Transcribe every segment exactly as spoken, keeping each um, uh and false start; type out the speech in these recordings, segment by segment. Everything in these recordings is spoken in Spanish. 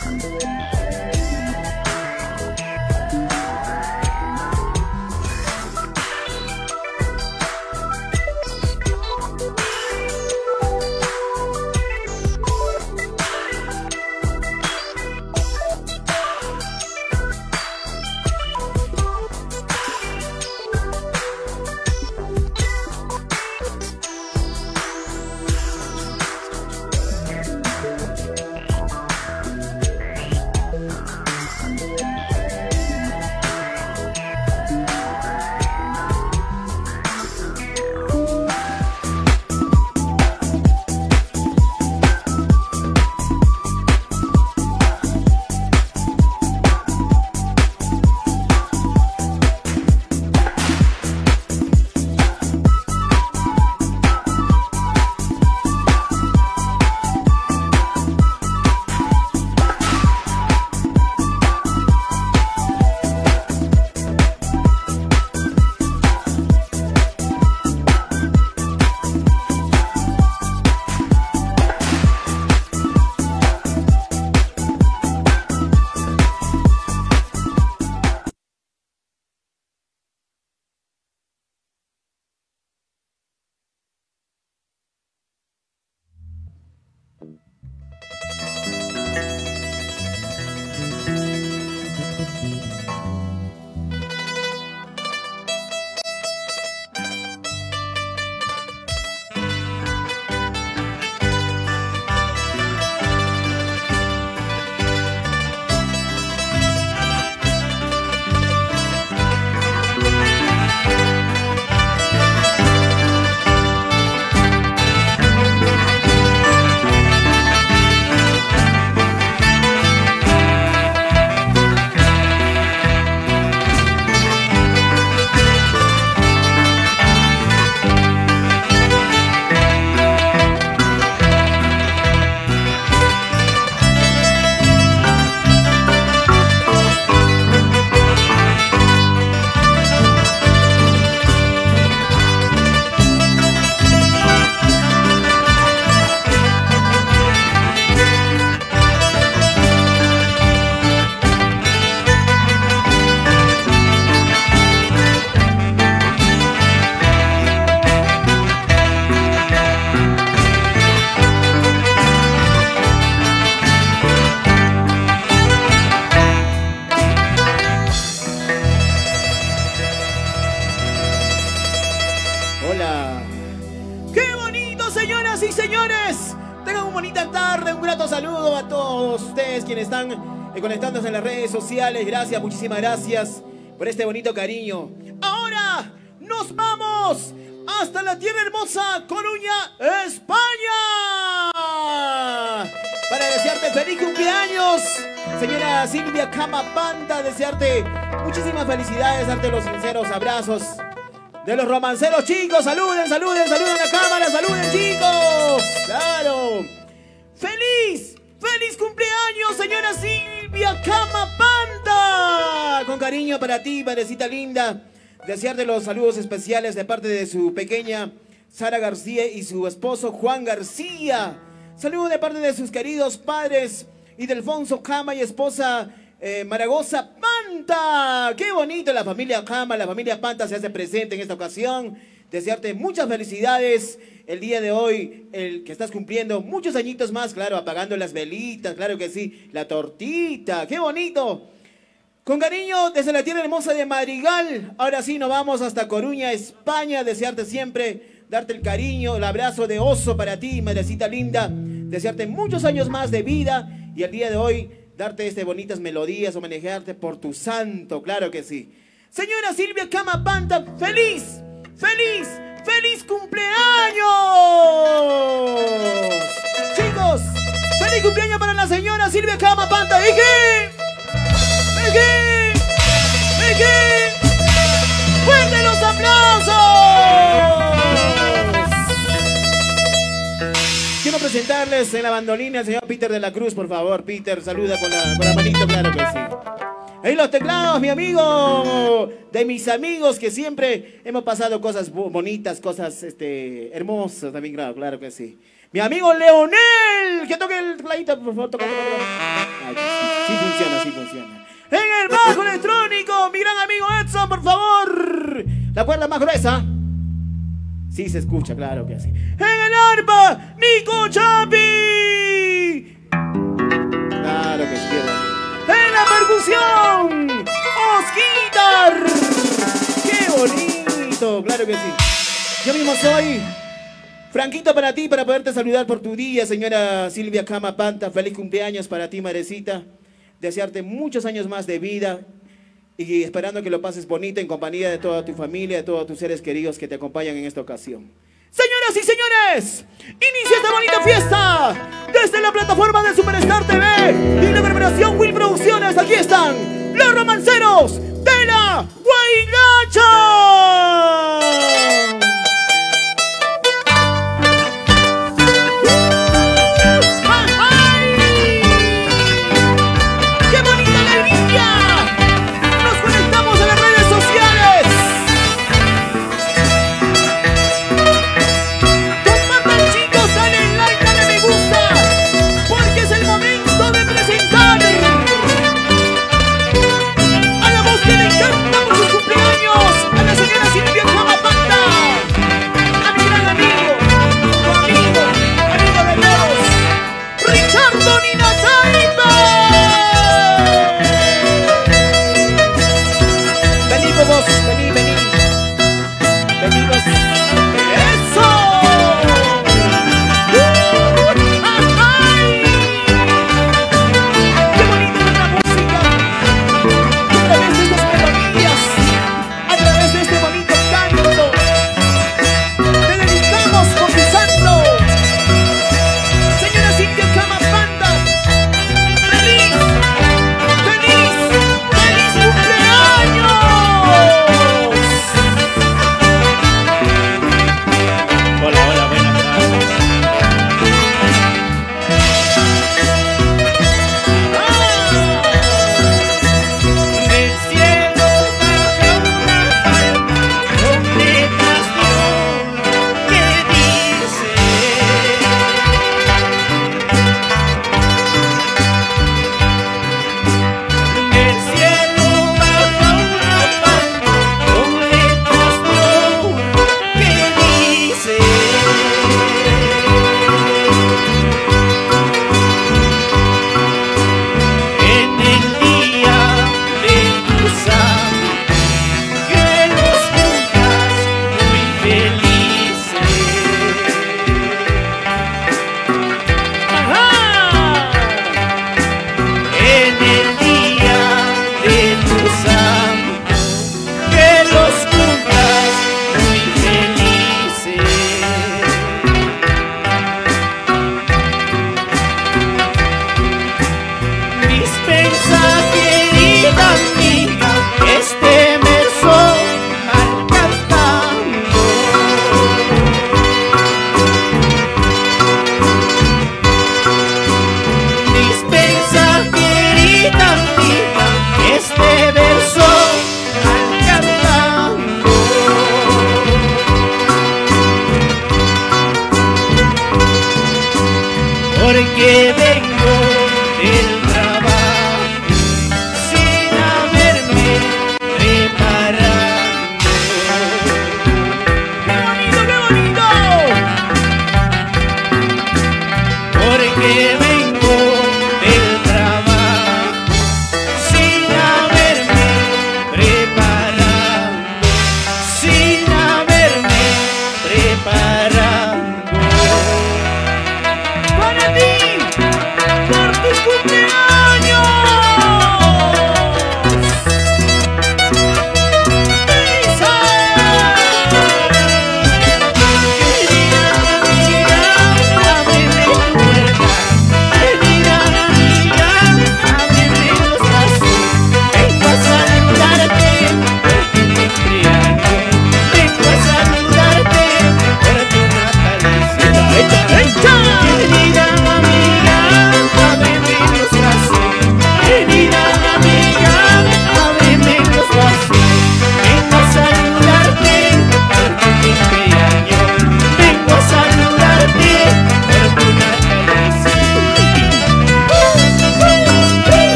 saludo a todos ustedes quienes están eh, conectándose en las redes sociales. Gracias, muchísimas gracias por este bonito cariño. Ahora nos vamos hasta la tierra hermosa Coruña, España, para desearte feliz cumpleaños, señora Silvia Cama Panta. Desearte muchísimas felicidades, darte los sinceros abrazos de los romanceros, chicos. Saluden, saluden, saluden a la cámara, saluden, chicos. Claro. ¡Feliz! ¡Feliz cumpleaños, señora Silvia Cama Panta! Con cariño para ti, madrecita linda. Desearte los saludos especiales de parte de su pequeña Sara García y su esposo Juan García. Saludos de parte de sus queridos padres y de Alfonso Cama y esposa eh, Maragosa Panta. ¡Qué bonito! La familia Cama, la familia Panta se hace presente en esta ocasión. Desearte muchas felicidades el día de hoy, el que estás cumpliendo muchos añitos más, claro, apagando las velitas, claro que sí, la tortita, ¡qué bonito! Con cariño, desde la tierra hermosa de Madrigal, ahora sí nos vamos hasta Coruña, España. Desearte siempre, darte el cariño, el abrazo de oso para ti, madrecita linda. Desearte muchos años más de vida y el día de hoy darte este bonitas melodías, homenajearte por tu santo, claro que sí. Señora Silvia Cama Panta, ¡feliz! ¡Feliz! ¡Feliz cumpleaños! Chicos, ¡feliz cumpleaños para la señora Silvia Cama Panta! ¡Iji! ¡Iji! ¡Iji! ¡Fuerte los aplausos! Quiero presentarles en la bandolina al señor Peter de la Cruz, por favor. Peter, saluda con la, con la manito, claro que sí. Ahí los teclados, mi amigo, de mis amigos que siempre hemos pasado cosas bonitas, cosas este, hermosas también, claro, claro que sí. Mi amigo Leonel, que toque el tecladito, por favor, toca, toca, toca. Watson, por favor. La cuerda más gruesa. Sí se escucha, claro que sí. En el arpa, Nico Chapi. Claro que sí. En la percusión, Osquitar. Qué bonito, claro que sí. Yo mismo soy Franquito para ti, para poderte saludar por tu día, señora Silvia Cama Panta. Feliz cumpleaños para ti, madrecita. Desearte muchos años más de vida y esperando que lo pases bonito en compañía de toda tu familia, de todos tus seres queridos que te acompañan en esta ocasión. Señoras y señores, inicia esta bonita fiesta desde la plataforma de Superstar T V y la preparación Will Producciones. Aquí están los romanceros de la Huaylacha. ¡Cumpleaños!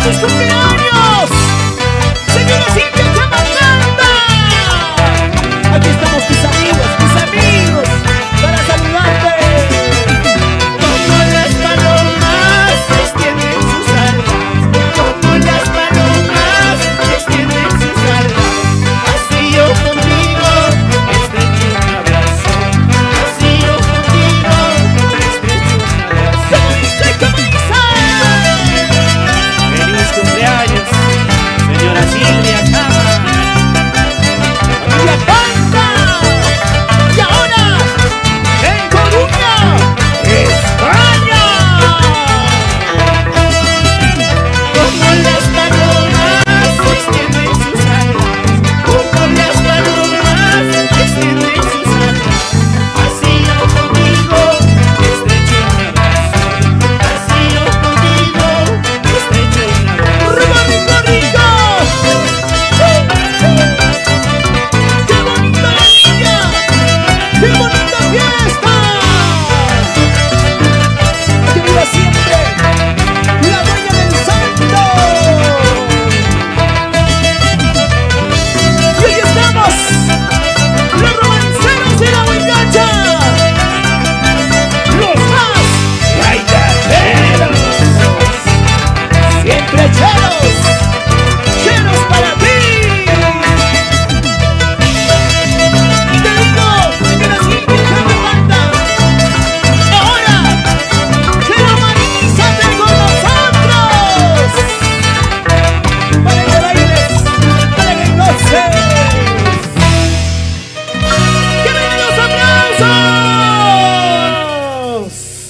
¡Feliz cumpleaños! ¡Señora Silvia Cama Banda! Aquí estamos tus amigos, tus amigos, para saludarte. Como las palomas extienden sus alas, como las palomas extienden sus alas, así yo contigo estrecho un abrazo, así yo contigo estrecho un abrazo. ¡Cómo dice, cómo dice! ¡Feliz cumpleaños, señora Silvia Cama! ¡La Banda! Y ahora, en Coruña, España. Como las palomas extienden sus alas, como las palomas extienden sus alas, así yo contigo estrecho un abrazo, así yo contigo estrecho un abrazo. ¡Rico, rico, rico! ¡Qué bonita la niña! ¡Qué bonita fiesta! ¡Que viva siempre la dueña del santo! Y aquí estamos, los romanceros de la Huaycacha, los más guaycacheros, siempre cheros, cheros para ti. Y te digo, señora Silvia Cama Banda, ahora, germanízate con nosotros, para que bailes, para que goces. ¡Que vengan los aplausos!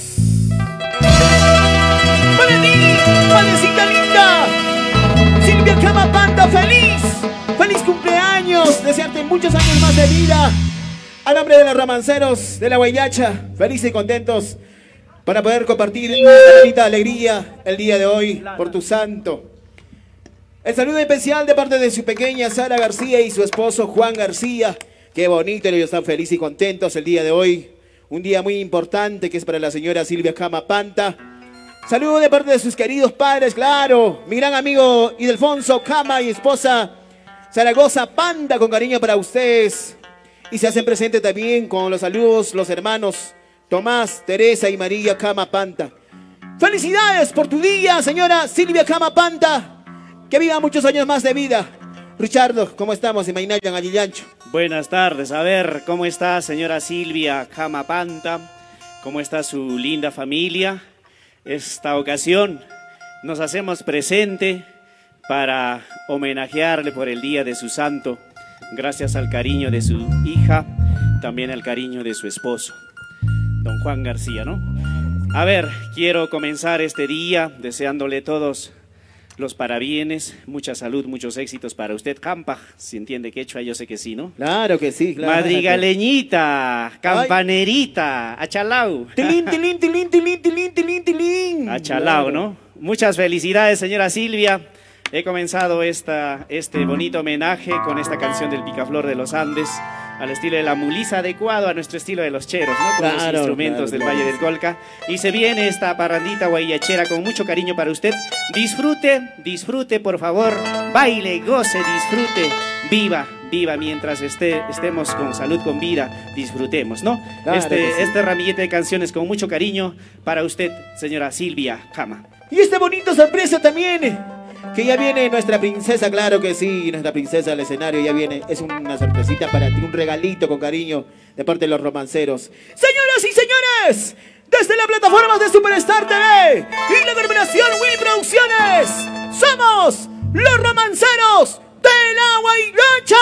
¡Para ti, madrecita linda! Silvia Cama Banda, feliz, feliz cumpleaños, desearte muchos años más de vida. A nombre de los romanceros de la Huaycacha, felices y contentos para poder compartir una bonita alegría el día de hoy por tu santo. El saludo especial de parte de su pequeña Sara García y su esposo Juan García. Qué bonito, ellos están felices y contentos el día de hoy. Un día muy importante que es para la señora Silvia Cama Banda. Saludo de parte de sus queridos padres, claro. Mi gran amigo Ildefonso Cama y esposa Zaragoza Banda, con cariño para ustedes. Y se hacen presente también con los saludos los hermanos Tomás, Teresa y María Cama Banda. Felicidades por tu día, señora Silvia Cama Banda. Que viva muchos años más de vida. Richardo, ¿cómo estamos? Imaginarian Allillancho. Buenas tardes, a ver, ¿cómo está señora Silvia Cama Banda? ¿Cómo está su linda familia? Esta ocasión nos hacemos presente para homenajearle por el día de su santo, gracias al cariño de su hija, también al cariño de su esposo, don Juan García, ¿no? A ver, quiero comenzar este día deseándole todos los parabienes, mucha salud, muchos éxitos para usted. Campa, si entiende quechua, yo sé que sí, ¿no? Claro que sí, claro. Madrigaleñita, campanerita, achalau. Tilín, tilín, tilín, tilín, tilín, tilín, tilín. Achalau, ¿no? Muchas felicidades, señora Silvia. He comenzado esta, este bonito homenaje con esta canción del Picaflor de los Andes, al estilo de la mulisa, adecuado a nuestro estilo de los cheros, ¿no? Con claro, los instrumentos claro, del claro. Valle del Colca. Y se viene esta parrandita guayachera con mucho cariño para usted. Disfrute, disfrute, por favor. Baile, goce, disfrute. Viva, viva mientras esté, estemos con salud, con vida. Disfrutemos, ¿no? Claro este, que sí. este ramillete de canciones con mucho cariño para usted, señora Silvia Cama. Y esta bonita sorpresa también, que ya viene nuestra princesa, claro que sí, nuestra princesa al escenario ya viene. Es una sorpresita para ti, un regalito con cariño de parte de los romanceros. Señoras y señores, desde la plataforma de Superstar T V y la corporación Will Producciones, somos los romanceros de la Huaycacha.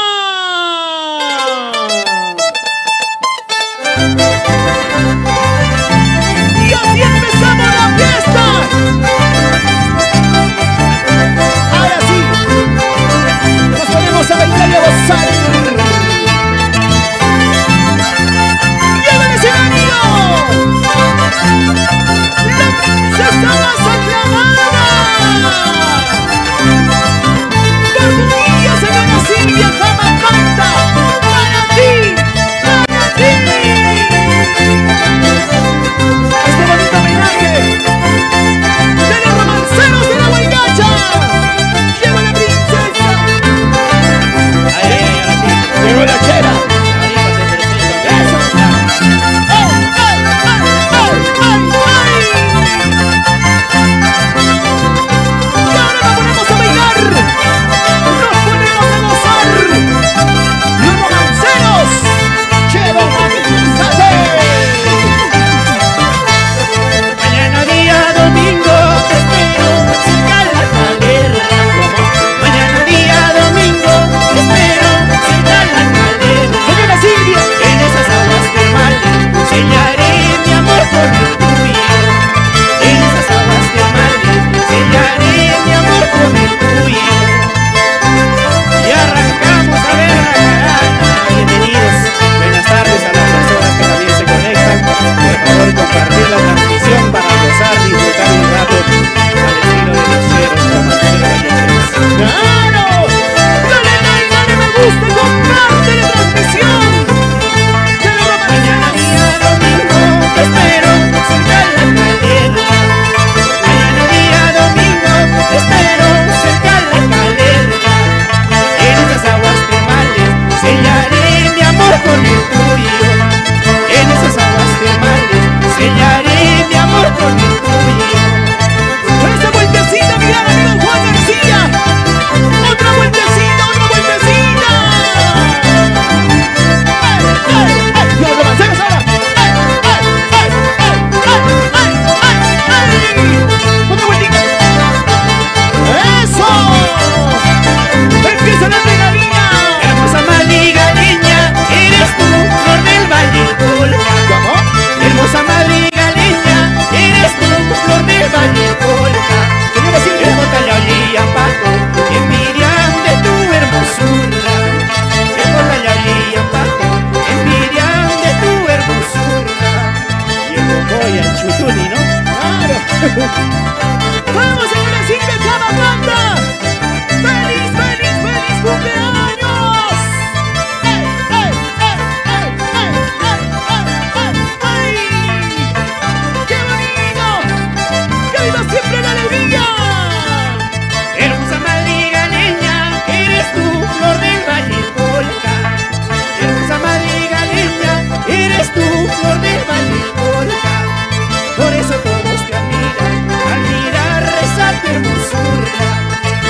Y así empezamos la fiesta. Ahora sí, nos ponemos a bailar y a gozar. ¡Lleva el escenario! ¡La princesa más aclamada! ¡Vamos, señora Silvia Cama Banda! ¡Feliz, feliz, feliz cumpleaños! ¡Ey, ey, ey, ey, ey, ey, ey, ey! ¡Qué bonito! ¡Que viva siempre la alegría! Hermosa madrigaleña, eres tú, flor del valle Colca. Hermosa madrigaleña, eres tú, flor del valle Colca. Por eso todos te admiran, al mirar esa tu hermosura.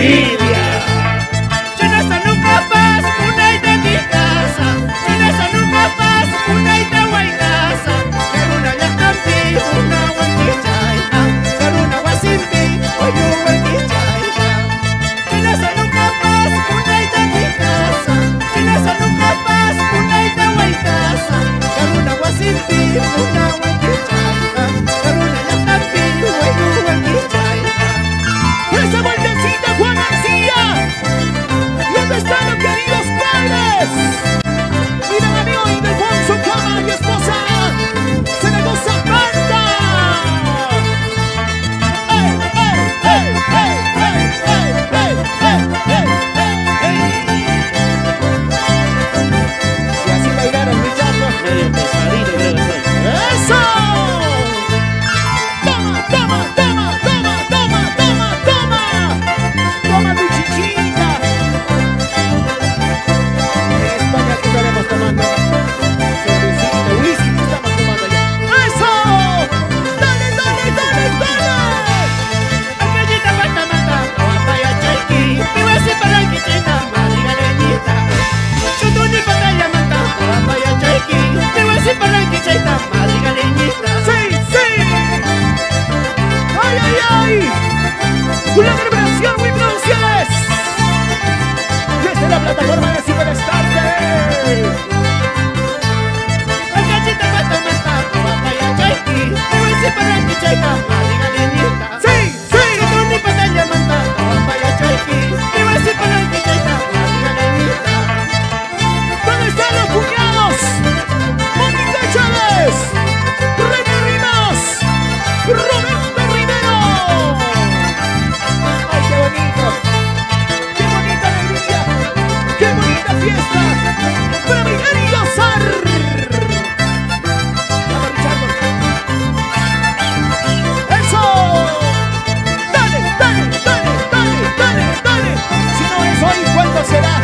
Silvia. Chinesa nunca pasa, una y de mi casa. Chinesa nunca pasa, una y de guaycasa. Caruna ya campi, una guayquichaina. Caruna guasimpi, oyu guayquichaina. Chinesa nunca pasa, una y de mi casa. Chinesa nunca pasa, una y de guaycasa. Caruna guasimpi, una guayquichaina. Caruna ya campi, oyu guayquichaina. ¡Esa vueltecita, Juan García! ¿Dónde están los queridos padres? Miren a mi hoy de Alfonso Cama y esposa Zaragoza Banda. ¡Ey, ey, ey, ey, ey, ey, ey, ey, ey, ey! Si así bailaron, Richardo. Medio pesadito creo que soy. ¡Eso! ¡Toma, toma, toma, toma, toma, toma, toma! ¡Toma tu chichita! En España aquí estaremos tomando cervecita, whisky, ¿qué estamos tomando allá? ¡Eso! ¡Dale, dale, dale, dale! Aquellita mata mata, papaya chaiki, viva si paranquichita, madrigaleñita. Chutuni patalla mata, papaya chaiki, viva si paranquichita, madrigaleñita. ¡Sí, sí! ¡Ay, ay, ay! ¡Una revelación muy pronunciada! Desde la plataforma de Ciberestarte. Aquellita mata mata, papaya chaiki, viva si paranquichita, madrigaleñita. ¡Sí, sí! Chutuni patalla mata, papaya chaiki, viva si paranquichita, madrigaleñita. ¿Dónde están los cuñados? Mónica Chávez, René Rivas, Roberto Rivero. ¡Ay, qué bonito! ¡Qué bonita alegría! ¡Qué bonita fiesta! ¡Para brillar y gozar! ¡Vamos, Richardo! ¡Eso! ¡Dale, dale, dale, dale, dale, dale! Si no es hoy, ¿cuándo será?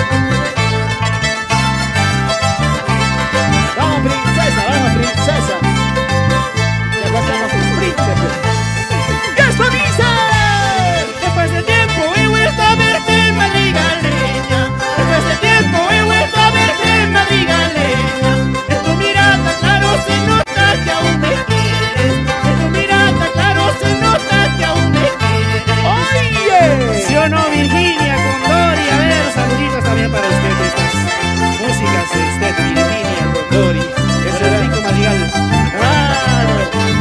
Vamos, princesa, vamos, princesa. Ya pasamos tus príncipes. ¿Qué esto dice? Después de tiempo he vuelto a verte, madrigaleña. Después de tiempo he vuelto a verte, madrigaleña. En tu mirada claro se nota que aún me quieres. En tu mirada claro se nota que aún me quieres. ¡Oye! ¿Sí o no, Virginia con Dori? A ver, saluditos también para usted. Estas músicas de usted, Virginia con Dori. Es el rico Madrigal. ¡Claro!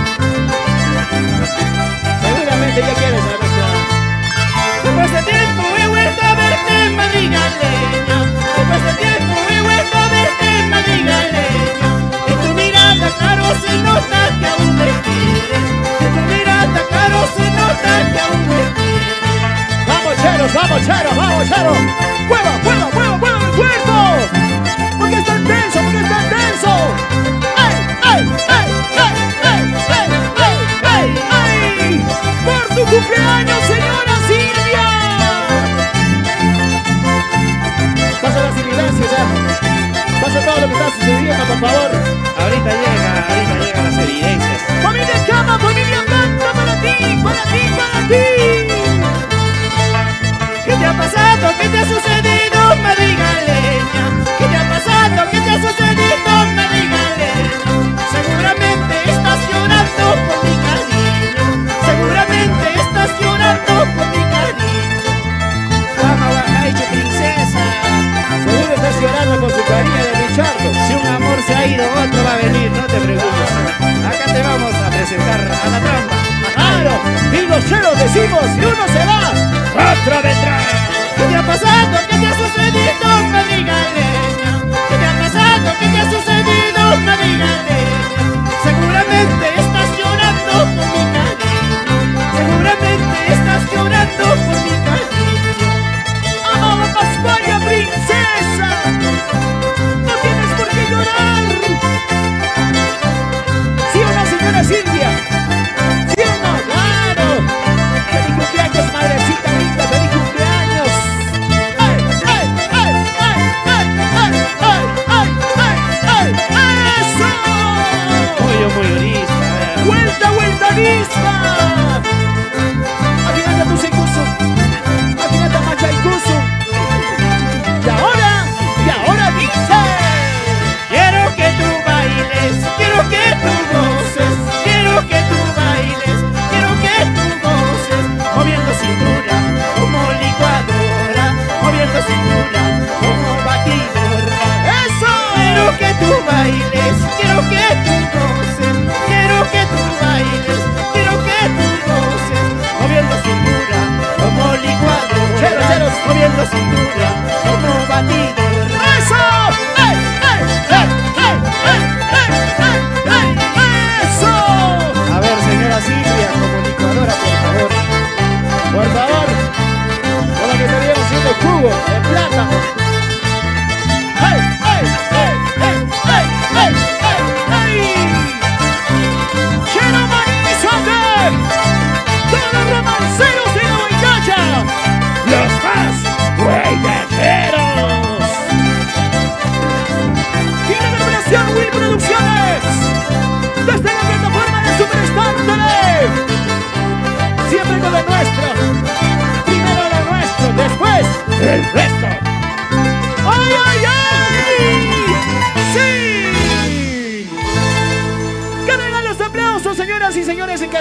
Seguramente ya quieres a nuestra... Después de tiempo he vuelto a verte, madrigaleña. Después de tiempo he vuelto a verte, madrigaleña. En tu mirada claro se nota que aún me quieres. En tu mirada claro se nota que aún me quieres. ¡Vamos, cheros, vamos, cheros, vamos, cheros! ¡Mueva, mueva, mueva, mueva el cuerpo! ¡Porque es tan denso, porque es tan denso! ¡Ay, ay, ay, ay, ay, ay, ay, ay, ay! ¡Por tu cumpleaños, señora Silvia! Pasa las evidencias, ¿eh? Pasa todo lo que está sucediendo, por favor. Ahorita llega, ahorita llegan las evidencias. ¡Familia Cama, familia Banda, para ti, para ti, para ti! ¿Qué te ha pasado? ¿Qué te ha sucedido, madrigaleña? ¿Qué te ha pasado? ¿Qué te ha sucedido, madrigaleña? Seguramente estás llorando por mi cariño. Seguramente estás llorando por mi cariño. Vamos, Bajaicho, princesa. Seguro estás llorando por su cariño de Richardo. Si un amor se ha ido, otro va a venir, no te preocupes. Acá te vamos a presentar a la trampa. ¡Claro! Y los cheros decimos, si uno se va, otro vendrá. ¿Qué te ha pasado? ¿Qué te ha sucedido, madrigaleña? ¿Qué te ha pasado? ¿Qué te ha sucedido, madrigaleña? Seguramente estás llorando por mi cariño. Seguramente estás llorando por mi cariño. ¡Ah, Pascualia, princesa! ¡No tienes por qué llorar! ¿Sí o no, señora Silvia? ¿Sí o no? ¡Claro! ¡Feliz cumpleaños, madrecita linda! ¡Feliz cumpleaños! ¡Ay, ay, ay, ay, ay, ay, ay, ay, ay, ay! ¡Eso! Muy, muy lista. ¡Vuelta, vuelta, lista! Afinata tu securso. Afinata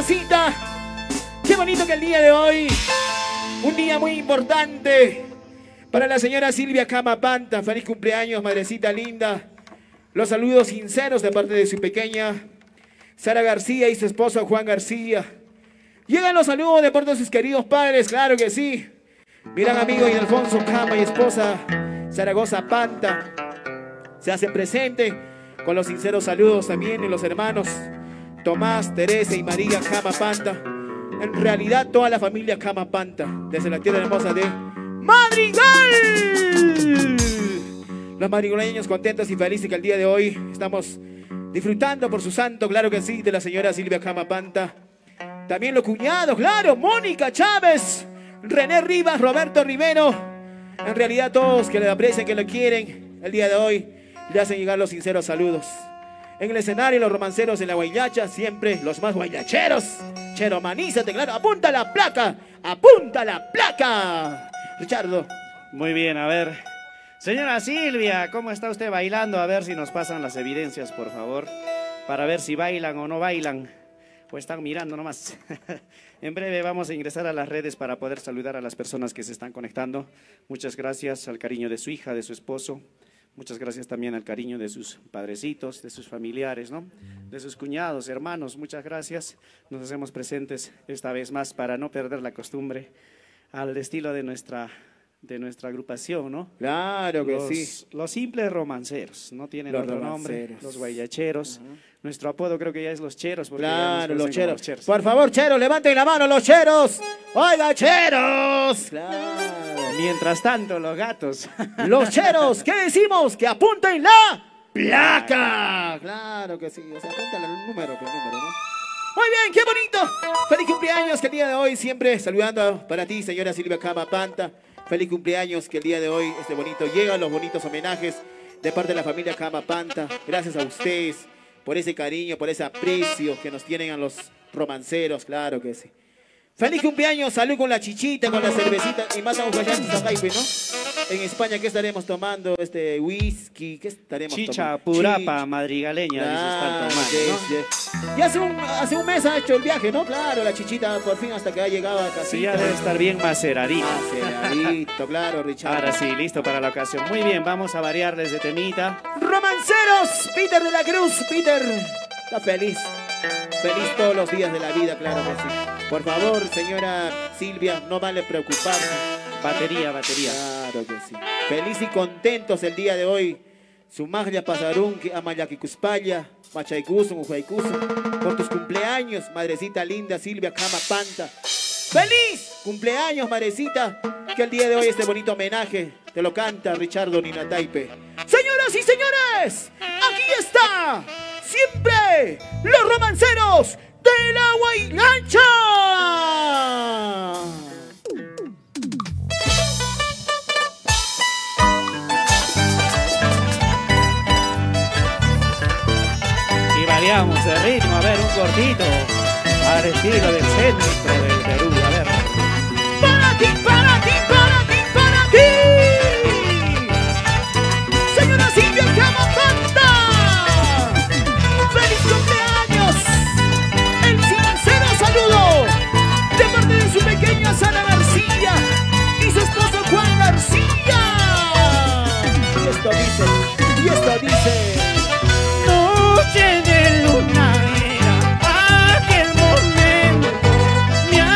mamacita. Qué bonito que el día de hoy, un día muy importante para la señora Silvia Camapanta. Feliz cumpleaños, madrecita linda. Los saludos sinceros de parte de su pequeña Sara García y su esposo Juan García. Llegan los saludos de parte de sus queridos padres, claro que sí. Mi gran amigo Alfonso Cama y esposa Zaragoza Panta se hacen presente con los sinceros saludos también de los hermanos Tomás, Teresa y María Camapanta. En realidad toda la familia Camapanta, desde la tierra hermosa de Madrigal. Los madrileños contentos y felices que el día de hoy estamos disfrutando por su santo, claro que sí, de la señora Silvia Camapanta. También los cuñados, claro, Mónica Chávez, René Rivas, Roberto Rivero. En realidad todos que le aprecian, que lo quieren, el día de hoy le hacen llegar los sinceros saludos. En el escenario, los romanceros en la guaylacha, siempre los más guaylacheros. Chero, manízate, claro, apunta la placa, apunta la placa. Richardo. Muy bien, a ver. Señora Silvia, ¿cómo está usted bailando? A ver si nos pasan las evidencias, por favor, para ver si bailan o no bailan. Pues están mirando nomás. En breve vamos a ingresar a las redes para poder saludar a las personas que se están conectando. Muchas gracias al cariño de su hija, de su esposo. Muchas gracias también al cariño de sus padrecitos, de sus familiares, ¿no? De sus cuñados, hermanos. Muchas gracias. Nos hacemos presentes esta vez más para no perder la costumbre al estilo de nuestra, de nuestra agrupación, ¿no? Claro que los, sí. Los simples romanceros, no tienen Los otro romanceros. nombre. Los guayacheros. Uh-huh. Nuestro apodo creo que ya es los cheros. Porque claro, los cheros. los cheros. Por favor, cheros, levanten la mano los cheros. Oiga, cheros. Claro. Mientras tanto, los gatos. Los cheros, ¿qué decimos? Que apunten la placa. Claro que sí, o sea, apuntan el número, el número, ¿no? Muy bien, qué bonito. Feliz cumpleaños que el día de hoy, siempre saludando para ti, señora Silvia Camapanta. Feliz cumpleaños que el día de hoy, este bonito, llegan los bonitos homenajes de parte de la familia Camapanta. Gracias a ustedes por ese cariño, por ese aprecio que nos tienen a los romanceros, claro que sí. Feliz cumpleaños, salud con la chichita, con la cervecita y más aún, ¿no? En España, ¿qué estaremos tomando? Este whisky, ¿qué estaremos Chicha, tomando? purapa, Chicha. madrigaleña, Claro, dice, están tomando, sí, ¿no? sí. Y hace un, hace un mes ha hecho el viaje, ¿no? Claro, la chichita por fin hasta que ha llegado a casa. Sí, ya debe estar bien maceradito. Maceradito, claro, Richard. Ahora sí, listo para la ocasión. Muy bien, vamos a variarles de temita. Romanceros, Peter de la Cruz, Peter, está feliz. Feliz todos los días de la vida, claro que sí. Por favor, señora Silvia, no vale preocuparse. Batería, batería. Claro que sí. Feliz y contentos el día de hoy. Sumaglia Pasarun, Amayaquicuspaya, Machaicuzun, Ujaicuzun, por tus cumpleaños, madrecita linda Silvia Camapanta. ¡Feliz cumpleaños, madrecita! Que el día de hoy este bonito homenaje te lo canta Richardo Ninataipe. Señoras y señores, aquí está, siempre, los romanceros de la Guaylacha. Variamos el ritmo, a ver, un cortito al estilo del centro del Perú, a ver. Para ti, para ti, para ti, para ti, señora Silvia Camapanta. ¡Feliz cumpleaños! El sincero saludo de parte de su pequeña Sara García y su esposo Juan García. Y esto dice, y esto dice... Noche de luna era aquel momento, mi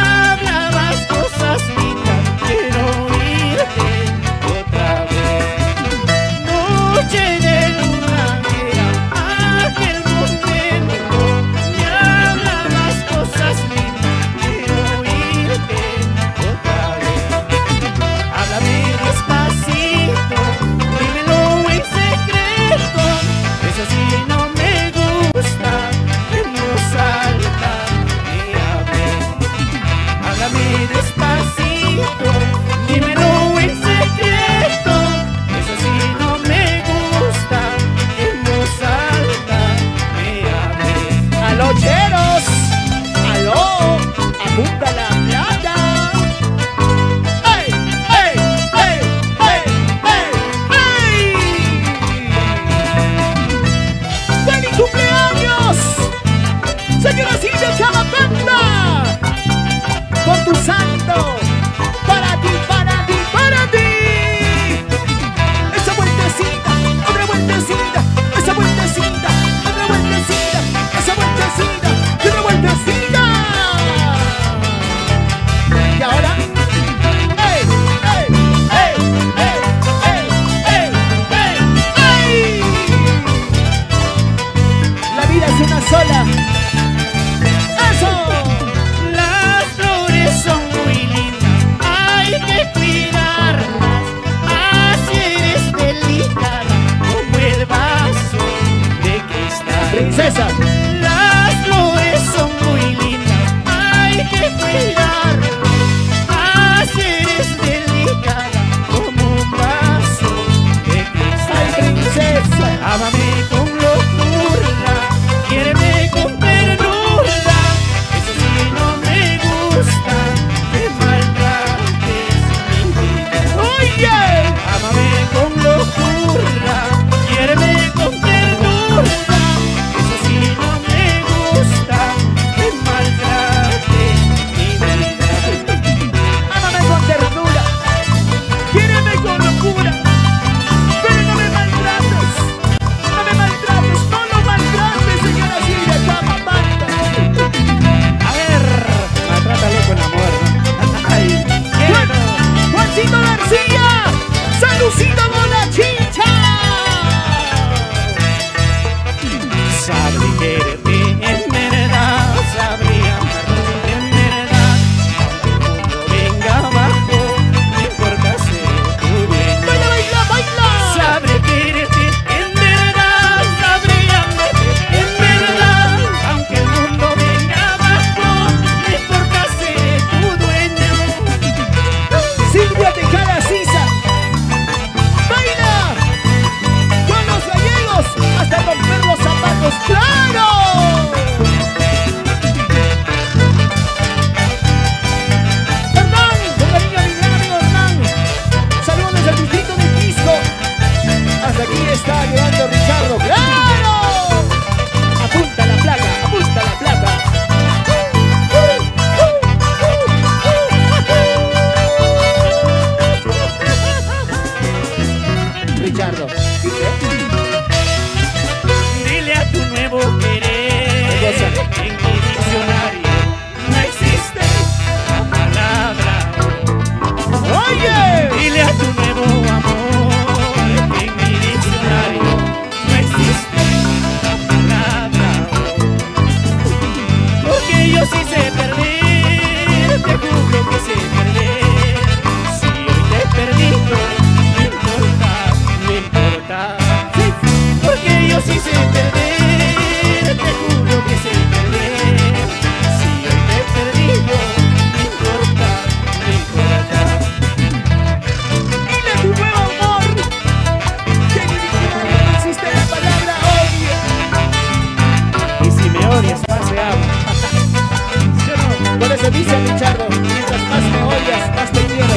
Por eso dice Richardo, mientras más me odias, más te quiero.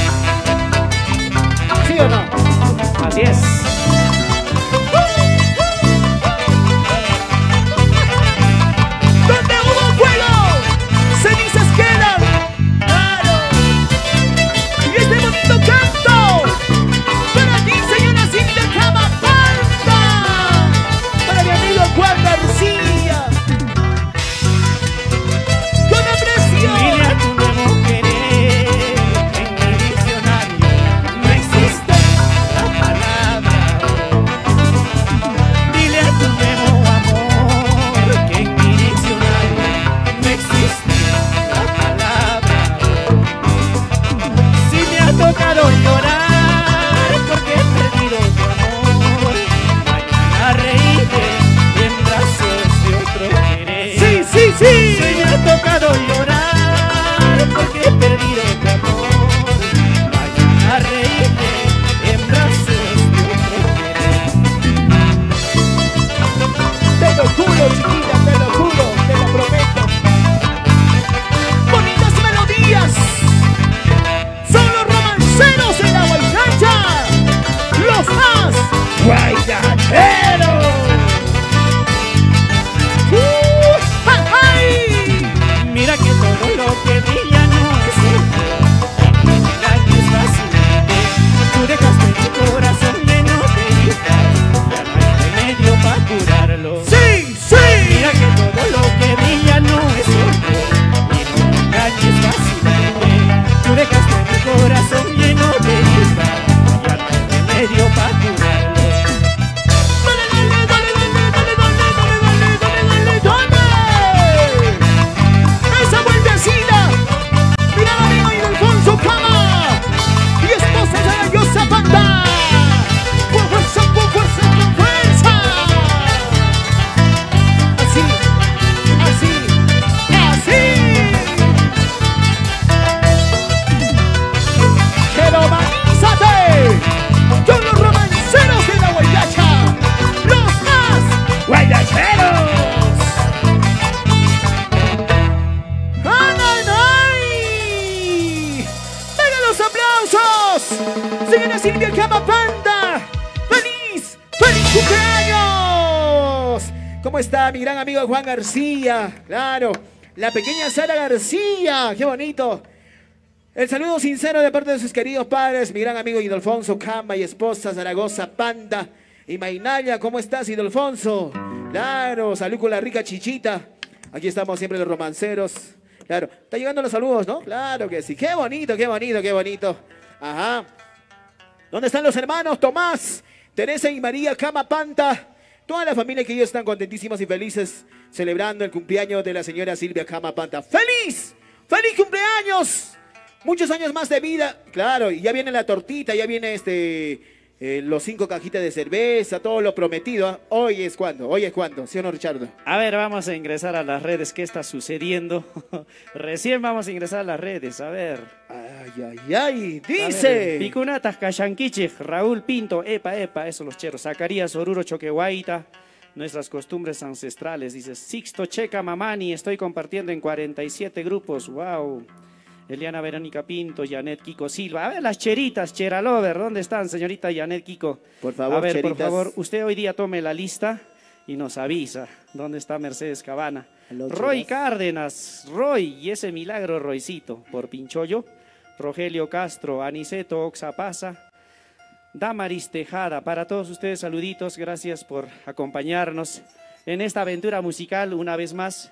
¿Sí o no? Así es. Donde hubo fuego, cenizas quedan. Claro. Y este bonito canto para ti, señora Silvia Cama Banda. Para mi amigo Juan García. Con aprecio. Dile a tu nuevo querer, en mi diccionario no existe la palabra. Dile a tu nuevo amor que en mi diccionario no existe la palabra. Si me ha tocado llorar porque he perdido tu amor, mañana reíré en brazos de otro querer. Sí, sí, sí. Si me ha tocado llorar porque he perdido tu amor, mañana reíré en brazos de otro querer. Te lo juro, chiquita, te lo juro, te lo prometo. Bonitas melodías. Son los romanceros en la Huaycacha. Los más guayacheros. Uh, ¡ja, ay! Mira que todo lo que brilla no es oro, mira que es fascinante. Tú dejaste mi corazón lleno de heridas, ya no hay remedio para curarlo. ¡Sí, sí! Mira que todo lo que brilla no es oro, y no me engañes fácilmente. Tú dejaste mi corazón lleno de heridas, ya no hay remedio para curarlo. ¡Dale, dale, dale, dale, dale, dale, dale, dale, dale, dale! ¡Esa vueltecita! ¡Mira a amigo y Alfonso Cama! ¡Y esposa de la diosa Banda! ¡Con fuerza, con fuerza, con fuerza! Así, así, así. ¡Jeromanízate! ¡Con los romanceros de la Huaycacha! ¡Los más guayacheros! ¡Ay, ay, ay! ¡Vengan los aplausos! ¡Señora Silvia Cama Banda! ¡Feliz! ¡Feliz cumpleaños! ¿Cómo está mi gran amigo Juan García? Claro, la pequeña Sara García. ¡Qué bonito! El saludo sincero de parte de sus queridos padres, mi gran amigo Idolfonso Cama y esposa Zaragoza Panda y Mainaya. ¿Cómo estás, Idolfonso? Claro, salud con la rica chichita. Aquí estamos siempre los romanceros. Claro, está llegando los saludos, ¿no? Claro que sí. Qué bonito, qué bonito, qué bonito. Ajá. ¿Dónde están los hermanos Tomás, Teresa y María Cama Panta? Toda la familia que ellos están contentísimos y felices celebrando el cumpleaños de la señora Silvia Cama Panta. ¡Feliz! ¡Feliz cumpleaños! Muchos años más de vida. Claro, y ya viene la tortita, ya viene este eh, los cinco cajitas de cerveza, todo lo prometido. ¿eh? Hoy es cuando, hoy es cuando, ¿sí o no, Richardo? A ver, vamos a ingresar a las redes. ¿Qué está sucediendo? Recién vamos a ingresar a las redes. A ver. Ay, ay, ay. A ver, Dice. Picunatas, Cayanquiche, Raúl Pinto, epa, epa, eso los cheros. Zacarías, Oruro, Choquehuaita, nuestras costumbres ancestrales. Dice Sixto Checa Mamani, estoy compartiendo en cuarenta y siete grupos. Wow. Eliana Verónica Pinto, Janet Kiko Silva. A ver, las cheritas, Cheralover, ¿dónde están, señorita Janet Kiko? Por favor, A ver, cheritas. por favor, usted hoy día tome la lista y nos avisa dónde está Mercedes Cabana. Aló, Roy cheras. Cárdenas, Roy, y ese milagro Roycito, por Pinchollo. Rogelio Castro, Aniceto Oxapasa, Damaris Tejada. Para todos ustedes, saluditos, gracias por acompañarnos en esta aventura musical una vez más.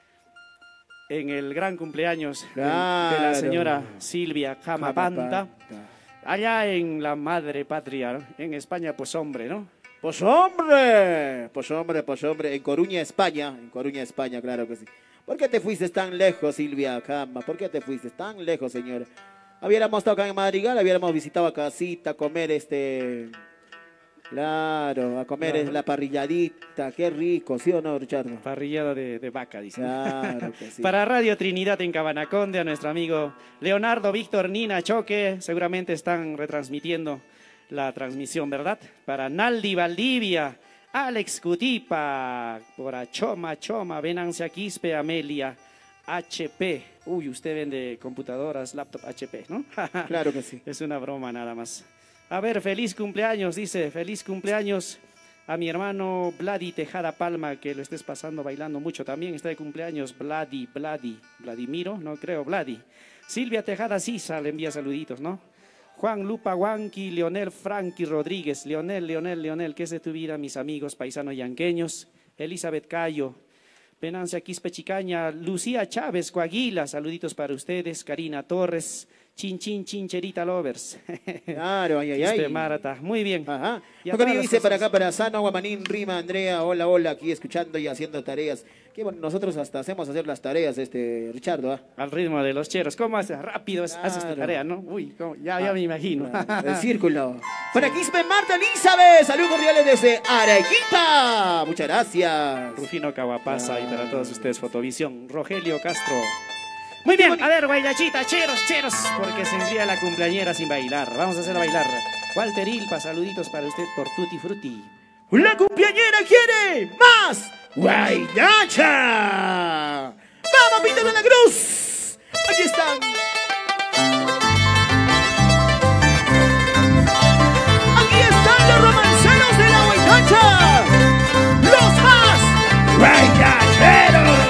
En el gran cumpleaños de- de la Claro. señora Silvia Cama Banda, Panta. allá en la madre patria, en España, pues hombre, ¿no? Pues hombre, pues hombre, pues hombre, en Coruña, España, en Coruña, España, claro que sí. ¿Por qué te fuiste tan lejos, Silvia Cama? ¿Por qué te fuiste tan lejos, señora? Hubiéramos estado acá en Madrigal, hubiéramos visitado a casita, a comer este... Claro, a comer Claro. la parrilladita, qué rico, ¿sí o no, Richardo? Parrillada de, de vaca, dice. Claro que sí. Para Radio Trinidad en Cabanaconde, a nuestro amigo Leonardo, Víctor, Nina, Choque, seguramente están retransmitiendo la transmisión, ¿verdad? Para Naldi Valdivia, Alex Cutipa, por Choma, Choma, Venancia Quispe, Amelia, H P. Uy, usted vende computadoras, laptop H P, ¿no? Claro que sí. Es una broma nada más. A ver, feliz cumpleaños, dice, feliz cumpleaños a mi hermano Vladi Tejada Palma, que lo estés pasando bailando mucho también. Está de cumpleaños Vladi, Vladi, Vladimiro, no creo, Vladi. Silvia Tejada Sisa le envía saluditos, ¿no? Juan Lupa Huanqui, Leonel Franqui Rodríguez, Leonel, Leonel, Leonel, ¿qué es de tu vida, mis amigos paisanos yanqueños? Elizabeth Cayo, Penancia Quispe Chicaña, Lucía Chávez Coaguila, saluditos para ustedes, Karina Torres, Chin Chin Chincherita Lovers. Claro, ay, ay, ay. Quispe Marata, muy bien. Ajá. Y a Lo todas que las dice para cosas. acá, para Sano, Guamanín, Rima, Andrea, hola, hola, aquí escuchando y haciendo tareas. Que bueno, nosotros hasta hacemos hacer las tareas, este, Richardo, ¿ah? Al ritmo de los cheros, ¿cómo haces? Rápido es- haces tu Claro. tarea, ¿no? Uy, ¿cómo? Ya, ya me imagino. El círculo. Para Quispe Marta Elizabeth, saludos cordiales desde Arequipa. Muchas gracias. Rufino Caguapasa y para todos ustedes, Fotovisión, Rogelio Castro. Muy bien, a ver, bailachita, cheros, cheros, porque se enfría la cumpleañera sin bailar. Vamos a hacerla bailar. Walter Ilpa, saluditos para usted por Tutti Frutti. La cumpleañera quiere más guaydacha. Vamos, Peter de la Cruz. Aquí están. Aquí están los romanceros de la guaydacha. Los más guaydacheros.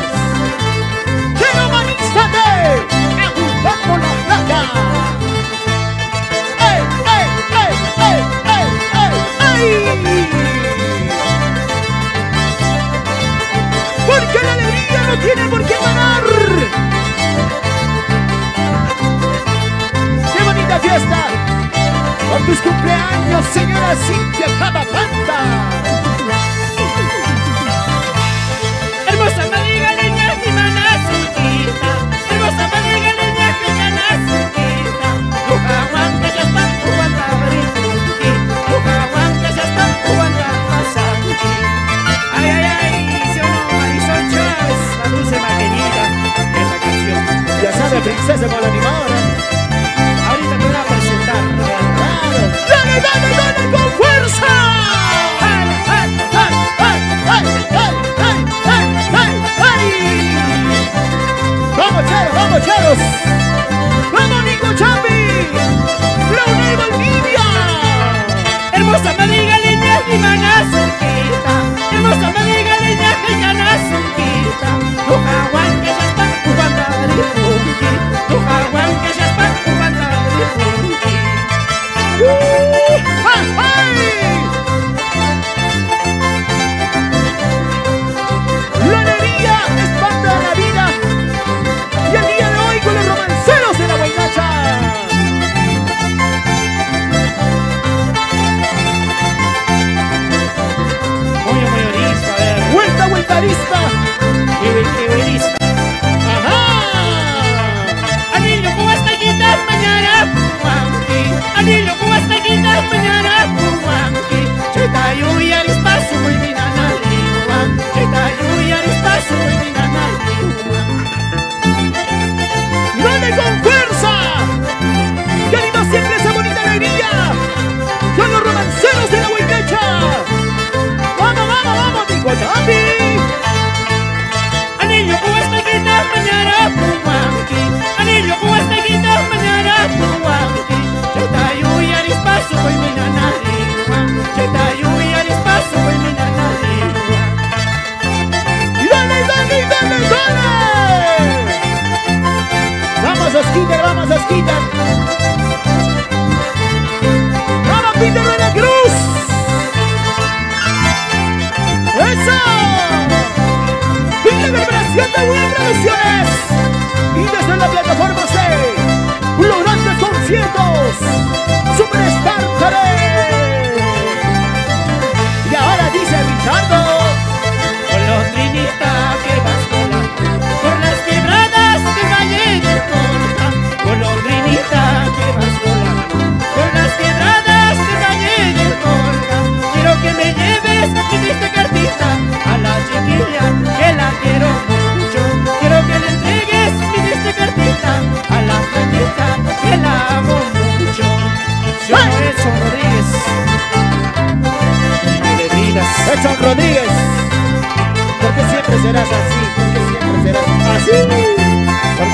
Chero manízate, agitando la plata. ¡Ey, ey, ey, ey, ey, ey, ey! Porque la alegría no tiene por qué parar. ¡Qué bonita fiesta! Por tus cumpleaños, señora Cintia Cabapanta. Hermosa madrigaleña, mi mana suquita. Hermosa madrigaleña, que gana suquita. Ujahuan, que ya está jugando a brinduki. Ujahuan, que ya está jugando a pasanqui. Ay, ay, ay, si o no, Marisol Chávez, la dulce maquinita, esa canción. Ya sabe, princesa con la animadora. Ahorita te voy a presentar. ¡Claro! ¡Dale, dale, dale con fuerza! ¡Ay, ay, ay, ay, ay, ay, ay, ay, ay, ay! ¡Vamos, cheros, vamos, cheros! ¡Vamos, Nico Chapi! ¡Laura y Valdivia! Hermosa madrigaleña, mi mana suquita. Hermosa madrigaleña, que gana suquita. Ujahuan, que ya está jugando a brinduki. Ujahuan, que ya está jugando a brinduki. ¡Uh! ¡Ay, ay! La alegría es parte de la vida. Y el día de hoy con los romanceros de la guaynacha. Muy, muy orispa, a ver. Vuelta, vuelta arispa. Qué buen- qué buenísima. Ajá. Anillo con hasta quitas mañana, pumanqui. Anillo con hasta quitas mañana, pumanqui. Chetayu y arispazo y mi nana liwa. Chetayu y arispazo y mi nana liwa. ¡Dale con fuerza! ¡Que anima siempre esa bonita alegría! ¡Con los romanceros de la guaynacha! ¡Vamos, vamos, vamos, Nico Chapi! Anillo con hasta quitas mañana, pumanqui. Anillo con hasta quitas mañana, pumanqui. Chetayu y arispazo y mi nana liwa. Chetayu y arispazo y mi nana liwa. ¡Y dale, dale, dale, dale! ¡Vamos, Osquita, vamos, Osquita! ¡Vamos, Peter de la Cruz! ¡Eso! ¡Y la vibración de Web Producciones! Y desde la plataforma C, los grandes conciertos, Superstar Tare. Y ahora dice Richardo. Golondrinita que vas volando por las quebradas del Valle del Colca. Golondrinita que vas volando por las quebradas del Valle del Colca. Quiero que me lleves mi triste cartita a la chiquilla que la quiero mucho. Quiero que le entregues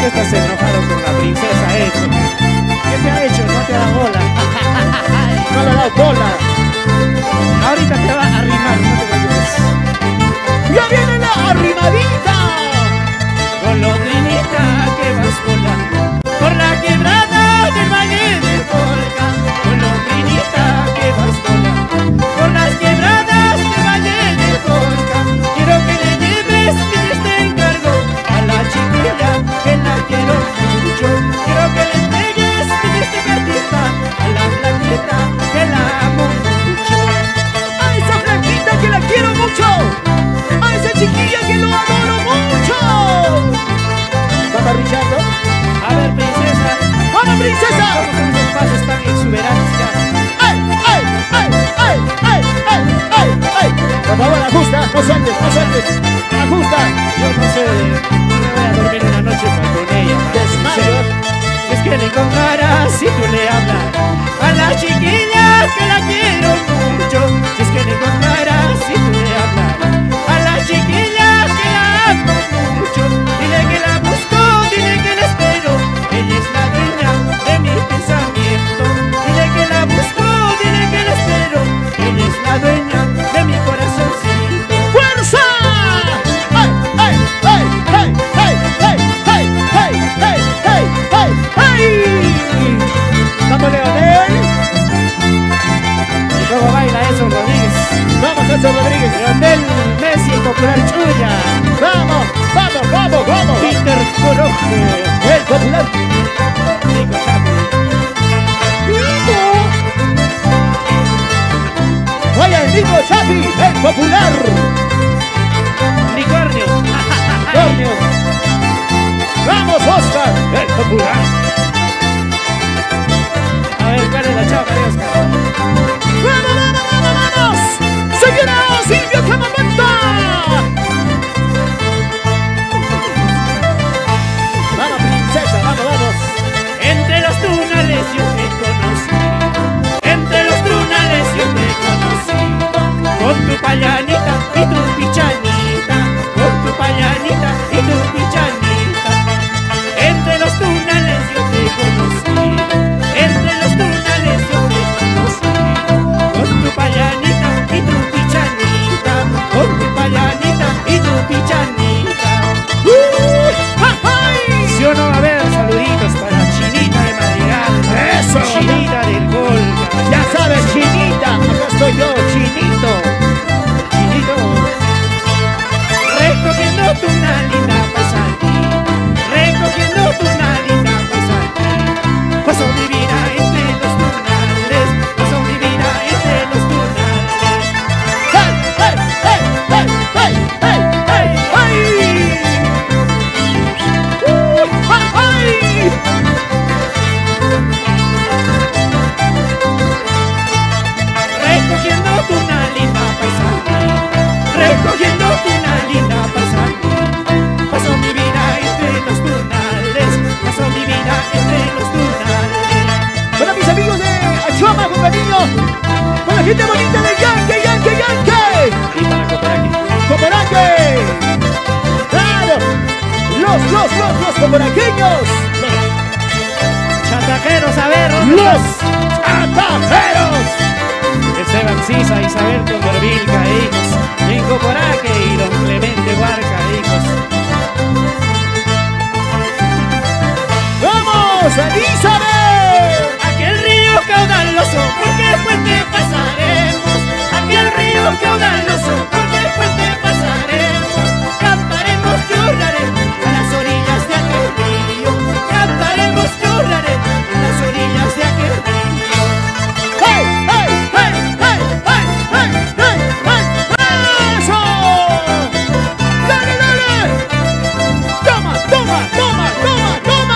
qué estás enojado con la princesa eso? ¿Qué te ha hecho? No te ha dado bola. No le ha dado bola. Ahorita te va a arrimar, no te preocupes. ¡Ya viene la arrimadita! Golondrinita que vas volando por la quebrada del Valle del Volga. Golondrinita que vas volando por las quebradas del Valle del Volga. Quiero que le lleves este encargo a la chiquilla que la quiero mucho. Quiero que le entregues este cartita a la flaquita que la amo mucho. ¡A esa flaquita que la quiero mucho! ¡A esa chiquilla que lo adoro mucho! ¿Vamos, Richardo? A ver, princesa. ¡Vamos, princesa! ¿Cómo son esos pasos tan exuberantes que haces? ¡Ay, ay, ay, ay, ay, ay, ay, ay! Por favor, ajusta, no sueltes, no sueltes. Ajusta. Yo no sé, me voy a dormir una noche con ella. Desmayo. Si es que le encontrarás, si tú le hablas a la chiquilla que la quiero mucho. Si es que le encontrarás, si tú le hablas a la chiquilla que la amo mucho. Dile que la busco, dile que la espero. Ella es la dueña de mi pensamiento. Dile que la busco, dile que la espero. Ella es la dueña de mi corazoncito. ¡Fuerza! ¡Ay, ay, ay, ay, ay, ay, ay, ay, ay, ay, ay, ay! ¡Vamos, Leonel! ¿Y cómo baila eso, Rodríguez? ¡Vamos, Edson Rodríguez! Leonel Messi, el popular Chuya. ¡Vamos, vamos, vamos, vamos! Peter Corojo. ¡El popular! Nico Chapi. ¡Vaya el Nico Chapi, el popular! Unicornio. ¡Cornio! ¡Vamos, Oscar, el popular! A ver, ¿cuál es la chapa de Oscar? ¡Vamos, vamos, vamos, vamos! ¡Señora Silvia Camamanta! ¡Vamos, princesa, vamos, vamos! Entre los tunales yo te conocí. Entre los tunales yo te conocí. Con tu payanita y tu pichanita. Con tu payanita y tu pichanita. Entre los tunales yo te conocí. Entre los tunales yo te conocí. Con tu payanita y tu pichanita. Con tu payanita y tu pichanita. ¡Uh! ¡Ja, ay! Si o no, a ver, saluditos para Chinita de Madrigal. ¡Eso! Chinita del Volga. Ya sabes, Chinita, acá estoy yo, Chinito. Chinito. Recogiendo tu una linda paisanita. Recogiendo tu una linda paisanita. Paso mi vida entre los tunales. Paso mi vida entre los tunales. ¡Hey, hey, hey, hey, hey, hey, hey, hey! ¡Uh! ¡Ja, ay! Recogiendo tu una linda paisanita. Recogiendo tu una linda paisanita. Paso mi vida entre los tunales. Paso mi vida entre los tunales. Para mis amigos de Achoma, con cariño, con la gente bonita de Yankee, Yankee, Yankee. Y para Coparaqui. ¡Coporaque! ¡Claro! ¡Los, los, los, los coporaqueños! Chantajeros, a ver, ¿dónde ¡Los estás? atajeros! Esteban Sisa, Isabel Condorvilca, hijos. En Coporaque y don Clemente Huarca, hijos. ¡Vamos, Elizabeth! Aquel río caudaloso, ¿por qué puente pasaremos? Aquel río caudaloso, ¿por qué puente pasaremos? Cantaremos, lloraremos a las orillas de aquel río. Cantaremos, lloraremos a las orillas de aquel río. ¡Hey, hey, hey, hey, hey, hey, hey, hey! ¡Eso! ¡Dale, dale! ¡Toma, toma, toma, toma, toma!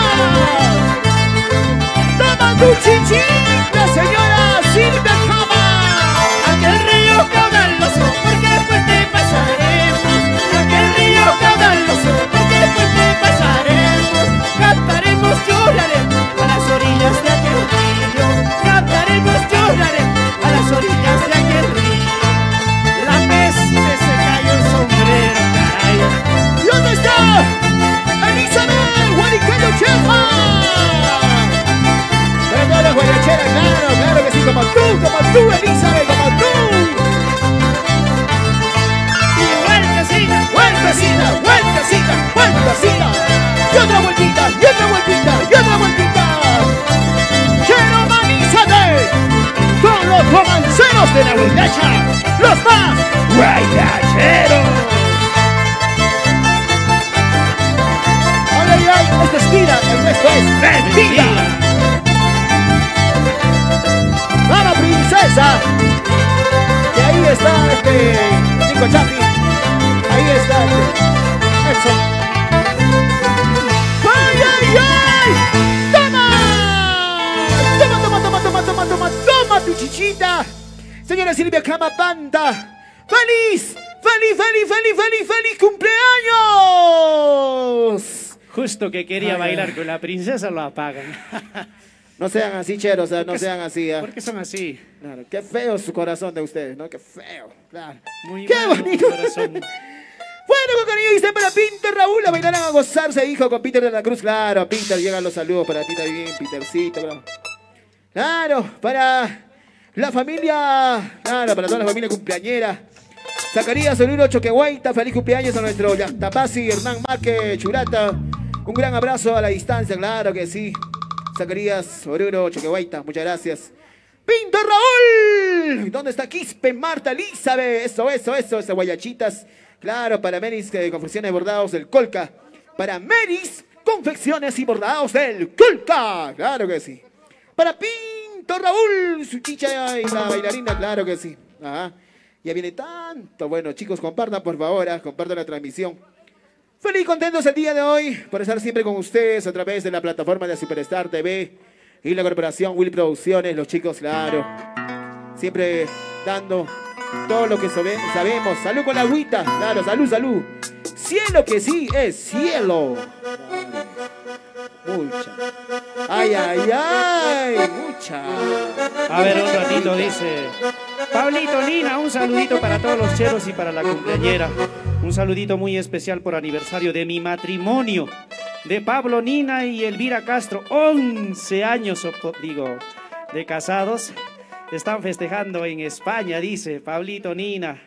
¡Toma tu chichita, señora Silvia Cama! Aquel río caudaloso, ¿por qué puente pasaremos? Aquel río caudaloso, ¿por qué puente pasaremos? Cantaremos, lloraremos a las orillas de aquel río. Cantaremos, lloraremos a las orillas de aquel río. La peste se cayó el sombrero, caray. ¿Y dónde está? Elizabeth, Guaricana tú, Elizabeth, como tú. Vueltecita, Vueltecita, vueltecita, vueltecita. Y otra vueltita, y otra vueltita, y otra vueltita. Quiero manízate con los romanceros de la huilacha, los más guayacheros. Ay, ay, ay, esto es vida, el resto es mentira. Vamos, princesa. Y ahí está este Nico Chapi. Ahí está este Edson. ¡Ay, ay, ay! ¡Toma! ¡Toma, toma, toma, toma, toma, toma, toma tu chichita! Señora Silvia Cama Banda, ¡feliz! ¡Feliz, feliz, feliz, feliz, feliz cumpleaños! Justo que quería Ay, bailar ay. con la princesa lo apagan. No sean así, cheros, o sea, no sean así. ¿eh? ¿Por qué son así? Claro, qué feo su corazón de ustedes, ¿no? Qué feo, claro. Muy ¡Qué malo, bonito! corazón. Bueno, con cariño dice para Pinter Raúl, a bailar a gozarse, hijo, con Peter de la Cruz. Claro, Pinter, llegan los saludos para ti también, Petercito, claro. Claro, para la familia, claro, para toda la familia cumpleañera. Zacarías Oruro Choquehuaita, feliz cumpleaños a nuestro Yactapasi, Hernán Marque Churata. Un gran abrazo a la distancia, claro que sí. Zacarías Oruro Choquehuaita, muchas gracias. Pinto Raúl, ¿dónde está Quispe, Marta, Elizabeth? Eso, eso, eso, esas guayachitas. Claro, para Meris eh, Confecciones y Bordados del Colca. Para Meris Confecciones y Bordados del Colca. Claro que sí. Para Pinto Raúl, su chicha y la bailarina, claro que sí. Ajá. Ya viene tanto. Bueno, chicos, compartan por favor, ¿eh? Compartan la transmisión. Feliz y contentos el día de hoy por estar siempre con ustedes a través de la plataforma de Superstar T V y la corporación Will Producciones, los chicos, claro. Siempre dando todo lo que sabe- sabemos. Salud con la agüita, claro, salud, salud. Cielo que sí es cielo. Mucha. Ay, ay, ay, mucha. A ver, un ratito dice Pablito, Nina, un saludito para todos los cheros y para la cumpleañera. Un saludito muy especial por aniversario de mi matrimonio de Pablo, Nina y Elvira Castro. once años, digo, de casados. Están festejando en España, dice Pablito, Nina.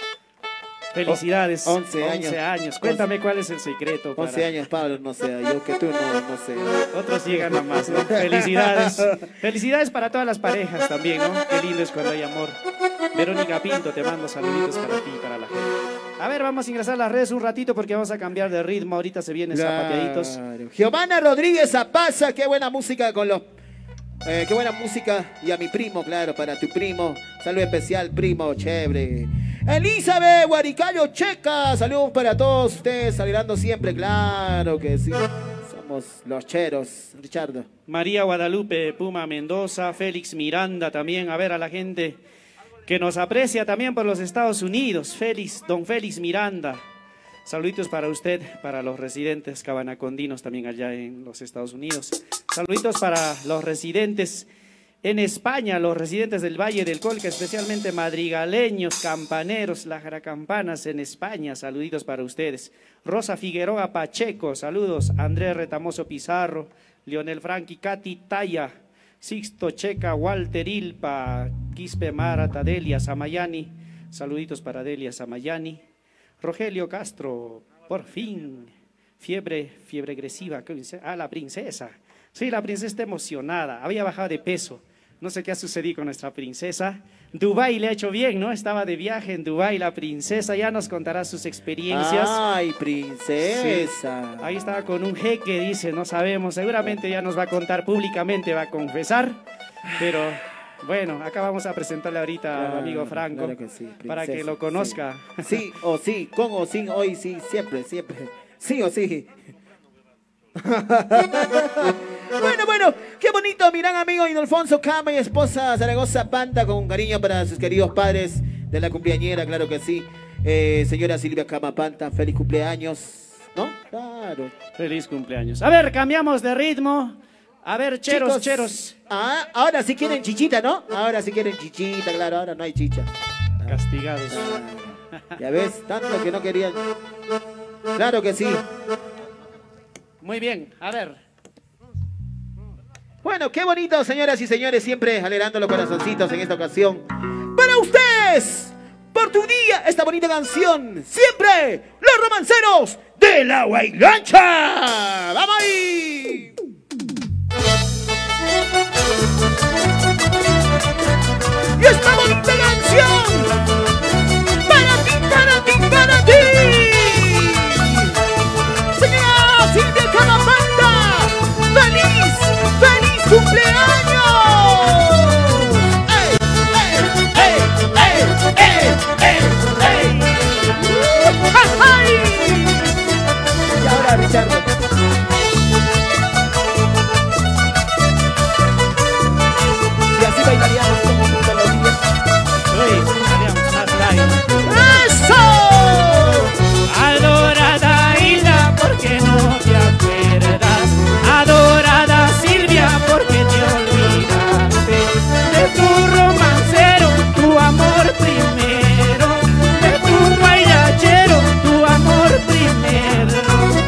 Felicidades. once años. once años. Cuéntame cuál es el secreto. para- once años, Pablo, no sé, yo que tú no, no sé. Otros llegan a más, ¿no? Felicidades. Felicidades para todas las parejas también, ¿no? Qué lindo es cuando hay amor. Verónica Pinto, te mando saluditos para ti y para la gente. A ver, vamos a ingresar a las redes un ratito porque vamos a cambiar de ritmo. Ahorita se vienen zapateaditos. Claro. Giovanna Rodríguez Zapaza, qué buena música con los... eh, qué buena música. Y a mi primo, claro, para tu primo. Saludo especial, primo, chévere. Elizabeth Guaricayo Checa, saludos para todos ustedes, saludando siempre, claro que sí. Somos los cheros, Richardo. María Guadalupe Puma Mendoza, Félix Miranda también. A ver, a la gente que nos aprecia también por los Estados Unidos. Félix, don Félix Miranda. Saluditos para usted, para los residentes cabanacondinos también allá en los Estados Unidos. Saluditos para los residentes en España, los residentes del Valle del Colca, especialmente madrigaleños, campaneros, las jaracampanas en España. Saluditos para ustedes. Rosa Figueroa Pacheco, saludos. Andrés Retamoso Pizarro, Leonel Franqui, Katy Taya, Sixto Checa, Walter Ilpa, Quispe Marata, Delia Samayani. Saluditos para Delia Samayani. Rogelio Castro, por fin, fiebre, fiebre agresiva, ah, la princesa, sí, la princesa está emocionada, había bajado de peso, no sé qué ha sucedido con nuestra princesa. Dubái le ha hecho bien, ¿no? Estaba de viaje en Dubái la princesa, ya nos contará sus experiencias. Ay, princesa. Sí. Ahí estaba con un jeque, dice, no sabemos, seguramente ya nos va a contar públicamente, va a confesar, pero... Bueno, acá vamos a presentarle ahorita Claro, al amigo Franco, claro que sí, para que princesa, lo conozca. Sí. Sí o sí, con o sin, hoy sí, siempre, siempre. Sí o sí. Bueno, bueno, qué bonito, mi gran amigo Inalfonso Cama y esposa Zaragoza Panta, con un cariño para sus queridos padres de la cumpleañera, claro que sí. Eh, señora Silvia Cama Panta, feliz cumpleaños, ¿no? Claro. Feliz cumpleaños. A ver, cambiamos de ritmo. A ver, cheros, Chicos, cheros. Ah, ahora sí quieren chichita, ¿no? Ahora sí quieren chichita, claro, ahora no hay chicha. Castigados. Ah, ya ves, tanto que no querían. Claro que sí. Muy bien, a ver. Bueno, qué bonito, señoras y señores, siempre alegrando los corazoncitos en esta ocasión. Para ustedes, por tu día, esta bonita canción, siempre los romanceros de la Guaylancha. ¡Vamos ahí! Y esta bonita canción, para ti, para ti, para ti. Señora Silvia Cama Banda, ¡feliz, feliz cumpleaños! ¡Ey, ey, ey, ey, ey, ey, ey! ¡Ay! Y ahora, Richardo. Y así bailaríamos como todos los días. Sí, haríamos más live. ¡Eso! Adorada Hilda, ¿por qué no te acuerdas? Adorada Silvia, ¿por qué te olvidaste de tu romancero, tu amor primero, de tu guayachero, tu amor primero?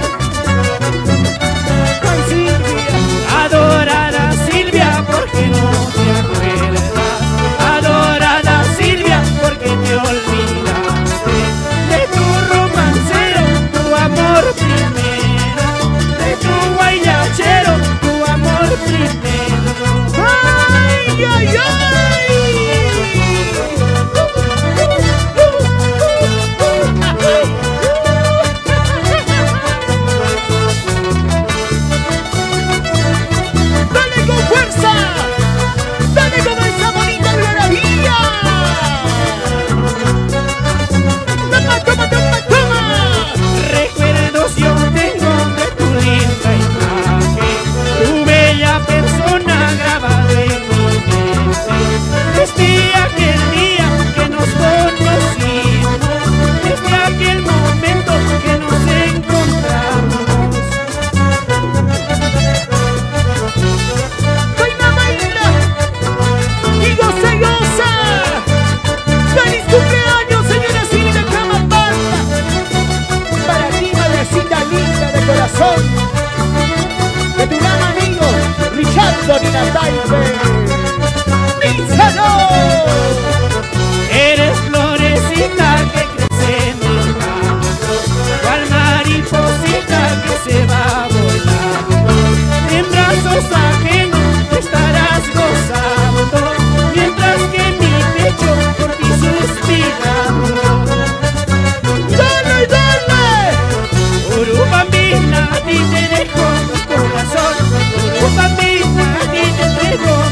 ¡Ay, Silvia! Adorada Silvia, ¿por qué no te acuerdas? Adorada Silvia, ¿por qué te olvidaste de tu romancero, tu amor primero, de tu guayachero, tu amor primero? ¡Ay, ay, ay! ¡Dale con fuerza! ¡Dale con esa bonita algarabía! ¡Toma, toma, toma, toma! Recuerdos yo tengo de tu linda imagen, tu bella persona grabada en mi mente. Desde aquel día que nos conocimos, desde aquel momento que nos encontramos. ¡Baila, baila! ¡Y goza, y goza! ¡Feliz cumpleaños, señora Silvia Cama Banda! Para ti, madrecita linda de corazón, de tu gran amigo Richardo Ninataipe. ¡Díselo! Eres florecita que crece en el campo, cual mariposita que se va volando. En brazos ajenos te estarás gozando, mientras que mi pecho por ti suspirando. ¡Dale, dale! Urubambina, a ti te dejo mi corazón. Urubambina, a ti te dejo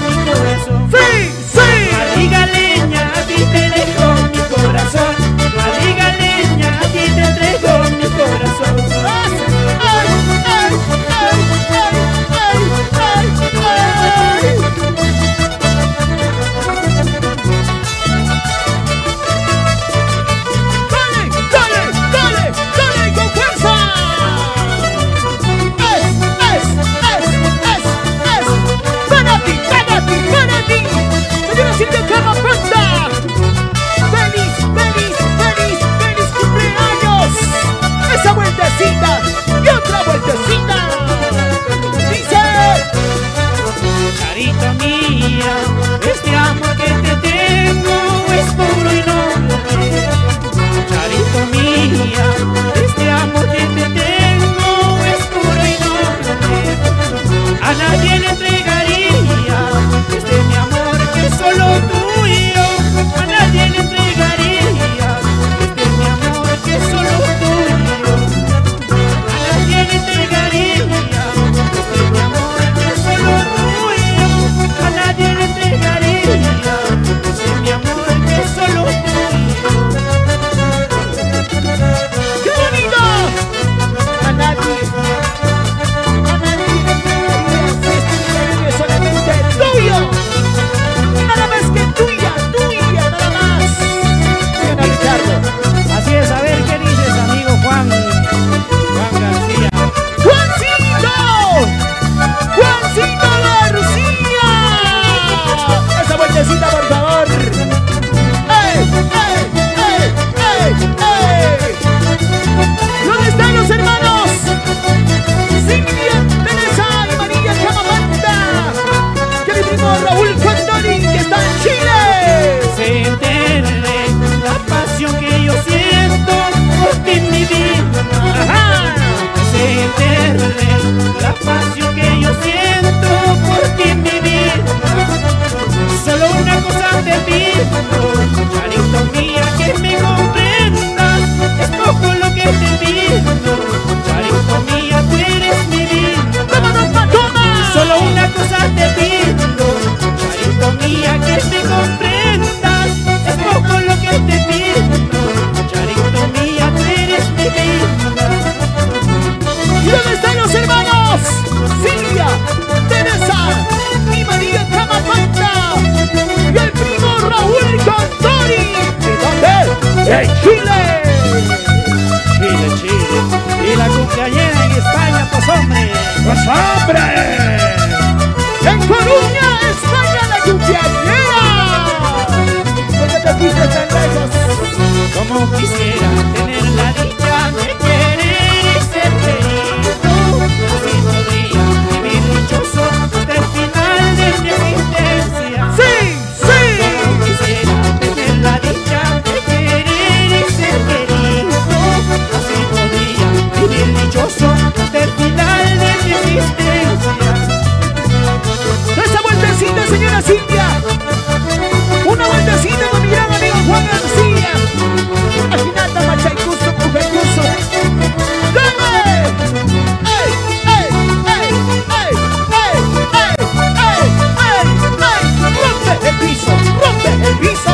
¡De Chile! Chile, Chile. Y la cumpleañera en España, pues hombre. ¡Pues hombre! ¡En Coruña, España, la cumpleañera! ¿Por qué te fuiste tan lejos? Como quisiera tener la dicha de querer y ser feliz. Así podría vivir dichoso hasta el final de mi existencia. ¡Sí, sí! Como quisiera tener la dicha de querer y ser feliz. Así podría vivir dichoso hasta el final de mi existencia. ¡Esa vueltecita, señora Silvia! ¡Una vueltecita con mi gran amigo Juan García! ¡Aginata, Machaycuso, Cujecuso! ¡Dame! ¡Ey, ey, ey, ey, ey, ey, ey, ey, ey! ¡Rompe el piso! ¡Rompe el piso!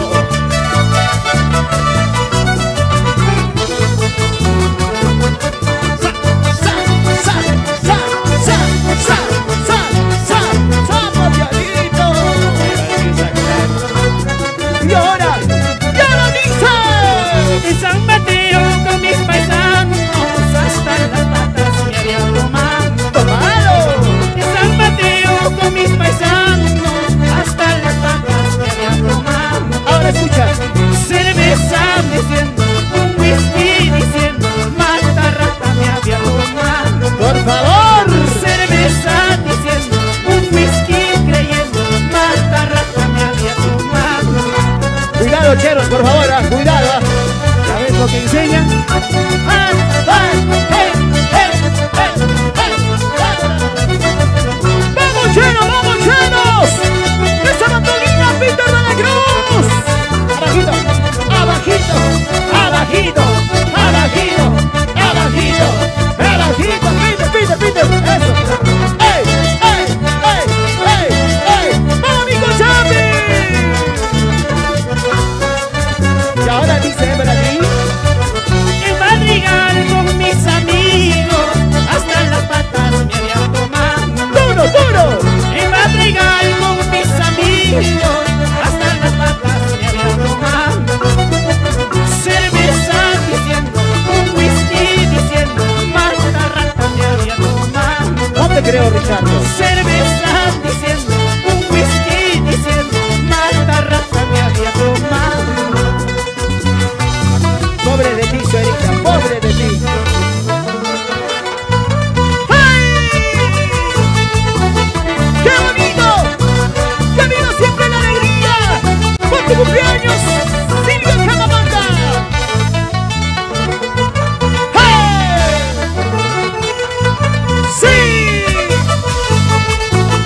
¡Sa, sa, sa, sa, sa, sa, sa, sa, sa, papialito! Y ahora, y ahora dice. En San Mateo con mis paisanos hasta las patas me habían tomado. ¡Tomado! En San Mateo con mis paisanos hasta las patas me habían tomado. Ahora escucha. Cerveza diciendo, un whisky diciendo, mata rata me había tomado. ¡Por favor! Cerveza diciendo, un whisky creyendo, mata rata me había tomado. Cuidado, cheros, por favor, ah, cuidado. ah. ¿Sabes lo que enseñan? ¡Ah! ¡Ah! ¡Eh! ¡Eh! ¡Eh! ¡Eh! ¡Vamos, cheros! ¡Vamos, cheros! ¡Esa bandolina, Peter de la Cruz! ¡Abajito! ¡Abajito! ¡Abajito! ¡Abajito! ¡Abajito! ¡Abajito! ¡Peter, Peter, Peter! ¡Eso! ¡Ey! ¡Ey! ¡Ey! ¡Ey! ¡Ey! ¡Vamos, amigo Chapi! Y ahora dice Evelyn. En Madrigal con mis amigos hasta las patas me habían tomado. ¡Duro, duro! En Madrigal con mis amigos hasta las patas me habían tomado. Cerveza diciendo, un whisky diciendo, mata rata me había tomado. No te creo, Richardo. Cerveza diciendo, un whisky diciendo, mata rata me había tomado. Pobre de ti, Suerita, pobre de ti. ¡Ay! ¡Qué bonito! ¡Que viva siempre la alegría! ¡Por tu cumpleaños, Silvia Camabanda! ¡Hey! ¡Sí!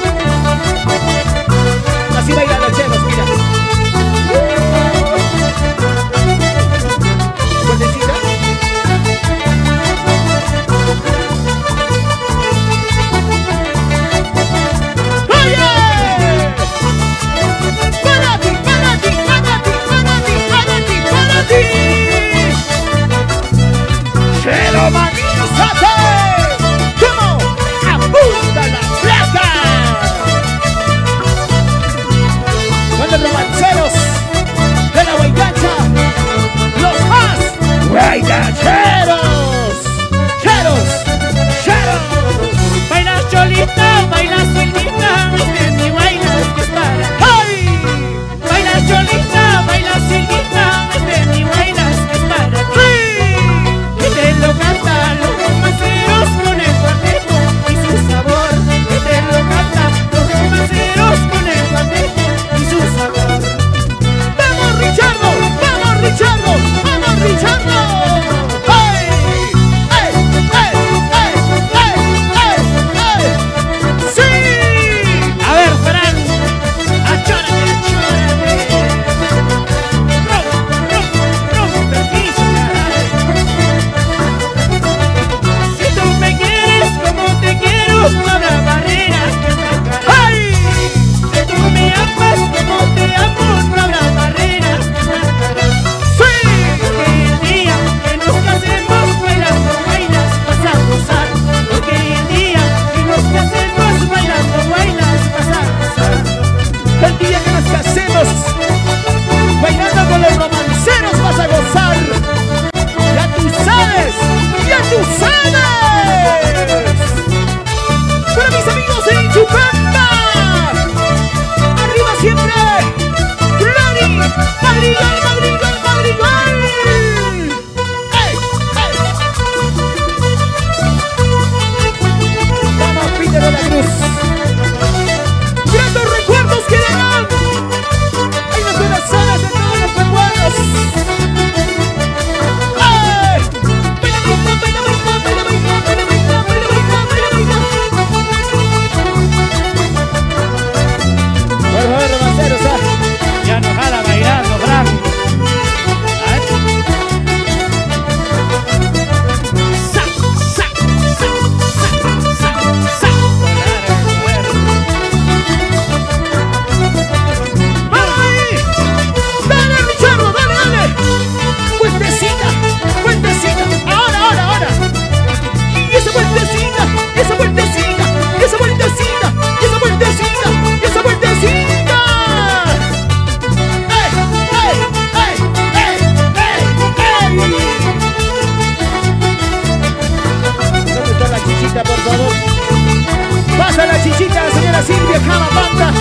pasa la chichita, señora Silvia Cama Banda?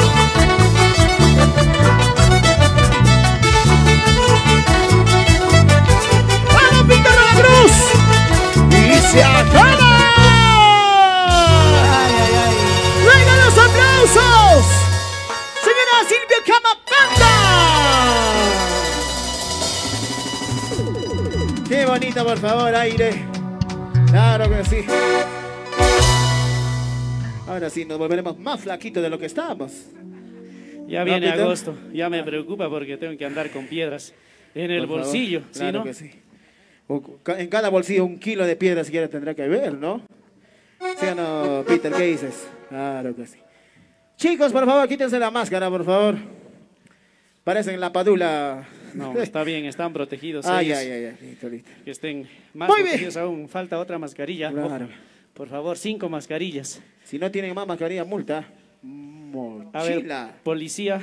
¡Vamos, Víctor de la Cruz! ¡Y se acaba! Ay, ay, ay. ¡Vengan los aplausos! ¡Señora Silvia Cama Banda! ¡Qué bonito, por favor, aire! Claro que sí. Ahora sí, nos volveremos más flaquitos de lo que estábamos. Ya viene ¿No, Peter? agosto, ya me preocupa porque tengo que andar con piedras en el Por favor, bolsillo, ¿sí, claro no? que sí. O ca- En cada bolsillo un kilo de piedra siquiera tendrá que haber, ¿no? ¿Sí o no, Peter? ¿Qué dices? Claro que sí. Chicos, por favor, quítense la máscara, por favor. Parecen la padula. No, está bien, están protegidos Ay, ellos. ay, ay, ay, listo, listo. Que estén más Muy bien. protegidos aún. Falta otra mascarilla. Claro. Ojo, por favor, cinco mascarillas. Si no tienen más mascarilla, multa. A ver, Mochila. policía,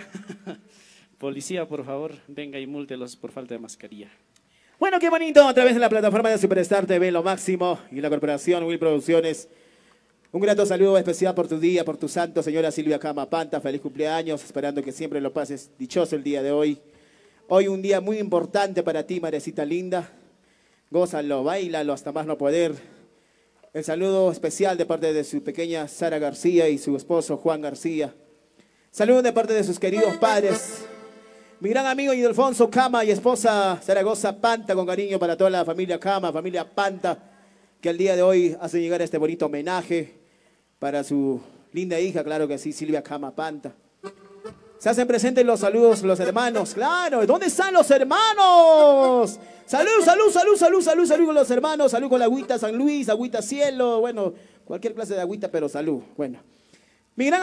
policía, por favor, venga y múltelos por falta de mascarilla. Bueno, qué bonito, a través de la plataforma de Superstar T V, Lo Máximo, y la corporación Will Producciones. Un grato saludo especial por tu día, por tu santo, señora Silvia Cama Panta. Feliz cumpleaños, esperando que siempre lo pases dichoso el día de hoy. Hoy un día muy importante para ti, madrecita linda. Gózalo, bailalo hasta más no poder. El saludo especial de parte de su pequeña Sara García y su esposo Juan García. Saludo de parte de sus queridos padres. Mi gran amigo Ildefonso Cama y esposa Zaragoza Panta, con cariño para toda la familia Cama, familia Panta, que el día de hoy hace llegar este bonito homenaje para su linda hija, claro que sí, Silvia Cama Panta. Se hacen presentes los saludos, los hermanos, claro. ¿Dónde están los hermanos? Salud, salud, salud, salud, salud, salud con los hermanos. Salud con la agüita San Luis, agüita Cielo. Bueno, cualquier clase de agüita, pero salud. Bueno. Mi gran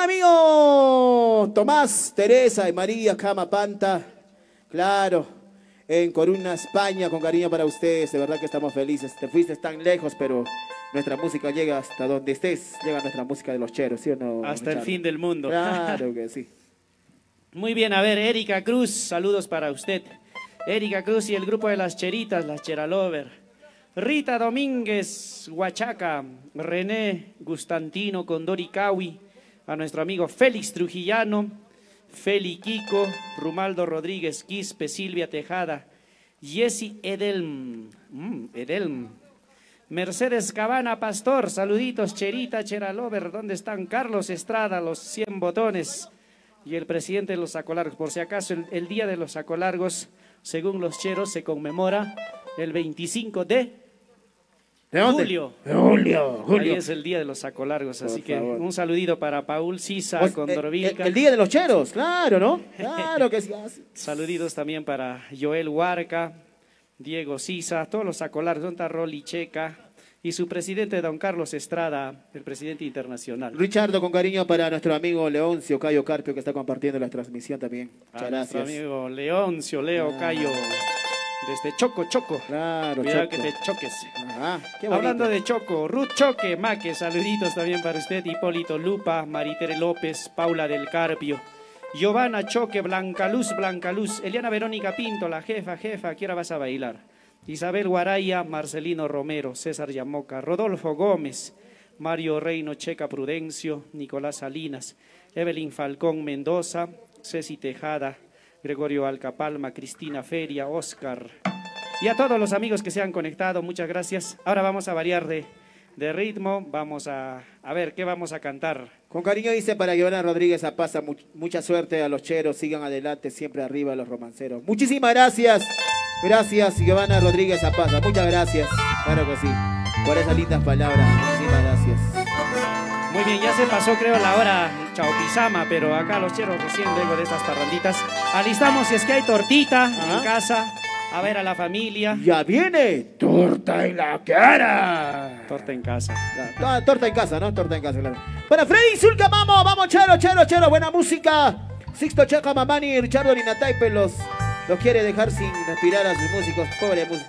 amigo Tomás, Teresa y María Cama Panta. Claro, en Coruna, España, con cariño para ustedes. De verdad que estamos felices. Te fuiste tan lejos, pero nuestra música llega hasta donde estés. Llega nuestra música de los cheros, ¿sí o no? Hasta el Charlie? fin del mundo. Claro que sí. Muy bien, a ver, Erika Cruz, saludos para usted. Erika Cruz y el grupo de las Cheritas, las Cheralover. Rita Domínguez, Huachaca. René Gustantino, Condoricawi. A nuestro amigo Félix Trujillano. Feli Kiko, Rumaldo Rodríguez, Quispe, Silvia Tejada. Jessy Edelm. Mm, Edelm. Mercedes Cabana Pastor, saluditos, Cherita, Cheralover. ¿Dónde están? Carlos Estrada, los cien botones. Y el presidente de los Sacolargos. Por si acaso, el, el Día de los Sacolargos, según los cheros, se conmemora el veinticinco de ¿De dónde? julio. De julio, julio. Ahí es el Día de los Sacolargos. Por Así que favor. un saludito para Paul Sisa, Pues, Condorvilca. el, el día de los cheros, claro, ¿no? Claro que sí. Saluditos también para Joel Huarca, Diego Sisa, todos los Sacolargos, Don Tarroli Checa y su presidente, don Carlos Estrada, el presidente internacional. Richardo, con cariño para nuestro amigo Leoncio Cayo Carpio, que está compartiendo la transmisión también. A Muchas nuestro gracias. amigo Leoncio, Leo Ah. Cayo, desde Choco, Choco. Claro, Cuidado Choco. que te choques. Ajá, qué bonito. Hablando de Choco, Ruth Choque, Maque, saluditos también para usted, Hipólito Lupa, Maritere López, Paula del Carpio, Giovanna Choque, Blanca Luz, Blanca Luz, Eliana Verónica Pinto, la jefa, jefa, ¿a qué hora vas a bailar? Isabel Guaraya, Marcelino Romero, César Yamoca, Rodolfo Gómez, Mario Reino, Checa Prudencio, Nicolás Salinas, Evelyn Falcón Mendoza, Ceci Tejada, Gregorio Alcapalma, Cristina Feria, Oscar. Y a todos los amigos que se han conectado, muchas gracias. Ahora vamos a variar de, de ritmo, vamos a, a ver qué vamos a cantar. Con cariño dice para Giovanna Rodríguez Apaza, much, mucha suerte a los cheros, sigan adelante, siempre arriba los romanceros. Muchísimas gracias, gracias Giovanna Rodríguez Apaza, muchas gracias, claro que sí, por esas lindas palabras, muchísimas gracias. Muy bien, ya se pasó creo la hora Chaupizama, pero acá los cheros recién luego de estas parranditas. Alistamos si es que hay tortita Ajá. en casa, a ver a la familia. Ya viene, torta en la cara. Torta en casa. No, torta en casa, ¿no? Torta en casa, claro. Para Freddy Zulca, vamos, vamos, chero, chero, chero, buena música. Sixto Chaca Mamani, Richardo Linataipe los, los quiere dejar sin respirar a sus músicos, pobre músico.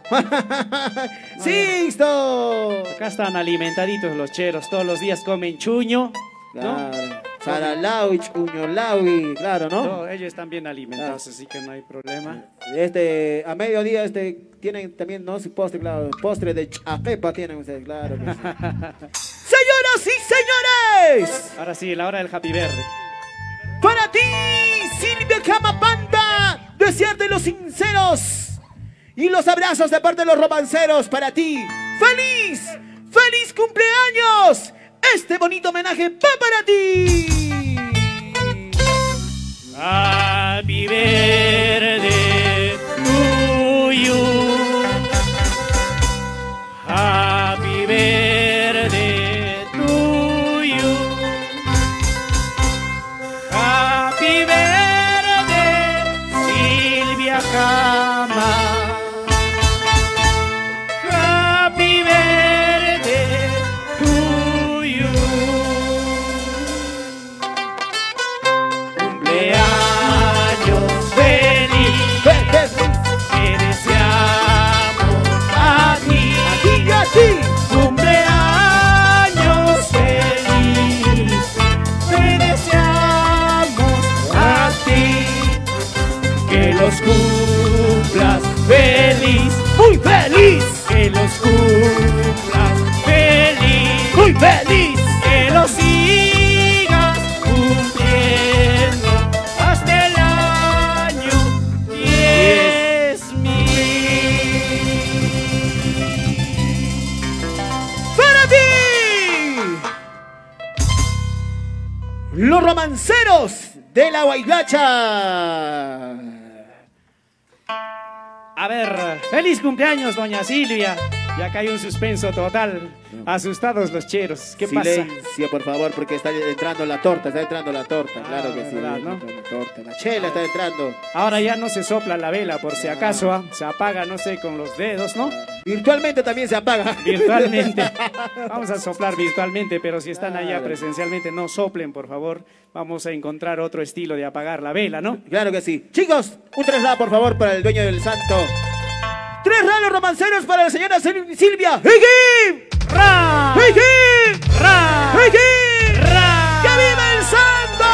¡Sixto! Acá están alimentaditos los cheros, todos los días comen chuño, ¿no? Claro. Saralaui, Uñolaui, claro, ¿no? Todos ellos están bien alimentados, así que no hay problema. Este, a mediodía este, tienen también, ¿no? Su postre, claro, postre de chapepa tienen ustedes, claro que sí. Señoras y señores, Ahora sí, la hora del happy verde. Para ti, Silvia Cama Banda, desearte los sinceros y los abrazos de parte de los romanceros para ti. ¡Feliz! ¡Feliz cumpleaños! Este bonito homenaje va para ti. Happy verde to you. Happy verde to you. Happy verde, Silvia Cama. Happy verde to you. Cumpleaños feliz, te deseamos a ti, A ti y a ti. cumpleaños feliz, te deseamos a ti, que los cumplas feliz, Muy feliz. que los cumplas feliz, Muy feliz. que los sigas cumpliendo hasta el año diez mil. Para ti. Los romanceros de la Guaylacha. A ver, feliz cumpleaños, doña Silvia. Y acá hay un suspenso total. Asustados los cheros. ¿Qué pasa? Silencio, por favor, porque está entrando la torta, está entrando la torta, Ah, claro que sí. verdad, está ¿no? entrando la torta, la chela está entrando. Ahora ya no se sopla la vela, por si acaso, ¿ah? Se apaga, no sé, con los dedos, ¿no? Virtualmente también se apaga. Virtualmente. Vamos a soplar virtualmente, pero si están allá Claro. presencialmente, no soplen, por favor. Vamos a encontrar otro estilo de apagar la vela, ¿no? Claro que sí. Chicos, un traslado, por favor, para el dueño del santo. Tres ralos romanceros para la señora Sil- Silvia. ¡Hiki! ¡Ra! ¡Hiki! ¡Ra! ¡Hiki! ¡Ra! ¡Que viva el santo!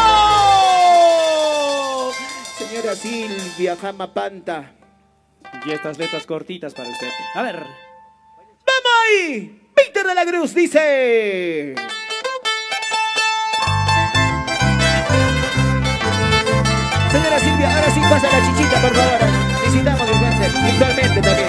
Señora Silvia Cama Banda. Y estas letras cortitas para usted. A ver. ¡Vamos ahí! Peter de la Cruz dice... Señora Silvia, ahora sí pasa la chichita, por favor. Necesitamos urgente, virtualmente también.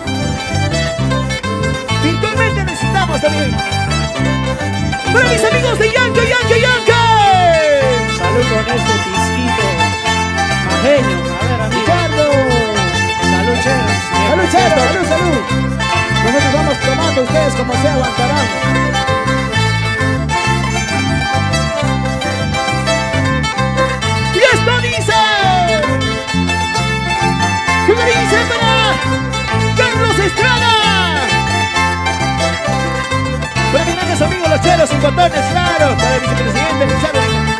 Virtualmente necesitamos también. Para mis amigos de Yanke, Yanke, Yanke. Salud con este pisquito majeño. A ver, amigo. Ricardo. Salud, cheros. Salud, Chero, salud, salud. Nosotros vamos tomando, ustedes como se aguantarán. Y esto dice. ¿Qué le dice para Carlos Estrada? Para mis grandes amigos los cheros sin botones, claro. Para el vicepresidente Richard.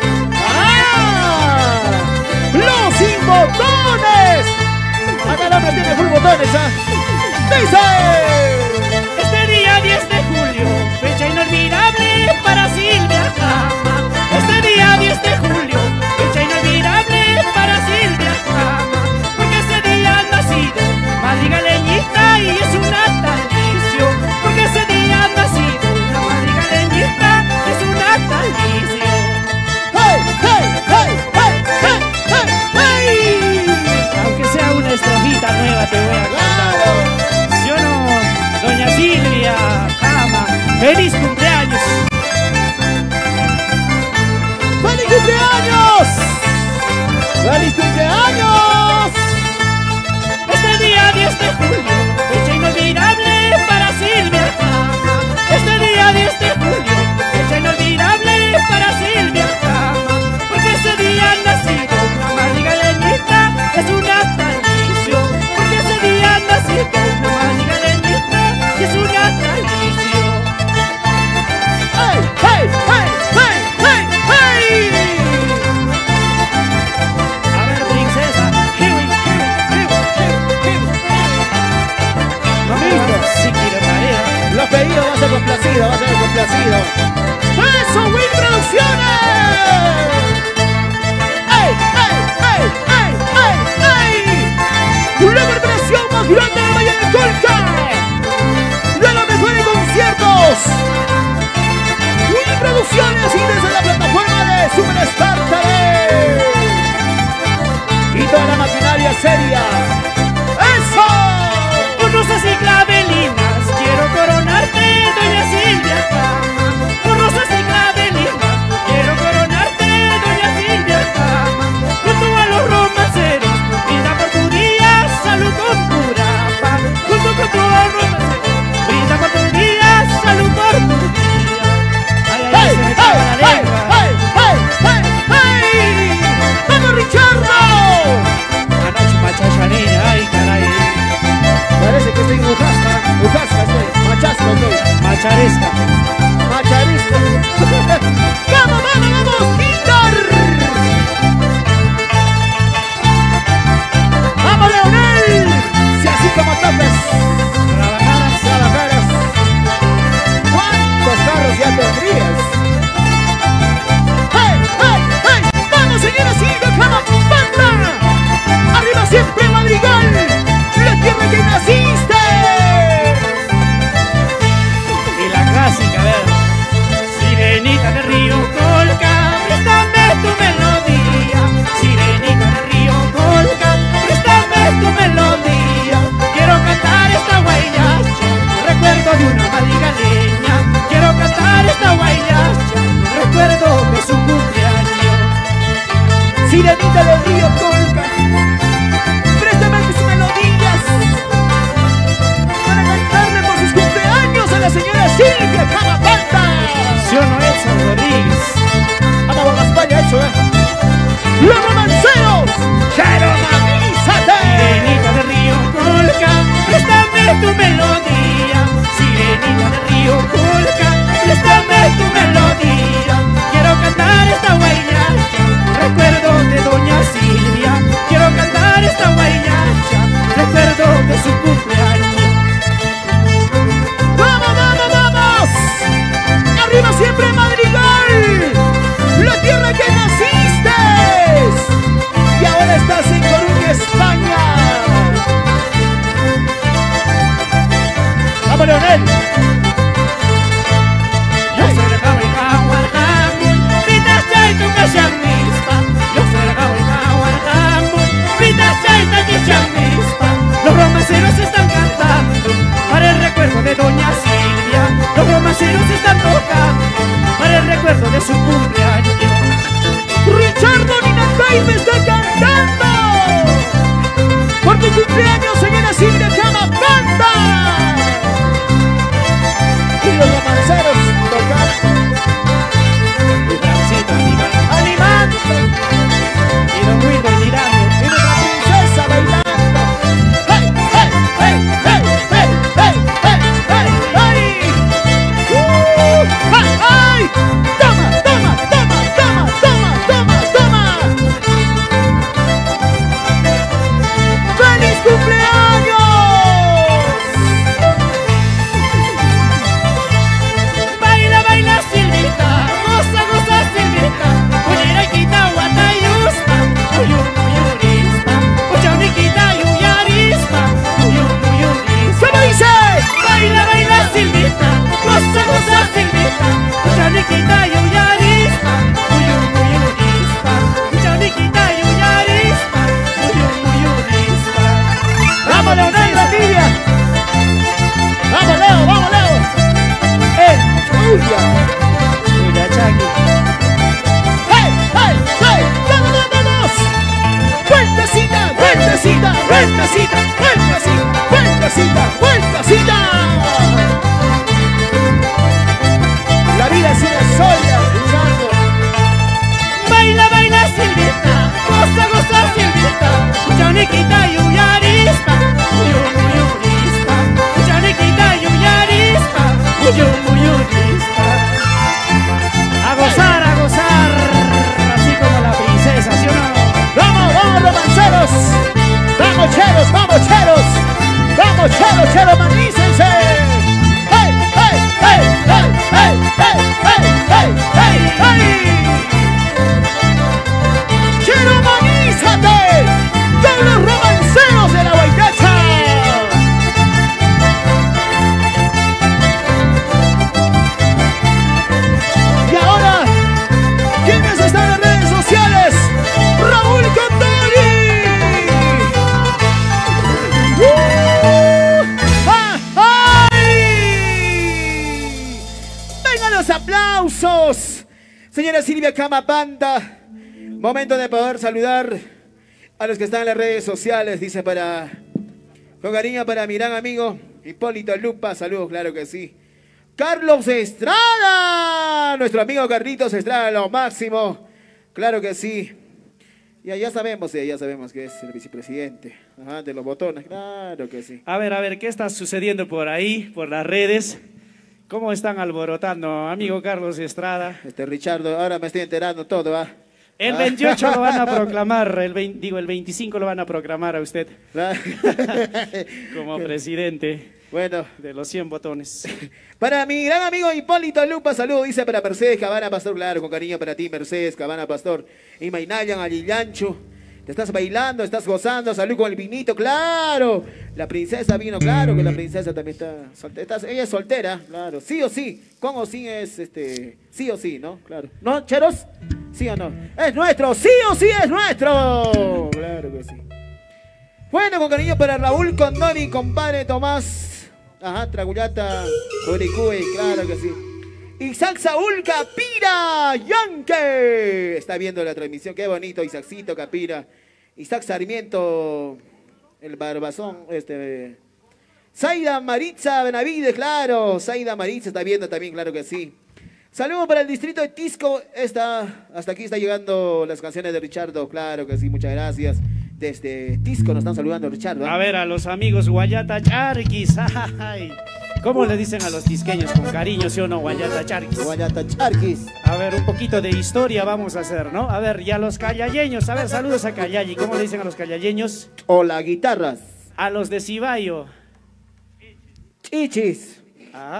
¡Ah! ¡Los sin botones! Acá el hombre tiene full botones, ¿ah? ¡Dice! Este día diez de julio, fecha inolvidable para Silvia Cama. Este día diez de julio, fecha inolvidable para Silvia Cama. Porque ese día ha nacido madrigaleñita y es un natalicio. Porque ese día ha nacido una madrigaleñita, es un natalicio. ¡Hey, hey, hey, hey, hey, hey, hey! Aunque sea una estrofita nueva te voy a cantar. ¡Claro! ¿Sí o no? Sirenita del río Colca. Préstame tus melodías para cantarle por sus cumpleaños a la señora Silvia Cama Banda. ¿Sí o no, Edson Rodríguez? Vamos a España, eso, eh. Los romanceros, Jeromanízate. Sirenita del río Colca, préstame tu melodía. Sirenita del río Colca, préstame tu melodía. Quiero cantar esta guayacha, recuerdo de doña Silvia. Quiero cantar esta guayacha, recuerdo de su cumpleaños. ¡Vamos, vamos, vamos! ¡Arriba siempre Madrigal! ¡La tierra que naciste! Y ahora estás en Coruña, España. ¡Vamos, Leonel! Yo soy el cabo y cabo al jamón, fritas chay tu cachanispa. Yo soy el cabo y cabo al jamón, fritas chay tu cachanispa. Los romanceros están cantando para el recuerdo de doña Silvia. Los romanceros están tocando para el recuerdo de su cumpleaños. ¡Richardo Ninacay me está cantando! ¡Por tu cumpleaños, señora Silvia Cama Banda! Y los romanceros tocando, Y Francito animando. animando, Y Don Wilber tirando. y nuestra princesa bailando. ¡Hey, hey, hey, hey, hey, hey, hey, hey, hey! ¡Uh! ¡Ay, ay! ¡Toma, toma, toma, toma, toma, toma, toma! ¡Feliz cumpleaños! Baila, baila Silvita, goza, goza Silvita. Uyaraquita, guatayuspa, uyun, uyurispa. Uchaniquita, yuyarispa, uyun, uyurispa. ¿Cómo dice? Baila, baila Silvita, goza, goza Silvita. Uchaniquita, yuyarispa, uyun, uyurispa. Uchaniquita, yuyarispa, uyun, uyurispa. ¡Vamos, Leonel, la tibia! ¡Vamos, Leo, vamos, Leo! ¡Eh! ¡Uya! Uya Chaki. ¡Hey, hey, hey! ¡Vamos, vamos, vamos! ¡Vueltecita, vueltecita, vueltecita, vueltecita, vueltecita, vueltecita! La vida es una sola, luchando. Baila, baila Silvita, goza, goza Silvita. Uchaniquita, yuyarispa, uyun, uyurispa. Uchaniquita, yuyarispa, uyun, uyurispa. A gozar, a gozar. Así como la princesa, ¿sí o no? ¡Vamos, vamos, romanceros! ¡Vamos, cheros, vamos, cheros! ¡Vamos, cheros, cheros, manícense! ¡Hey, hey, hey, hey, hey, hey, hey, hey, hey, hey! ¡Chero, manízate! ¡Con los romanceros de la Guaycacha! Y ahora, ¿quiénes están en las redes sociales? ¡Raúl Condori! ¡Uh! ¡Ah! ¡Ay! ¡Vengan los aplausos! Señora Silvia Cama Banda, momento de poder saludar a los que están en las redes sociales. Dice para, con cariño para mi gran amigo Hipólito Lupa, saludos, claro que sí. Carlos Estrada, nuestro amigo Carlitos Estrada, lo máximo, claro que sí. Ya, ya sabemos, eh, ya sabemos que es el vicepresidente. Ajá, de los botones, claro que sí. A ver, a ver, ¿qué está sucediendo por ahí, por las redes? ¿Cómo están alborotando, amigo Carlos Estrada? Este Richardo, ahora me estoy enterando todo, ¿va? El Ah. veintiocho lo van a proclamar, el veinte, digo, el veinticinco lo van a proclamar a usted como presidente Bueno, de los cien botones. para mi gran amigo Hipólito Lupa, saludo, dice para Mercedes Cabana Pastor, claro, con cariño para ti, Mercedes Cabana Pastor. Y Mainayan Alillancho, te estás bailando, estás gozando, salud con el vinito, claro. La princesa vino, claro que la princesa también está soltera, ella es soltera, claro, sí o sí, con o sin es, este, sí o sí, ¿no? Claro. ¿No, cheros? ¿Sí o no? Es nuestro, sí o sí es nuestro, claro que sí. Bueno, con cariño para Raúl Condori, compadre Tomás. Ajá, Tragullata, Uricuy, claro que sí. Isaac Saúl Capira Yanque. Está viendo la transmisión, qué bonito, Isaacito Capira. Isaac Sarmiento, el barbazón, este... Zaida Maritza Benavides, claro. Zaida Maritza está viendo también, claro que sí. Saludos para el distrito de Tisco. Está, hasta aquí está llegando las canciones de Richardo, claro que sí, muchas gracias. Desde Tisco nos están saludando, Richardo. A ver, a los amigos Guayata Charquis. Ay, ¿cómo le dicen a los tisqueños con cariño, sí o no, Guayata Charquis? Guayata Charquis. A ver, un poquito de historia vamos a hacer, ¿no? A ver, y a los callalleños, a ver, saludos a Callayi. ¿Cómo le dicen a los callalleños? Hola, guitarras. A los de Cibayo. Chichis. Ah,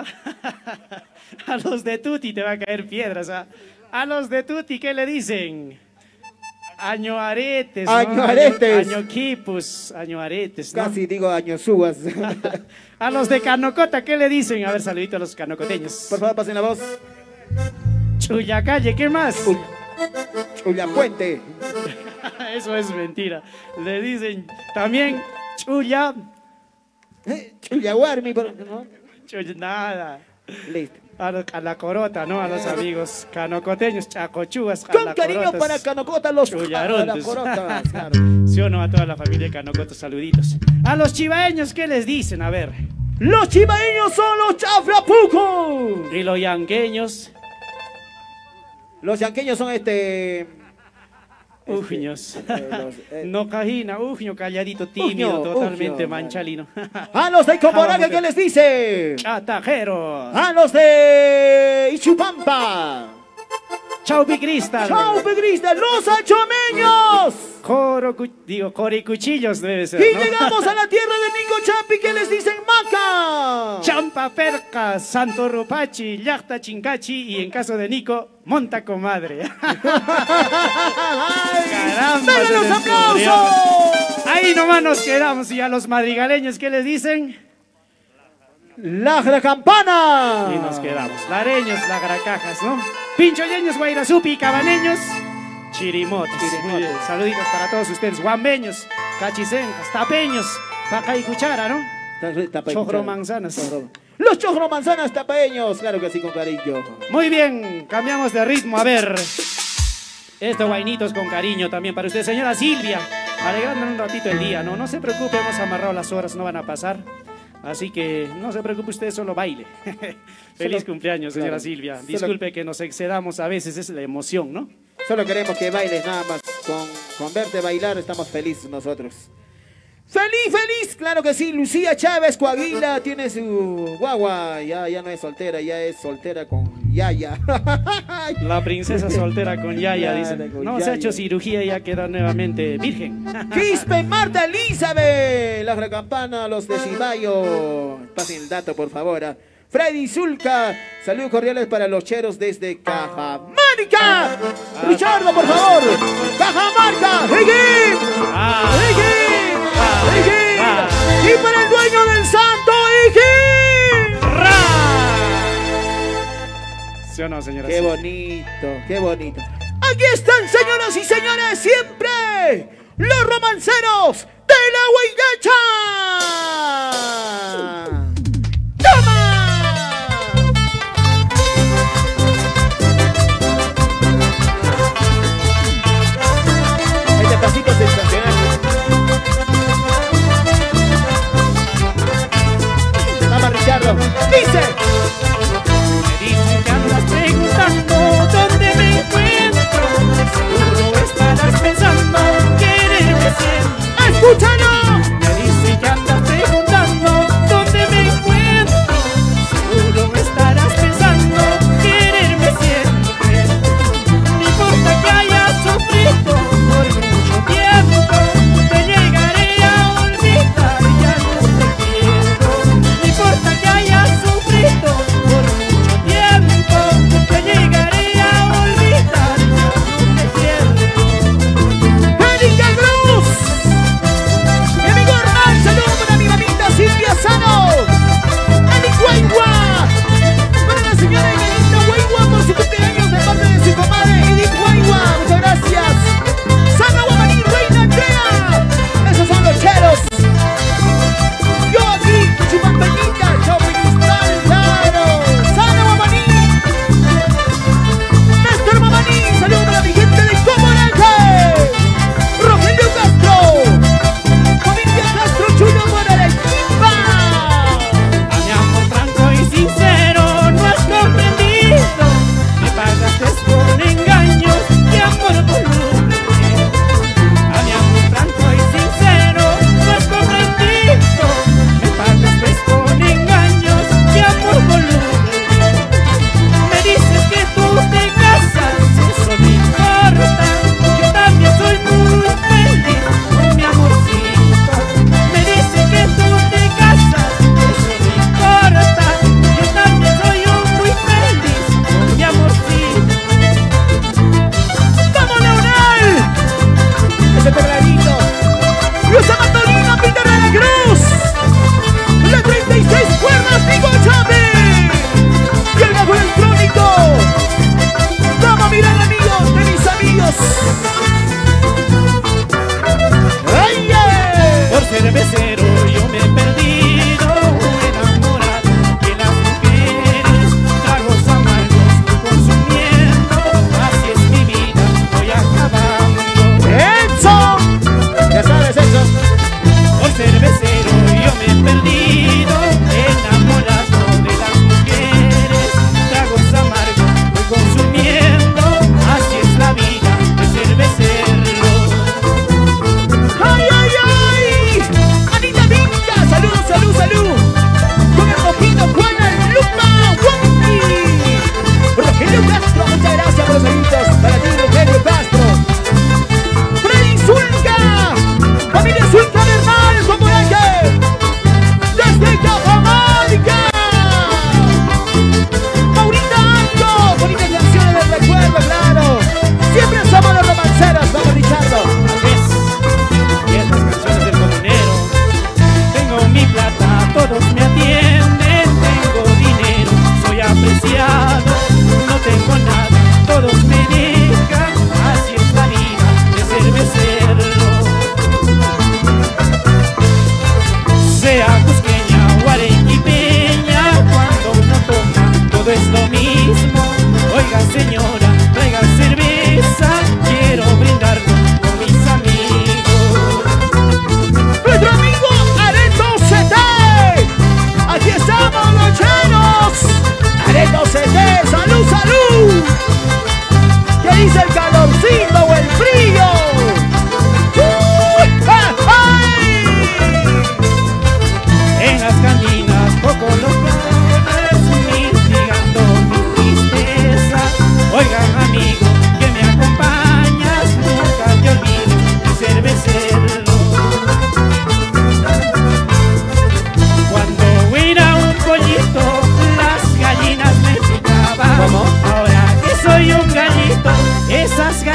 a los de Tuti te va a caer piedras. ¿Ah? A los de Tuti, ¿qué le dicen? Año aretes. Año aretes. Año quipus, año aretes. ¿no? Casi digo año subas. A los de Canocota, ¿qué le dicen? A ver, saludito a los canocoteños. Por favor, pasen la voz. Chuyacalle, ¿qué más? Chuyapuente. Eso es mentira. Le dicen también Chuya. Chuyaguarmi, ¿no? Chuya, nada. Listo. A, lo, a la corota, ¿no? A los amigos canocoteños, chacochuas. A Con la cariño corotas, para Canocota, los chullarontes. a la corotas, claro. Sí o no, a toda la familia de Canocota, saluditos. A los chivaeños, ¿qué les dicen? A ver. Los chivaeños son los chaflapucos. Y los yanqueños. Los yanqueños son este... Uños. Este, eh, los, eh. No cajina, uño, calladito, tímido, Uño, totalmente uño, manchalino. A los de Comoraga, ¿qué les dice? Chatajero. A los de Ichupampa. Chaupi Cristal. Chau, Pegrista, los achomeños. Coro, cu digo, coricuchillos debe ser, Y ¿no? llegamos a la tierra de Nico Chapi, ¿qué les dicen? Maca. Champa Perca, Santo Rupachi, Llacta Chincachi y en caso de Nico, Monta Comadre. Caramba, ¡Vengan se los les aplausos! ocurrió. Ahí nomás nos quedamos. Y a los madrigaleños, ¿qué les dicen? La campana. Y nos quedamos. Lareños, lagracajas, ¿no? Pinchoyeños, guairasupi, cabaneños, chirimotes. Chirimotes. Muy bien. Saluditos para todos ustedes. Guambeños, cachisencas, tapeños, paca y cuchara, ¿no? Tapa y Chocro cuchara. manzanas. Chocro. Los chocro manzanas tapaeños, claro que sí, con cariño. Muy bien, cambiamos de ritmo. A ver, estos vainitos con cariño también para usted, señora Silvia. Alegrando un ratito el día, ¿no? No se preocupe, hemos amarrado las horas, no van a pasar. Así que no se preocupe usted, solo baile. Feliz Solo, cumpleaños, señora claro, Silvia. solo- Disculpe que nos excedamos a veces, es la emoción, ¿no? Solo queremos que bailes nada más. Con, con verte bailar estamos felices nosotros. ¡Feliz, feliz! Claro que sí, Lucía Chávez Coaguila tiene su guagua. Ya, ya no es soltera, ya es soltera con Yaya. La princesa soltera con Yaya, Claro, dice. con No se ha Yaya. hecho cirugía y ya queda nuevamente virgen. Quispe Marta Elizabeth, la recampana, los de Cibayo. Pasen el dato, por favor. ¿ah? Freddy Zulca, saludos cordiales para los cheros desde Cajamarca. Richardo, por favor. Cajamarca, Higgy, Ah, Higgy, Higgy. ah. Y para el dueño del santo, Higgy. ¡Ra! ¿Sí o no, señora? Qué Silvia? bonito, qué bonito. Aquí están, señoras y señores, siempre los romanceros de la Huaygacha. ¡Toma! Este pasito sensacional. Vamos, Richardo. Dice. Me dicen que andas preguntando dónde me encuentro. Seguro estarás pensando quererme siempre. ¡Escúchalo! Me dicen que andas preguntando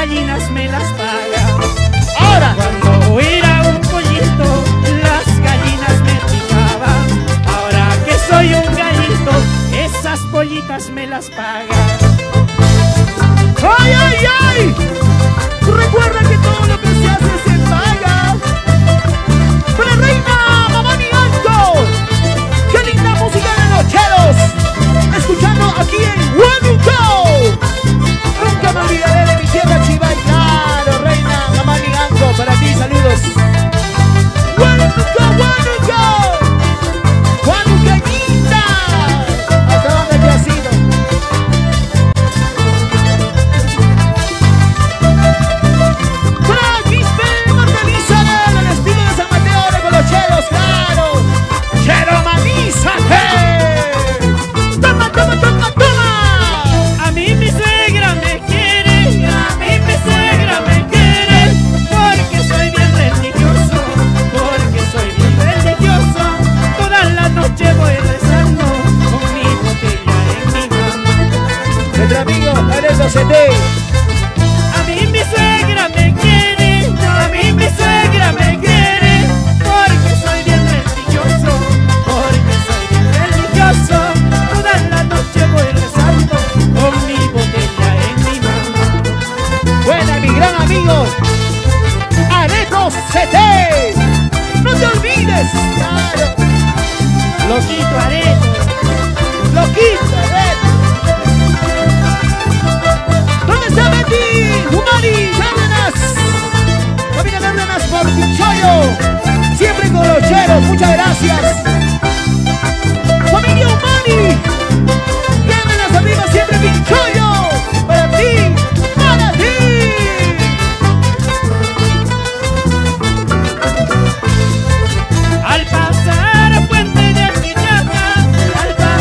gallinas me las paga. Ahora, Cuando era un pollito, las gallinas me picaban. Ahora que soy un gallito, esas pollitas me las pagan. ¡ay, ay, ay! Recuerda que todo lo que se hace se paga. ¡Para reina, mamá mi alto! ¡Qué linda música de los cheros! Escuchando aquí en Huánuco. Nunca me olvidaré de mi tierra Chivay. Claro, reina, mamá mi alto, para ti, saludos. ¡Huánuco, Huánuco! ¡Huánucañita! ¿Hasta dónde te has ido? Claro, cheromanízate. Toma, toma, toma, toma. A mí mi suegra me quiere, a mí mi suegra me quiere, porque soy bien religioso, porque soy bien religioso. Toda la noche voy rezando con mi botella en mi mano. Nuestro amigo Arezo C T. A mí mi suegra me quiere, a mí mi suegra me quiere, porque soy bien religioso, porque soy bien religioso. Toda la noche voy rezando con mi botella en mi mano. Buena, mi gran amigo Arezo C T. No te olvides. Claro. Loquito Arezo, Loquito, Arezo. ¿Dónde está Betty? Humari, Cárdenas. Familia Cárdenas por Pichoyo. Siempre con los cheros, muchas gracias. Familia Humani. Cárdenas arriba, siempre Pichoyo. Para ti, para ti. al pasar Puente de Pichaca, al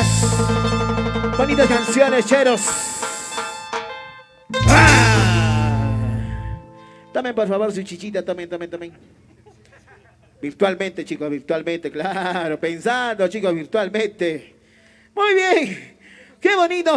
bonitas, bonitas canciones, cheros. ¡Ah! Tomen por favor su chichita, tomen, tomen, tomen. Virtualmente, chicos, virtualmente, claro, pensando, chicos, virtualmente. Muy bien, qué bonito.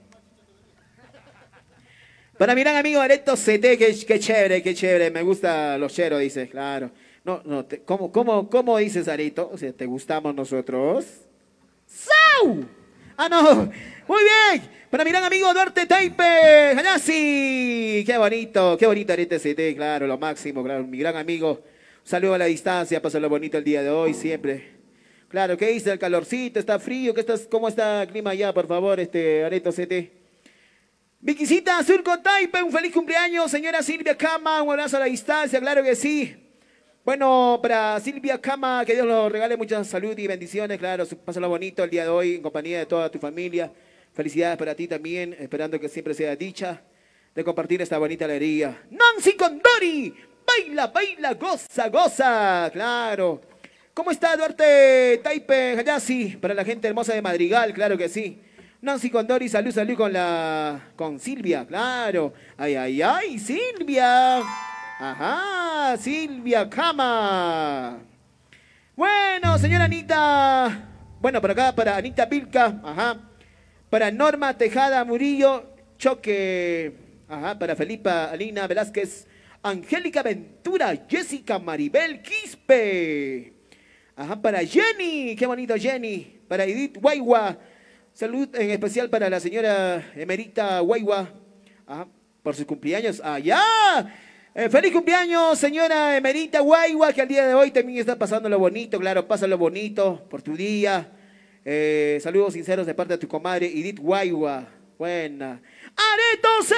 Para mi gran amigo Areto C T, qué, qué chévere, qué chévere, me gusta los cheros, dice, claro. No, no, te, ¿cómo, cómo, cómo dices, Areto? O sea, ¿te gustamos nosotros? ¡Sau! Ah, no, muy bien. Para mi gran amigo Duarte Taipe, Hanasi. Qué bonito, qué bonito Areto C T, claro, lo máximo, claro, mi gran amigo. Saludo a la distancia, pasarlo bonito el día de hoy, siempre. Claro, ¿qué dice el calorcito? ¿Está frío? ¿Qué estás, ¿Cómo está el clima allá, por favor, este Areto C T? Viquisita Surco Taipe, un feliz cumpleaños, señora Silvia Cama, un abrazo a la distancia, claro que sí. Bueno, para Silvia Cama, que Dios lo regale mucha salud y bendiciones, claro, pásalo bonito el día de hoy en compañía de toda tu familia. Felicidades para ti también, esperando que siempre sea dicha de compartir esta bonita alegría. Nancy Condori, baila, baila, goza, goza, claro. ¿Cómo está Duarte Taipe Hayasi? Para la gente hermosa de Madrigal, claro que sí. Nancy Condori, salud, salud con la con Silvia, claro. Ay, ay, ay, Silvia. Ajá, Silvia Cama. Bueno, señora Anita. Bueno, por acá para Anita Vilca, ajá. Para Norma Tejada Murillo, Choque. Ajá, para Felipa Alina Velázquez, Angélica Ventura, Jessica Maribel Quispe. Ajá, para Jenny, qué bonito Jenny. Para Edith Guaigua. Salud en especial para la señora Emerita Guaigua, ajá, por sus cumpleaños. ¡Allá! Eh, ¡Feliz cumpleaños, señora Emerita Guaigua! Que al día de hoy también está pasando lo bonito, claro, pásalo bonito por tu día. Eh, saludos sinceros de parte de tu comadre Edith Guaigua. Buena. ¡Areto C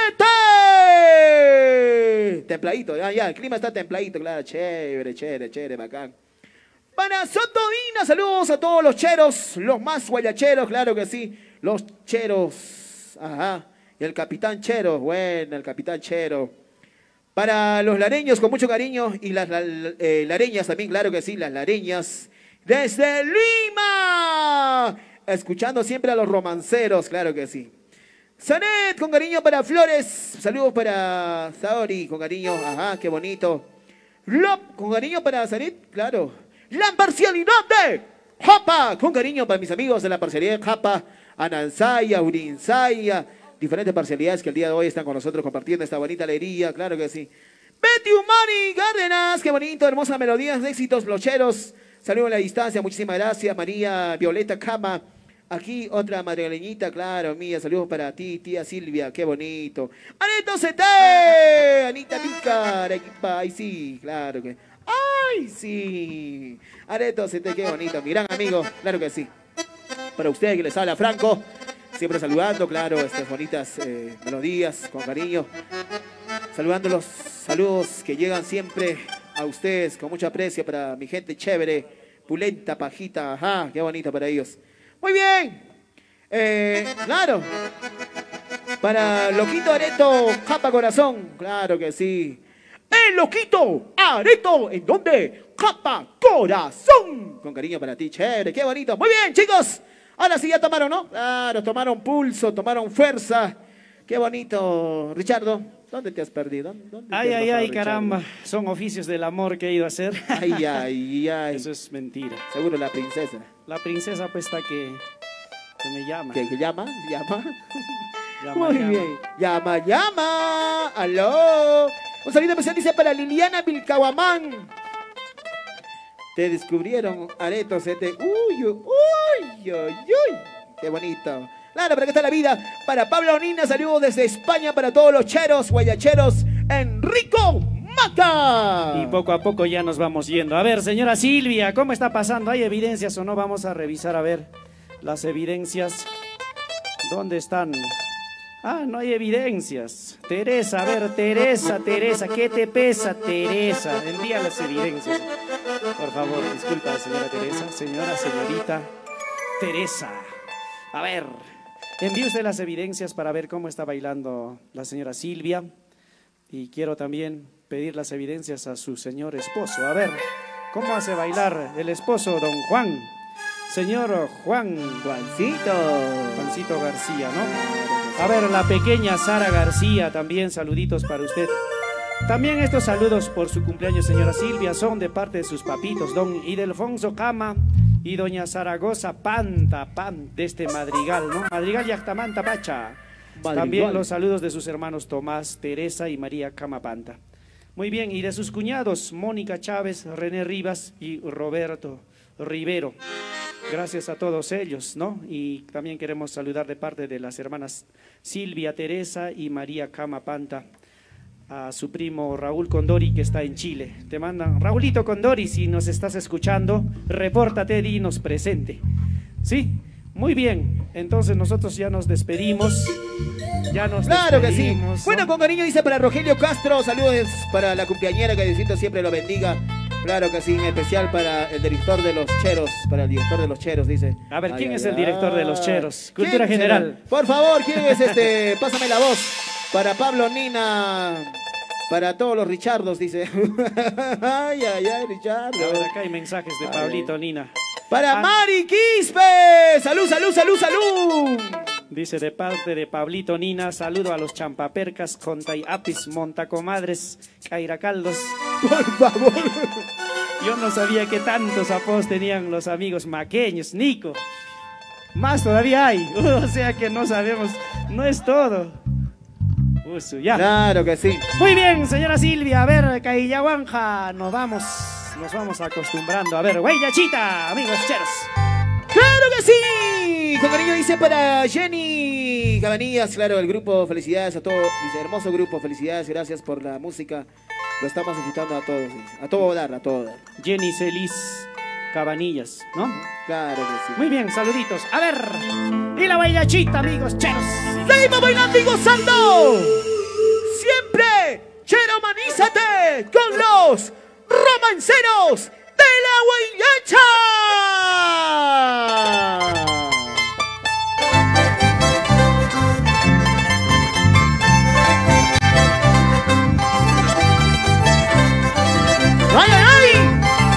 T! Templadito, ya, ya, el clima está templadito, claro, chévere, chévere, chévere, bacán. Para Sotoína, saludos a todos los cheros, los más guayacheros, claro que sí, los cheros, ajá, y el capitán chero, bueno, el capitán chero. Para los lareños, con mucho cariño, y las la, eh, lareñas también, claro que sí, las lareñas, desde Lima, escuchando siempre a los romanceros, claro que sí. Sanet, con cariño para Flores, saludos para Saori, con cariño, ajá, qué bonito. Lop, con cariño para Sanet, claro. La parcialidad de Japa, con cariño para mis amigos de la parcialidad de Japa, Anansaya, Urinsaya, diferentes parcialidades que el día de hoy están con nosotros compartiendo esta bonita alegría, claro que sí. Betty Umari Cárdenas, qué bonito, hermosa melodía, éxitos blocheros, saludos a la distancia, muchísimas gracias. María Violeta Cama, aquí otra madrileñita, claro, mía, saludos para ti, tía Silvia, qué bonito. Areto C T, Anita Pica, Arequipa, ay sí, claro que... ¡Ay, sí! Areto C T, qué bonito, mi gran amigo, claro que sí. Para usted que les habla Franco, siempre saludando, claro, estas bonitas eh, melodías, con cariño. Saludándolos, saludos que llegan siempre a ustedes, con mucho aprecio para mi gente chévere, pulenta, pajita, ajá, qué bonito para ellos. Muy bien, eh, claro, para Loquito Areto, Japa Corazón, claro que sí. El Loquito Areto, ¿en dónde? Japa Corazón. Con cariño para ti, chévere, qué bonito. Muy bien, chicos. Ahora sí ya tomaron, ¿no? Claro, tomaron pulso, tomaron fuerza. Qué bonito. Richardo, ¿dónde te has perdido? ¿Dónde ay, has ay, pasado, ay, Richardo? Caramba. Son oficios del amor que he ido a hacer. Ay, ay, ay. Eso es mentira. Seguro la princesa. La princesa pues está que, que me llama. ¿Qué, que llama? ¿Llama? Llama, Muy llama. bien. Llama, llama. Aló. Un saludo especial dice para Liliana Vilcahuamán. Te descubrieron, Areto C T. Uy, uy, uy, uy. Qué bonito. Claro, para que está la vida. Para Pablo Nina, saludos desde España para todos los cheros, guayacheros. Enrico Mata. Y poco a poco ya nos vamos yendo. A ver, señora Silvia, ¿cómo está pasando? ¿Hay evidencias o no? Vamos a revisar a ver las evidencias. ¿Dónde están? Ah, no hay evidencias. Teresa, a ver, Teresa, Teresa, ¿qué te pesa, Teresa? Envía las evidencias. Por favor, disculpa, señora Teresa. Señora, señorita Teresa. A ver, envíe usted las evidencias para ver cómo está bailando la señora Silvia. Y quiero también pedir las evidencias a su señor esposo. A ver, ¿cómo hace bailar el esposo, don Juan? señor Juan. Juancito. Juancito García, ¿no? A ver, la pequeña Sara García también, saluditos para usted. También estos saludos por su cumpleaños, señora Silvia, son de parte de sus papitos, don Idelfonso Cama y doña Zaragoza Panta, Pan, de este Madrigal, ¿no? Madrigal Yactamanta Pacha. Madrigal. También los saludos de sus hermanos Tomás, Teresa y María Cama Panta. Muy bien, y de sus cuñados, Mónica Chávez, René Rivas y Roberto Rivero. Gracias a todos ellos, ¿no? Y también queremos saludar de parte de las hermanas Silvia, Teresa y María Cama Panta a su primo Raúl Condori, que está en Chile. Te mandan, Raulito Condori, si nos estás escuchando, repórtate, dinos presente. ¿Sí? Muy bien, entonces nosotros ya nos despedimos. Ya nos Claro que sí. despedimos, ¿no? Bueno, con cariño dice para Rogelio Castro, saludos para la cumpleañera, que Diosito siempre lo bendiga. Claro que sí, en especial para el director de los Cheros, para el director de los Cheros, dice. A ver, ¿quién Ay, es ay, el director de los ay. Cheros? ¿Quién Cultura será? general. Por favor, ¿quién es este? Pásame la voz. Para Pablo Nina, para todos los Richardos, dice. Ay, ay, ay, Richardo. A ver, acá hay mensajes de Ay. Pablito Nina. Para Ah. Mari Quispe. Salud, salud, salud, salud. Dice de parte de Pablito Nina, saludo a los champapercas, Contay Apis, Montacomadres, Cairacaldos. Por favor. Yo no sabía que tantos apodos tenían los amigos maqueños, Nico. Más todavía hay, o sea que no sabemos, no es todo. Usu, ya. Claro que sí. Muy bien, señora Silvia, a ver, Caillahuanja, nos vamos, nos vamos acostumbrando. A ver, Huayachita, amigos cheros. ¡Claro que sí! Con cariño dice para Jenny Cabanillas, claro, el grupo, felicidades a todo, dice, hermoso grupo, felicidades, gracias por la música, lo estamos disfrutando a todos, dice, a todo dar, a todo dar. Jenny Celis Cabanillas, ¿no? Claro que sí. Muy bien, saluditos. A ver, y la Huayachita, amigos cheros. ¡Seguimos bailando y gozando! ¡Siempre! ¡Chero, manízate! ¡Con los romanceros de la Huayacha! ¡Ay, ay, ay!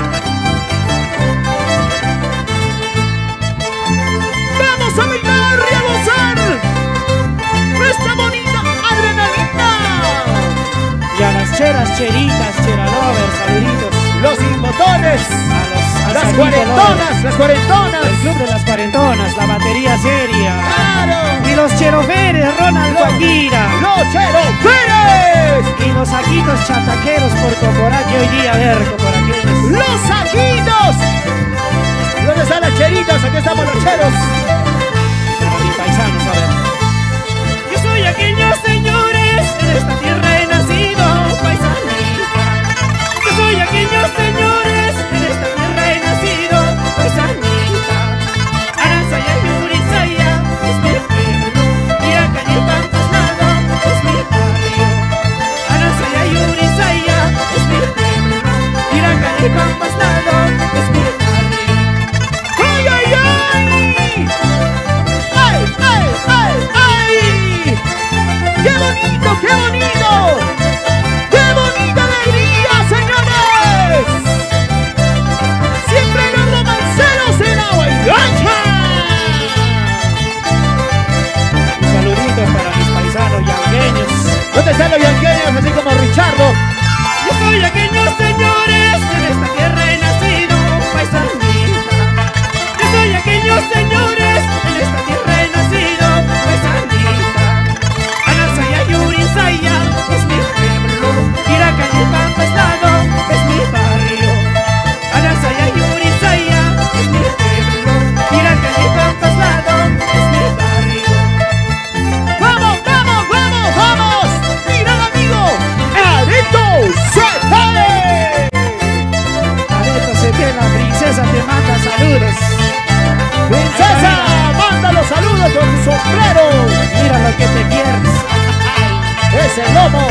¡Vamos a bailar y a gozar! ¡Nuestra bonita adrenalina! Y a las cheras, cheritas, cheralovers, saluditos. Los inmotores, A los a las Saquito cuarentonas, Lovers, las cuarentonas. el club de las cuarentonas, la batería seria. ¡Claro! Y los cheroferes, Ronald Guaquira. ¡Los cheroferes! Y los saquitos chataqueros por Cocoraque hoy día, a ver, cocoraqueños. ¡Los saquitos! ¿Dónde están las cheritas? Aquí estamos los cheros. Para mis paisanos, a ver. Yo soy aquellos señores, en esta tierra he nacido, paisanita. Yo soy aquellos señores, en esta tierra he nacido, paisanita. Aranzaya y Urizaya es mi pueblo, Iracaña y Pampaslado es mi barrio. Aranzaya y Urizaya es mi pueblo, Iracaña y Pampaslado es mi barrio. ¡Ay, ay, ay! ¡Ay, ay, ay, ay! ¡Qué bonito, qué bonito! ¡Qué bonita alegría, señores! ¡Siempre los romanceros en la Huayacha! Un saludito para mis paisanos yanqueños. ¿Dónde están los yanqueños, así como Richardo? Yo soy aquellos señores, en esta tierra he nacido, paisanita. Yo soy aquellos señores, en esta tierra he nacido, paisanita. Aranzaya y Urizaya es mi pueblo, Iracaña y Pampaslado es mi barrio. Aranzaya y Urizaya es mi pueblo, Iracaña y Pampaslado es mi barrio. ¡Vamos, vamos, vamos, vamos! ¡Mira el amigo! ¡Areto Cepeda! Areto Cepeda, la princesa te manda saludos. ¡Princesa! ¡Manda los saludos con tu sombrero! Mira lo que te pierdes. ¡Ese lomo!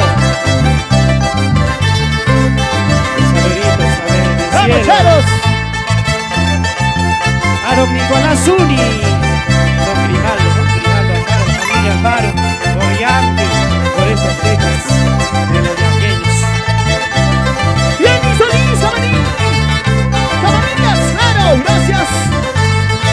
Saluditos, a ver, en el ¡Vamos, cielo. cheros! A don Nicolás Zuni, don Grimaldo, don Grimaldo Alfaro, familia Alfaro, por Yankee, por estas tecas de los yanqueños. ¡Bien, Solís, Cabanillas! ¡Cabanillas, claro! ¡Gracias!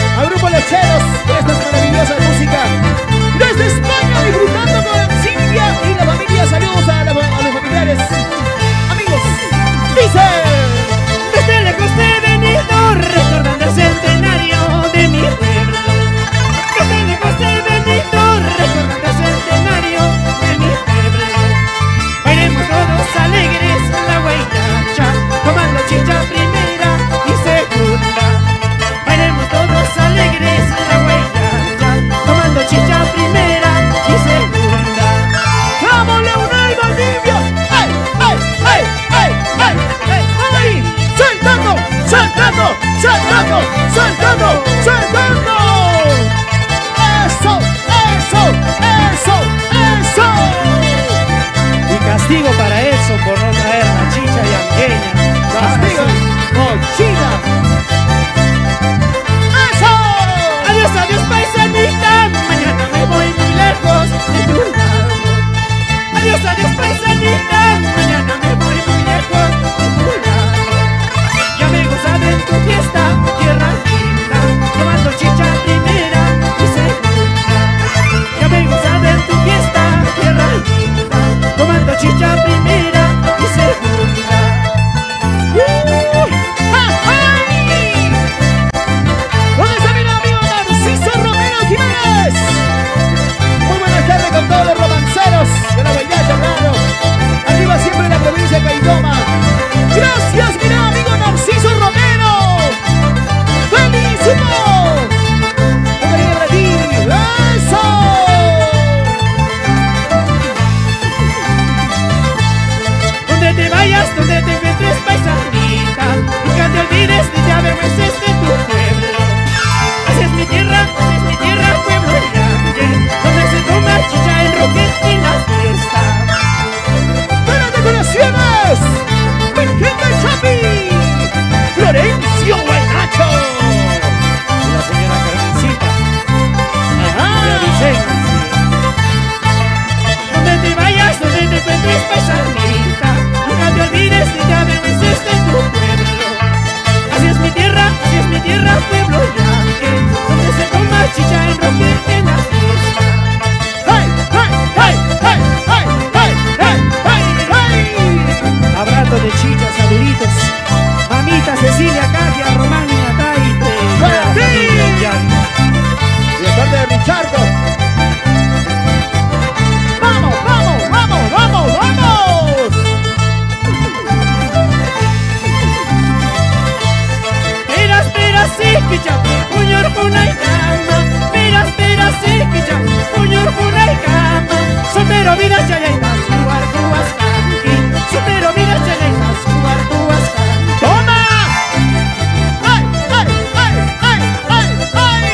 kicha, puñor kunay kama. Mira, mira, sí, kicha, puñor kunay kama. Soltero vida chayayta, suar kuas kanki. Soltero vida chayayta, suar kuas kanki. ¡Toma! ¡Ay, ay, ay, ay, ay, ay!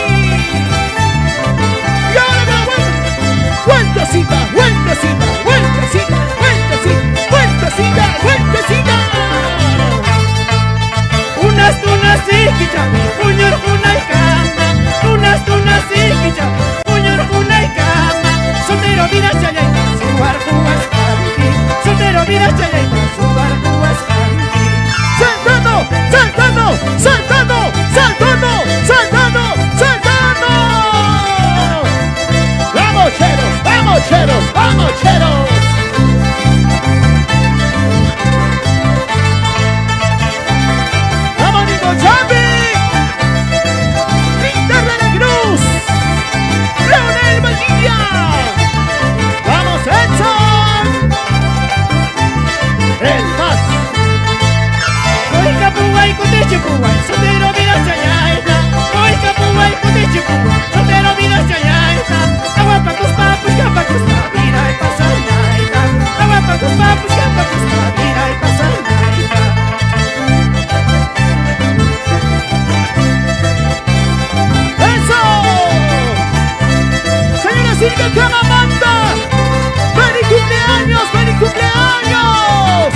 Y ahora me la vuelta. Vueltecita, vueltecita, vueltecita, vueltecita, vueltecita, vueltecita. Unas tunas sí, kicha, puñor kunay kama. Unas tunas sí, kicha, puñor kunay kama. Soltero vida chayayta, suar kuas kanki. Soltero vida chayayta, suar kuas kanki. ¡Saltando! ¡Saltando! ¡Saltando! ¡Saltando! ¡Saltando! ¡Saltando! ¡Vamos, cheros! ¡Vamos, cheros! ¡Vamos, cheros! ¡Vamos, Nico Chambi! ¡Peter de la Cruz! ¡Leonel Valdivia! ¡Vamos, Edson! ¡El más! Hoy capuay kutichi puay, soltero vida chayayta. Hoy capuay kutichi puay, soltero vida chayayta. Agua pa' tus papus, capa tus vida y pasar naita. Agua pa' tus papus, capa tus vida y pasar naita. ¡Eso! Señora Silvia Cama Banda, ¡feliz cumpleaños! ¡Feliz cumpleaños!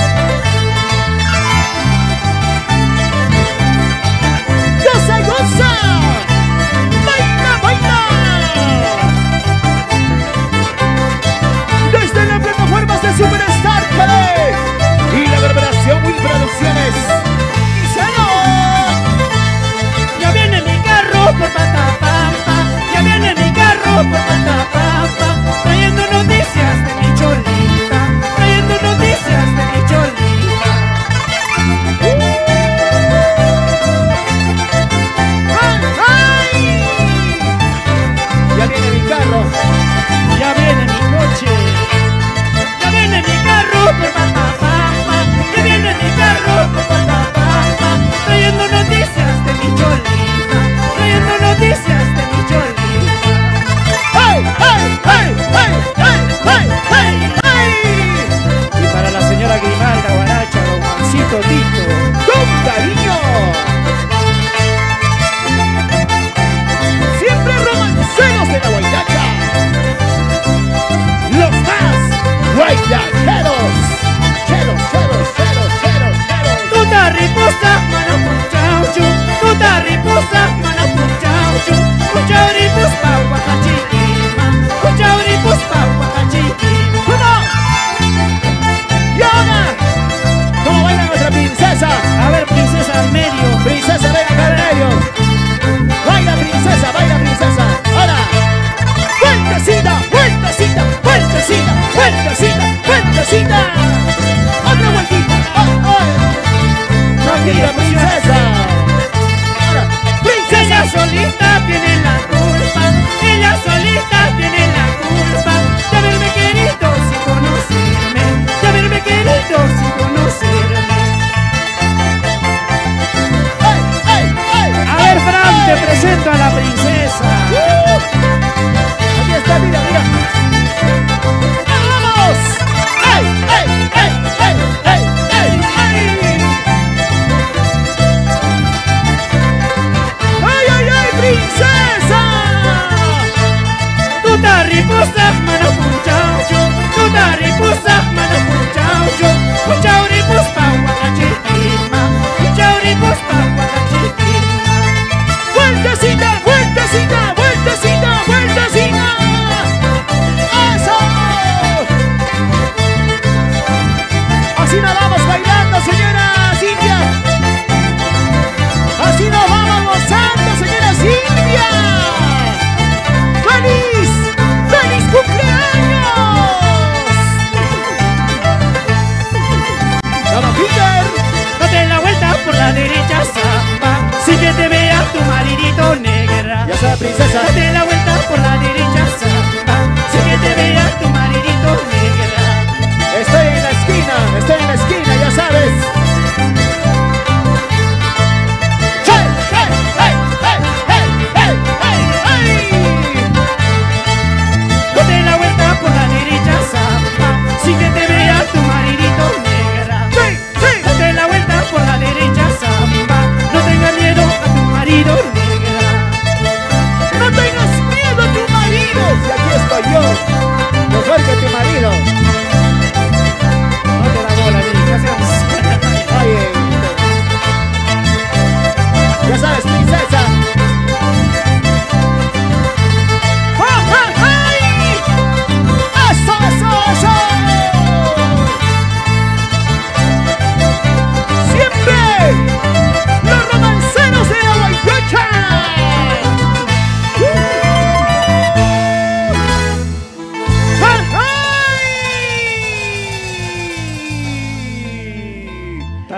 ¡Goza, goza! ¡Baila, baila! Desde las plataformas de Superstar T V y la corporación Will Producciones. ¡Y salud! Ya viene mi carro por Patapampa, ya viene mi carro por Patapampa.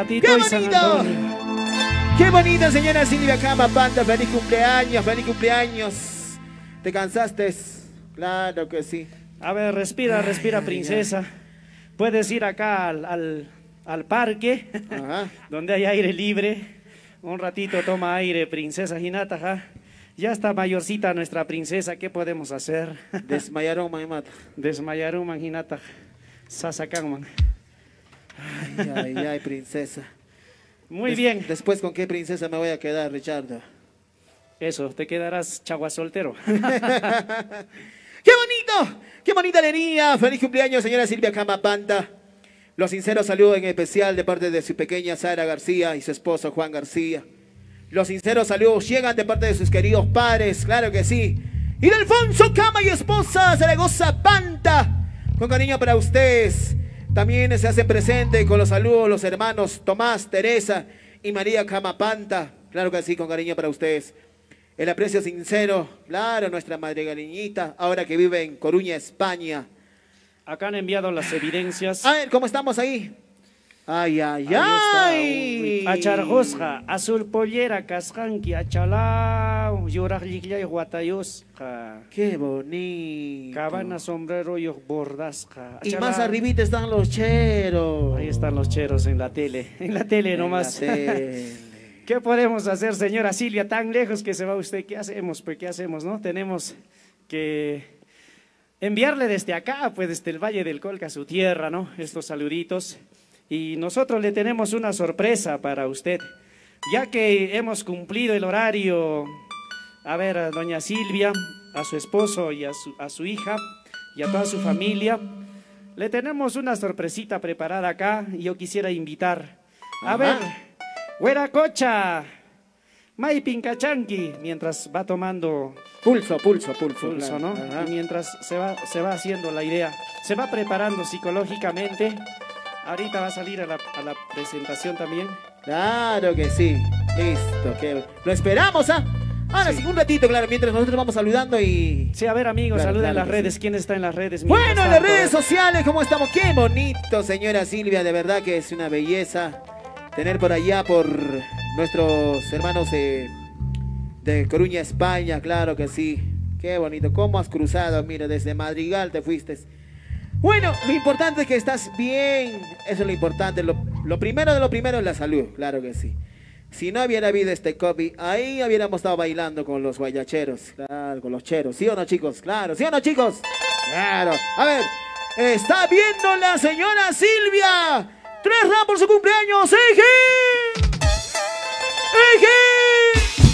ratito ¡Qué y San bonito! Antonio. ¡Qué bonita, señora Silvia Cama Panta! ¡Feliz cumpleaños, feliz cumpleaños! ¿Te cansaste? Claro que sí. A ver, respira, respira, Ay, princesa. Puedes ir acá al, al, al parque, Ajá. donde hay aire libre. Un ratito toma aire, princesa Hinata. ¿Ja? Ya está mayorcita nuestra princesa, ¿qué podemos hacer? Desmayaron, mamá. Desmayaron, man, Hinata. Sasacan, man. Ay, ay, ay, princesa. Muy Des- bien. Después, ¿con qué princesa me voy a quedar, Richardo? Eso, te quedarás chagua soltero. ¡Qué bonito! ¡Qué bonita alegría! ¡Feliz cumpleaños, señora Silvia Cama Panta! Los sinceros saludos en especial de parte de su pequeña Sara García y su esposo Juan García. Los sinceros saludos llegan de parte de sus queridos padres, claro que sí. Y de Alfonso Cama y esposa Zaragoza Panta. Con cariño para ustedes. También se hacen presente con los saludos los hermanos Tomás, Teresa y María Cama Panta. Claro que sí, con cariño para ustedes. El aprecio sincero, claro, nuestra madre galiñita, ahora que vive en Coruña, España. Acá han enviado las evidencias. A ver, ¿cómo estamos ahí? Ay, ay, Ahí está, ay. uy. Acharjosja, azul pollera, casjanqui, achalao, yurajliklay, guatayosja. Qué bonito. Cabana, sombrero, y bordasja. Y más arribita están los cheros. Ahí están los cheros en la tele. En la tele En nomás. la tele. ¿Qué podemos hacer, señora Silvia? Tan lejos que se va usted. ¿Qué hacemos? Pues, ¿qué hacemos, no? Tenemos que enviarle desde acá, pues, desde el Valle del Colca, su tierra, ¿no? Estos saluditos. Y nosotros le tenemos una sorpresa para usted. Ya que hemos cumplido el horario, a ver, a doña Silvia, a su esposo y a su, a su hija y a toda su familia, le tenemos una sorpresita preparada acá y yo quisiera invitar. A Ajá. ver, Güera Cocha, May Pincachanqui, mientras va tomando Pulso, pulso, pulso. pulso, claro. ¿no? Ajá. Y mientras se va, se va haciendo la idea, se va preparando psicológicamente. Ahorita va a salir a la, a la presentación también. Claro que sí. Listo, que lo esperamos, ¿ah? Ahora sí, un ratito, claro, mientras nosotros vamos saludando y... Sí, a ver, amigos, Claro, saluden claro las que redes. sí. ¿Quién está en las redes? Bueno, Mientras en las tanto, redes sociales, ¿cómo estamos? Qué bonito, señora Silvia, de verdad que es una belleza tener por allá, por nuestros hermanos de, de Coruña, España, claro que sí. Qué bonito, cómo has cruzado, mira, desde Madrigal te fuiste. Bueno, lo importante es que estás bien, eso es lo importante, lo, lo primero de lo primero es la salud, claro que sí. Si no hubiera habido este COVID, ahí hubiéramos estado bailando con los guayacheros, claro, con los cheros, ¿sí o no, chicos? Claro, ¿sí o no, chicos? Claro. A ver, está viendo la señora Silvia. Tres ramos por su cumpleaños. ¡Eje! ¡Eje!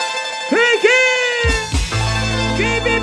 ¡Eje! ¡Eje! ¡Eje!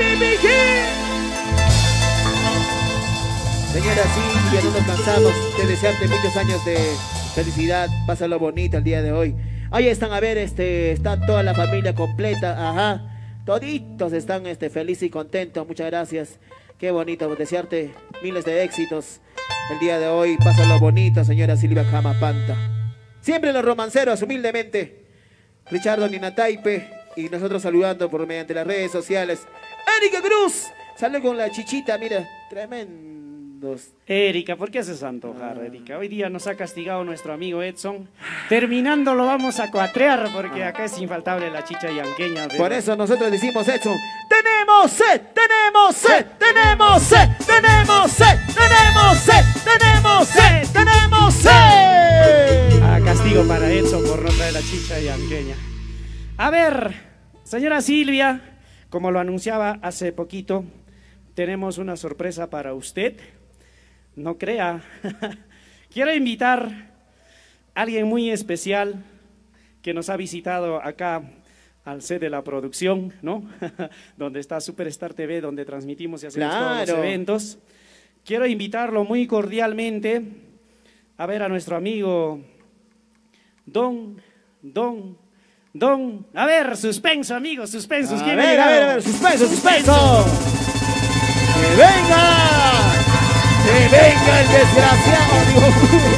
Señora Silvia, no nos cansamos de desearte muchos años de felicidad. Pásalo bonito el día de hoy. Ahí están, a ver, este, está toda la familia completa, ajá. Toditos están este, felices y contentos. Muchas gracias. Qué bonito desearte miles de éxitos el día de hoy. Pásalo bonito, señora Silvia Cama Panta. Siempre los romanceros, humildemente. Richardo Ninataipe y nosotros saludando por mediante las redes sociales. Erika Cruz, salió con la chichita, mira, tremendos. Erika, ¿por qué haces antojar, Erika? Hoy día nos ha castigado nuestro amigo Edson. Terminando lo vamos a cuatrear porque acá es infaltable la chicha yanqueña. Por eso nosotros decimos, Edson, tenemos sed, tenemos sed, tenemos sed, tenemos sed, tenemos sed, tenemos sed, tenemos sed. Ah, castigo para Edson por no traer la chicha yanqueña. A ver, señora Silvia, como lo anunciaba hace poquito, tenemos una sorpresa para usted. No crea. Quiero invitar a alguien muy especial que nos ha visitado acá al set de la producción, ¿no? Donde está Superstar T V, donde transmitimos y hacemos todos los Claro. eventos. Quiero invitarlo muy cordialmente a ver a nuestro amigo Don, Don, Don. A ver, suspenso, amigos, suspensos. A ¿Quién ver, ha a llegado? ver, a ver, suspenso, suspenso. ¡Que venga! ¡Que venga el desgraciado!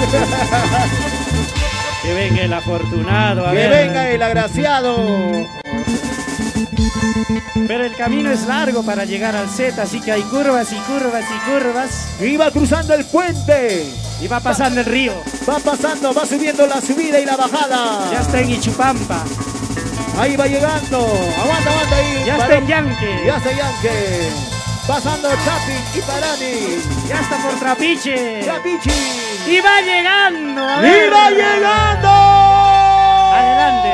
Que venga el afortunado, a ¡Que ver. venga el agraciado! Pero el camino es largo para llegar al set, así que hay curvas y curvas y curvas. ¡Iba cruzando el puente! Y va pasando el río. Va pasando, va subiendo la subida y la bajada. Ya está en Ichupampa. Ahí va llegando. Aguanta, aguanta ahí. Ya está en Yanque. Ya está en Yanque. Pasando Chapin y Parani. Ya está por Trapiche. Trapiche. Y va llegando. A ¡Y ver. va llegando! Adelante.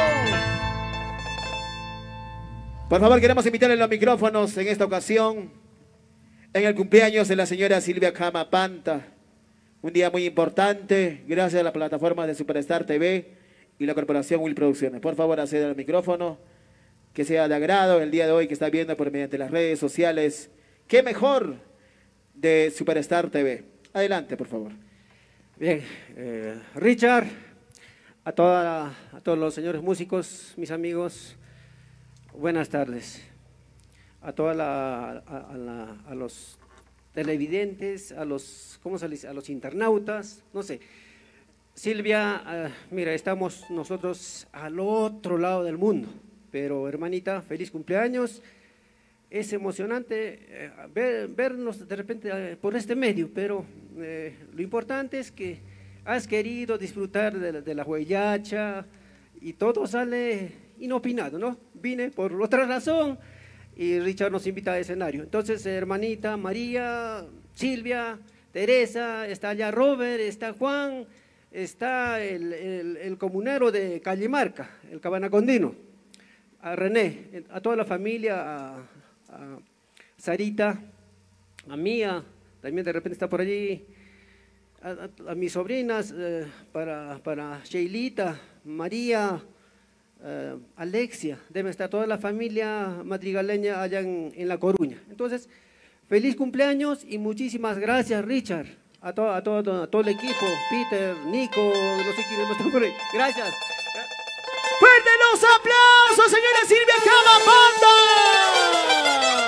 Por favor, queremos invitarle los micrófonos en esta ocasión. En el cumpleaños de la señora Silvia Cama Panta. Un día muy importante, gracias a la plataforma de Superstar T V y la corporación Will Producciones. Por favor, acceda al micrófono, que sea de agrado el día de hoy que está viendo por mediante las redes sociales. ¿Qué mejor de Superstar T V? Adelante, por favor. Bien, eh, Richard, a, toda, a todos los señores músicos, mis amigos, buenas tardes. A toda la, a, a, la, a los televidentes, a los, ¿cómo se dice? A los internautas, no sé. Silvia, uh, mira, estamos nosotros al otro lado del mundo, pero hermanita, feliz cumpleaños. Es emocionante eh, ver, vernos de repente eh, por este medio, pero eh, lo importante es que has querido disfrutar de, de la huellacha y todo sale inopinado, ¿no? Vine por otra razón y Richard nos invita al escenario. Entonces, hermanita, María, Silvia, Teresa, está allá Robert, está Juan, está el, el, el comunero de Callimarca, el Cabanacondino, a René, a toda la familia, a, a Sarita, a Mía, también de repente está por allí, a, a, a mis sobrinas, eh, para, para Sheilita, María, Uh, Alexia, debe estar toda la familia madrigaleña allá en, en La Coruña. Entonces, feliz cumpleaños y muchísimas gracias, Richard, a, to, a, todo, a todo el equipo, Peter, Nico, no sé quiénes están por ahí. Gracias. ¡Fuerte los aplausos, señora Silvia Cama Panta!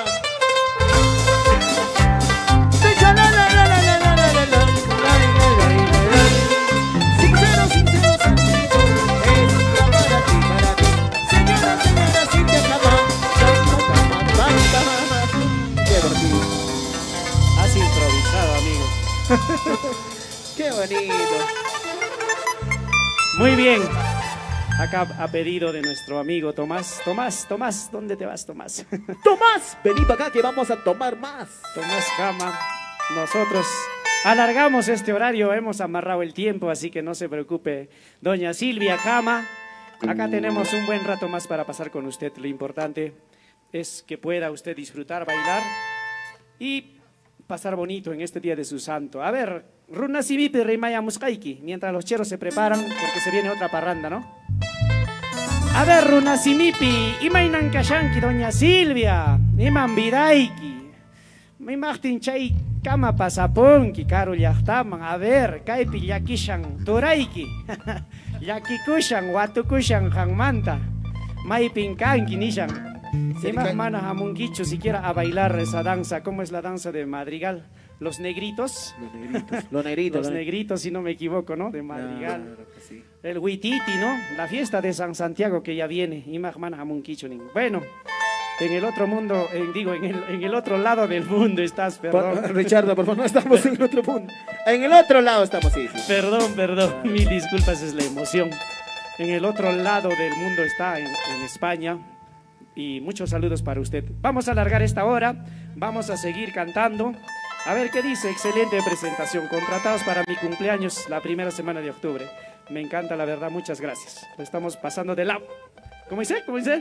Sincero, sincero, sincero, es para ti, para ti. Señora, señora Silvia Cama, Cama Panta. Qué divertido. Has improvisado, amigo. Qué bonito. Muy bien. Acá a pedido de nuestro amigo Tomás. Tomás, Tomás, ¿dónde te vas, Tomás? Tomás, vení para acá que vamos a tomar más. Tomás Cama, nosotros alargamos este horario, hemos amarrado el tiempo, así que no se preocupe. Doña Silvia Cama, acá tenemos un buen rato más para pasar con usted. Lo importante es que pueda usted disfrutar, bailar y pasar bonito en este día de su santo. A ver, Runa Sibipe Rimaya Muskaiki, mientras los cheros se preparan, porque se viene otra parranda, ¿no? A ver, Runa Simipi, imainan kashanki, doña Silvia, iman vidaiki, imachtin chay kama pasapunki, karo llaqtaman, a ver, kaypi llakishan turaiki, llakikushan, watukushan, hanmanta, maypin kanki nishan. Imaj mana hamunkichu siquiera a bailar esa danza. ¿Cómo es la danza de Madrigal? Los negritos. Los negritos. Los negritos. Los negritos, si no me equivoco, ¿no? De Madrigal. Claro que sí. El Huititi, ¿no? La fiesta de San Santiago que ya viene. Imaj mana hamunkichu. Bueno, en el otro mundo, en, digo, en el, en el otro lado del mundo estás, perdón. Por, Richardo, por favor, no estamos en el otro mundo. En el otro lado estamos, sí, sí. Perdón, perdón, mil disculpas, es la emoción. En el otro lado del mundo está, en, en España. Y muchos saludos para usted. Vamos a alargar esta hora, vamos a seguir cantando. A ver qué dice, excelente presentación. Contratados para mi cumpleaños la primera semana de octubre. Me encanta, la verdad, muchas gracias. Lo estamos pasando de la... ¿Cómo dice? ¿Cómo dice?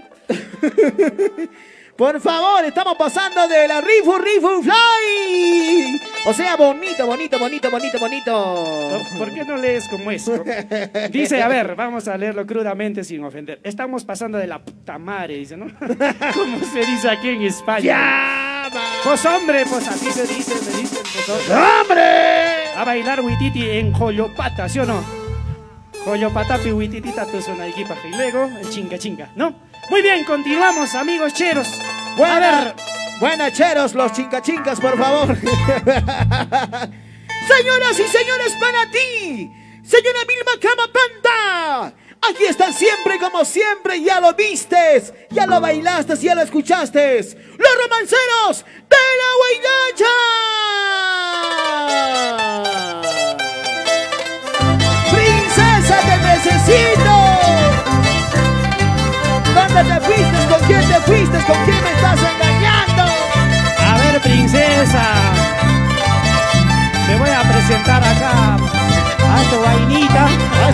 Por favor, estamos pasando de la Rifu Rifu Fly. O sea, bonito, bonito, bonito, bonito, bonito. ¿Por qué no lees como esto? Dice, a ver, vamos a leerlo crudamente sin ofender. Estamos pasando de la puta madre, dice, ¿no? ¿Cómo se dice aquí en España? ¡Ya! Pues hombre, pues así se dice, me dicen, pues hombre. ¡Hombre! A bailar huititi en Joyopata, ¿sí o no? Joyopatapi huititita tu zona equipaje. Y luego el chinga chinga, ¿no? Muy bien, continuamos, amigos cheros. Buena, a ver. Buena, cheros, los chingachincas, por favor. Señoras y señores, para ti, señora Vilma Cama Panta. Aquí están siempre, como siempre, ya lo vistes, ya lo bailaste, ya lo escuchaste. Los romanceros de la Huaylacha.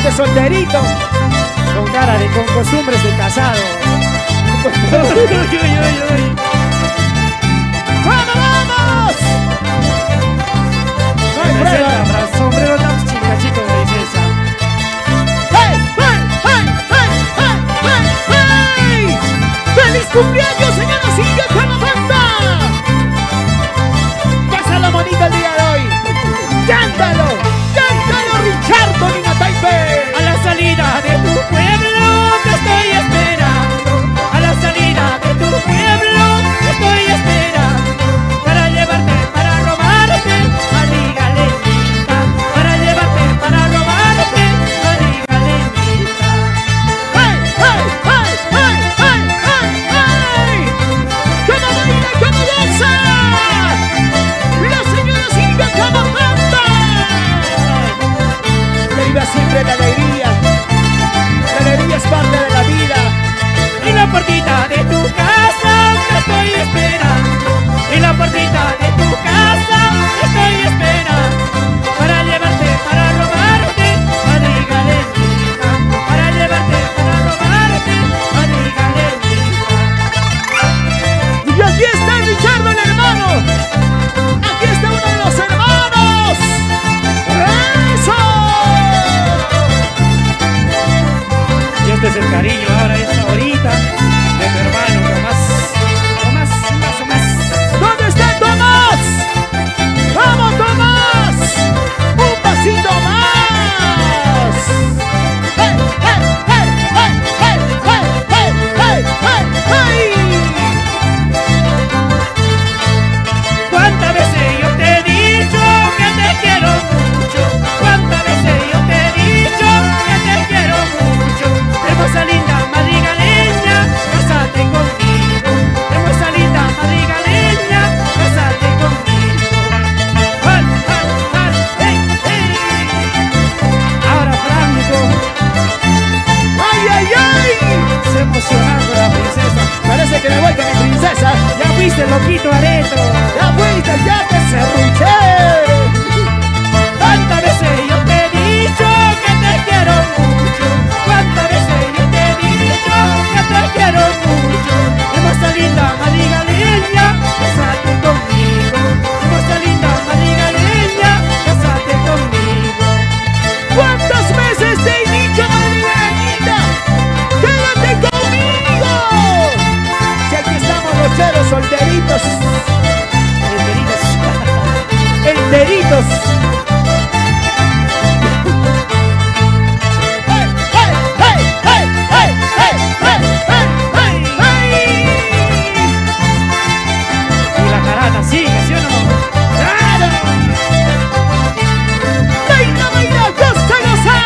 Desearte solterito. Con cara de, con costumbres de casado. Uy, uy, uy, uy. ¡Vamos, vamos! No hay prueba. Princesa, sombrero tan chingachito, princesa. ¡Hey, hey, hey, hey, hey, hey, hey! ¡Feliz cumpleaños, señora Silvia Camabanda! Pásala bonita el día de hoy. ¡Cántalo! ¡Cántalo, Richardo, Nina Taipe! A la salida de tu pueblo te estoy esperando. A la salida de tu pueblo te estoy esperando. Para llevarte, para robarte, a mi galenita. Para llevarte, para robarte, a mi galenita. ¡Hey, hey, hey, hey, hey, hey, hey! ¡Cómo baila, cómo goza! ¡La señora Silvia Camabanda! Que viva siempre la alegría. La alegría es parte de la vida. En la puertita de tu casa te estoy esperando. En la puertita de tu casa te estoy esperando. Para llevarte, para robarte, a mi galenita. Para llevarte, para robarte, a mi galenita. Y aquí está Richardo, el hermano. Aquí está uno de los hermanos. ¡Eso! Y este es el cariño ahora, esta horita de tu hermano Tomás. Tomás, más o más. ¿Dónde está Tomás? ¡Vamos, Tomás! ¡Un pasito más! ¡Hey, hey, hey, hey, hey, hey, hey, hey, hey, hey! ¿Cuántas veces yo te he dicho que te quiero mucho? ¿Cuántas veces yo te he dicho que te quiero mucho? Hermosa linda madrigaleña, cásate conmigo. Hermosa linda madrigaleña, cásate conmigo. ¡Al, al, al! ¡Hey, hey! Ahora Franco, ¡Ay, ay, ay! se emocionando la princesa. Parece que me voy con mi princesa. Ya fuiste loquito areto. ¡Ya fuiste, ya te cerruché! ¿Cuántas veces yo te he dicho que te quiero mucho? ¿Cuántas veces yo te he dicho que te quiero mucho? Hermosa linda madrigaleña, cásate conmigo. Hermosa linda madrigaleña, cásate conmigo. ¿Cuántas veces te he dicho, madrileñita? ¡Quédate conmigo! Si aquí estamos los cheros solteritos. Enteritos. Enteritos. ¡Hey, hey, hey, hey, hey, hey, hey, hey, hey, hey! Y la carata sigue, ¿sí o no? ¡Claro! ¡Baila, baila, goza, goza!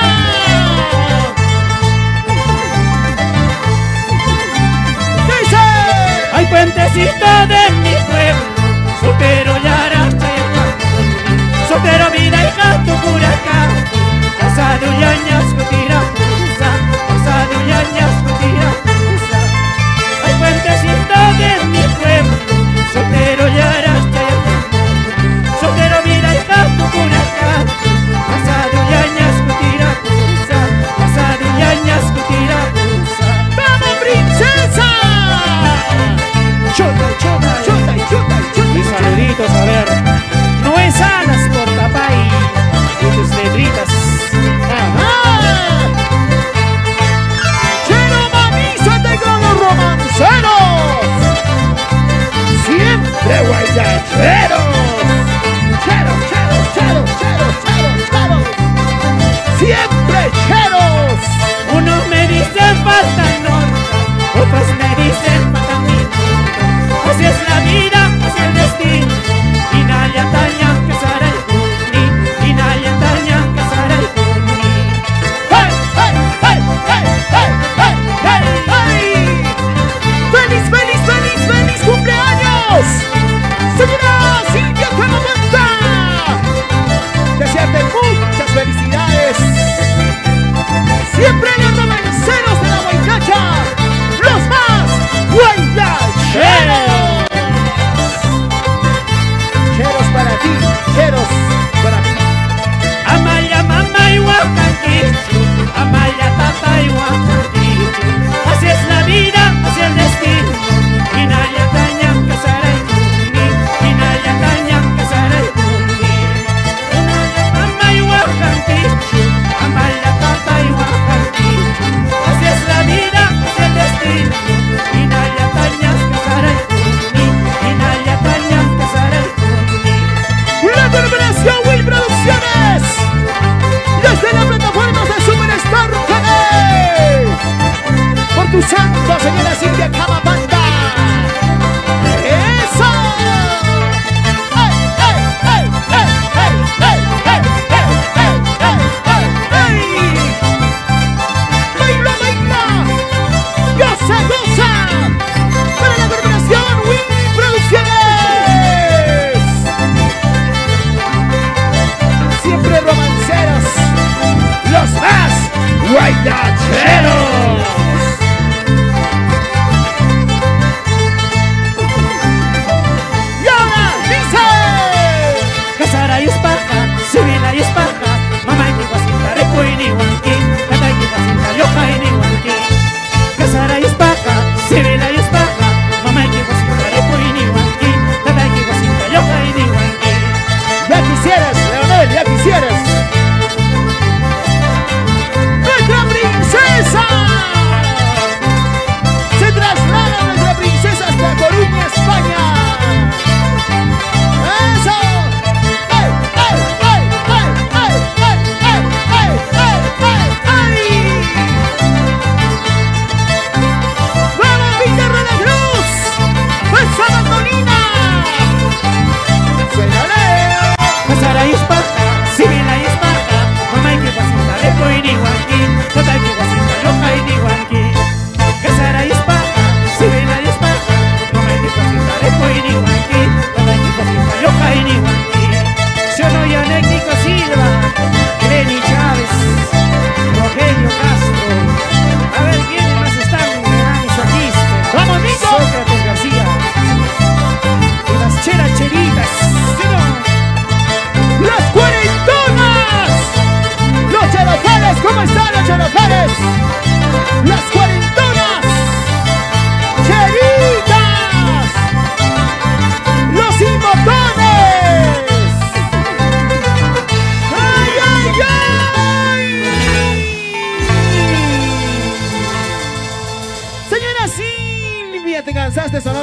¡Dice! Ay, puentecito de mi pueblo, soltero y aracha y el soltero vida y gato curacán, casa de uñañas con tirapuza, casa de uñañas con tirapuza. Ay, puentecito de mi pueblo, soltero y aracha y el soltero vida y gato curacán, casa de uñañas con tirapuza, casa de uñañas con tirapuza. ¡Vamos, princesa! Chuta, chuta, ¡Chuta, y chuta, y chuta! Y saluditos, a ver. no es alas por tapay. Y tus letritas. ¡Ajá! ¡Chero, manízate con los romanceros! ¡Siempre guayacheros! ¡Cheros, cheros, cheros, cheros, cheros, cheros! ¡Siempre cheros! Unos me dicen falta norte, otros me dicen falta minuto. Así es la vida, así el destino. Y nadie ataña que será el juni, y nadie ataña que será el juni. ¡Hey, hey, hey, hey, hey, hey, hey, hey! ¡Feliz, feliz, feliz, feliz cumpleaños! ¡Señora Silvia Camabanda! Desearte muchas felicidades.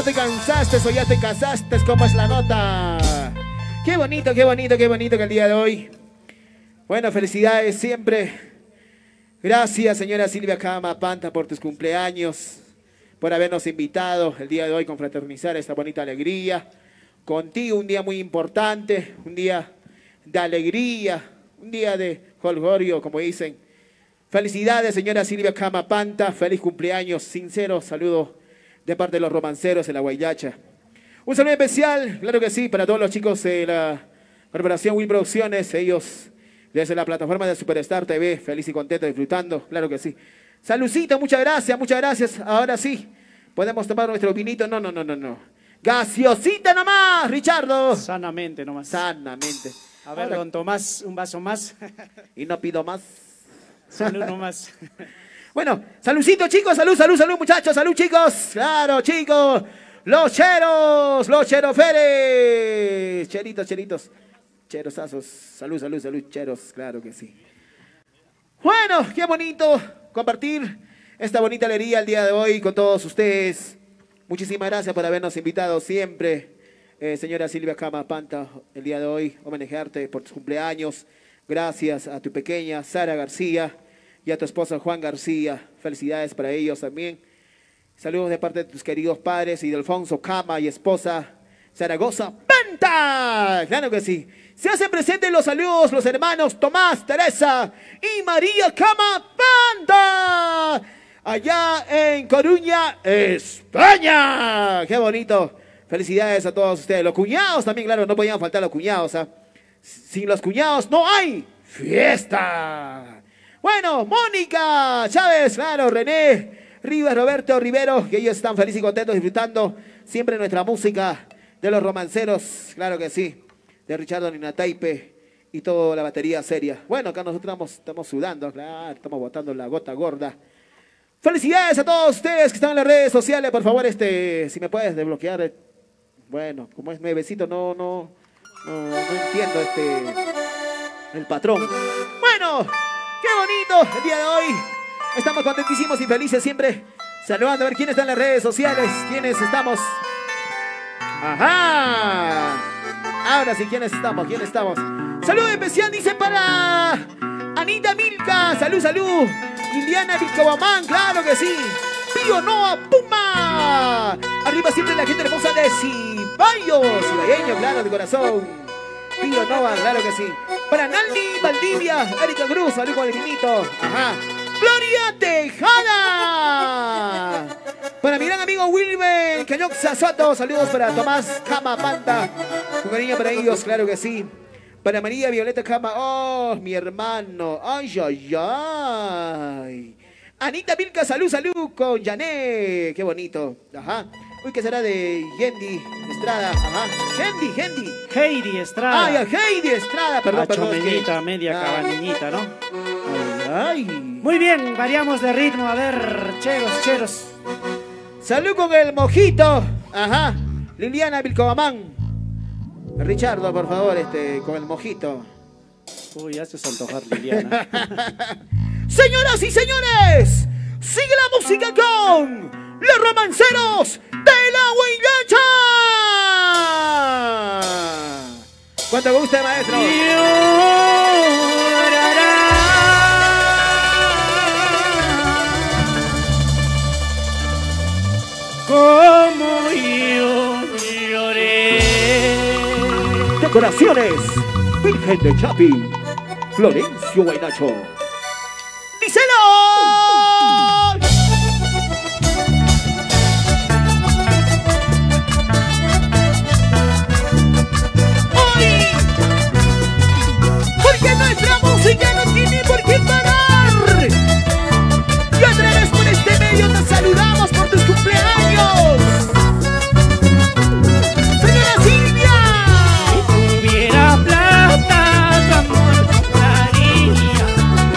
no te cansaste o ya te casaste, ¿cómo es la nota? Qué bonito, qué bonito, qué bonito que el día de hoy. Bueno, felicidades siempre. Gracias, señora Silvia Cama Panta, por tus cumpleaños, por habernos invitado el día de hoy con confraternizar esta bonita alegría. Contigo, un día muy importante, un día de alegría, un día de jolgorio, como dicen. Felicidades, señora Silvia Cama Panta, feliz cumpleaños, sincero saludo de parte de los romanceros de la Guayacha. Un saludo especial, claro que sí, para todos los chicos de la corporación Will Producciones, ellos desde la plataforma de Superstar T V, feliz y contento, disfrutando, claro que sí. Saludcita, muchas gracias, muchas gracias. Ahora sí, podemos tomar nuestro vinito. No, no, no, no, no. Gaseosita nomás, Richardo. Sanamente nomás. Sanamente. A ver, Ahora, don Tomás, un vaso más. y no pido más. Salud nomás. Bueno, saludcito, chicos, salud, salud, salud, muchachos, salud, chicos. Claro, chicos. Los cheros, los cheroferes. Cheritos, cheritos. Cherosazos. Salud, salud, salud, cheros, claro que sí. Bueno, qué bonito compartir esta bonita alegría el día de hoy con todos ustedes. Muchísimas gracias por habernos invitado siempre, eh, señora Silvia Cama Panta, el día de hoy, homenajearte por tus cumpleaños. Gracias a tu pequeña Sara García y a tu esposo Juan García. Felicidades para ellos también. Saludos de parte de tus queridos padres y de Alfonso Cama y esposa Zaragoza Panta. Claro que sí. Se hacen presentes los saludos los hermanos Tomás, Teresa y María Cama Panta, allá en Coruña, España. ¡Qué bonito! Felicidades a todos ustedes. Los cuñados también, claro, no podían faltar los cuñados. ¿eh? Sin los cuñados no hay fiesta. Bueno, Mónica Chávez, claro, René Rivas, Roberto Rivero, que ellos están felices y contentos disfrutando siempre nuestra música de los romanceros, claro que sí. De Richardo Ninataipe y toda la batería seria. Bueno, acá nosotros estamos, estamos sudando, claro, estamos botando la gota gorda. Felicidades a todos ustedes que están en las redes sociales. Por favor, este, si me puedes desbloquear. Bueno, como es nuevecito, no, no, no, no entiendo este, el patrón. Bueno, qué bonito el día de hoy. Estamos contentísimos y felices siempre. Saludando a ver quién está en las redes sociales, quiénes estamos. Ajá. Ahora sí, ¿quiénes estamos? ¿Quiénes estamos? Saludo especial, dice, para Anita Milka. Salud, salud. Indiana Vilcabamán, claro que sí. Pío Noa Puma. Arriba siempre la gente hermosa de Cibayo. Cibayeño, claro, de corazón. Pío Noa, claro que sí. Para Naldi Valdivia, Erika Cruz, salud con el vinito. Ajá. Gloria Tejada. Para mi gran amigo Wilmer Cañoxa Soto, saludos para Tomás Cama Panta. Un cariño para ellos, claro que sí. Para María Violeta Cama, oh, mi hermano. Ay, ay, ay. Anita Vilca, salud, salud con Yané. Qué bonito. Ajá. Uy, ¿qué será de Yendi Estrada? Ajá. Hendi, Hendi. Heidi Estrada. Ay, a Heidi Estrada, perdón, a perdón. Chomenita, es que... media ah. cabaniñita, ¿no? Ay. Muy bien, variamos de ritmo. A ver, cheros, cheros. Salud con el mojito. Ajá. Liliana Vilcabamán. Richardo, por favor, este, con el mojito. Uy, haces antojar, Liliana. Señoras y señores, sigue la música con los romanceros de la Huillacha. ¿Cuánto gusta, maestro? Como yo lloré. Decoraciones Virgen de Chapi, Florencio Guaynacho. ¡Díselo! ¡Hoy! Porque nuestra música no tiene por qué parar. Y otra vez por este medio te saludamos por tus cumpleaños. Señora Silvia. Si tuviera plata, tu amor compraría.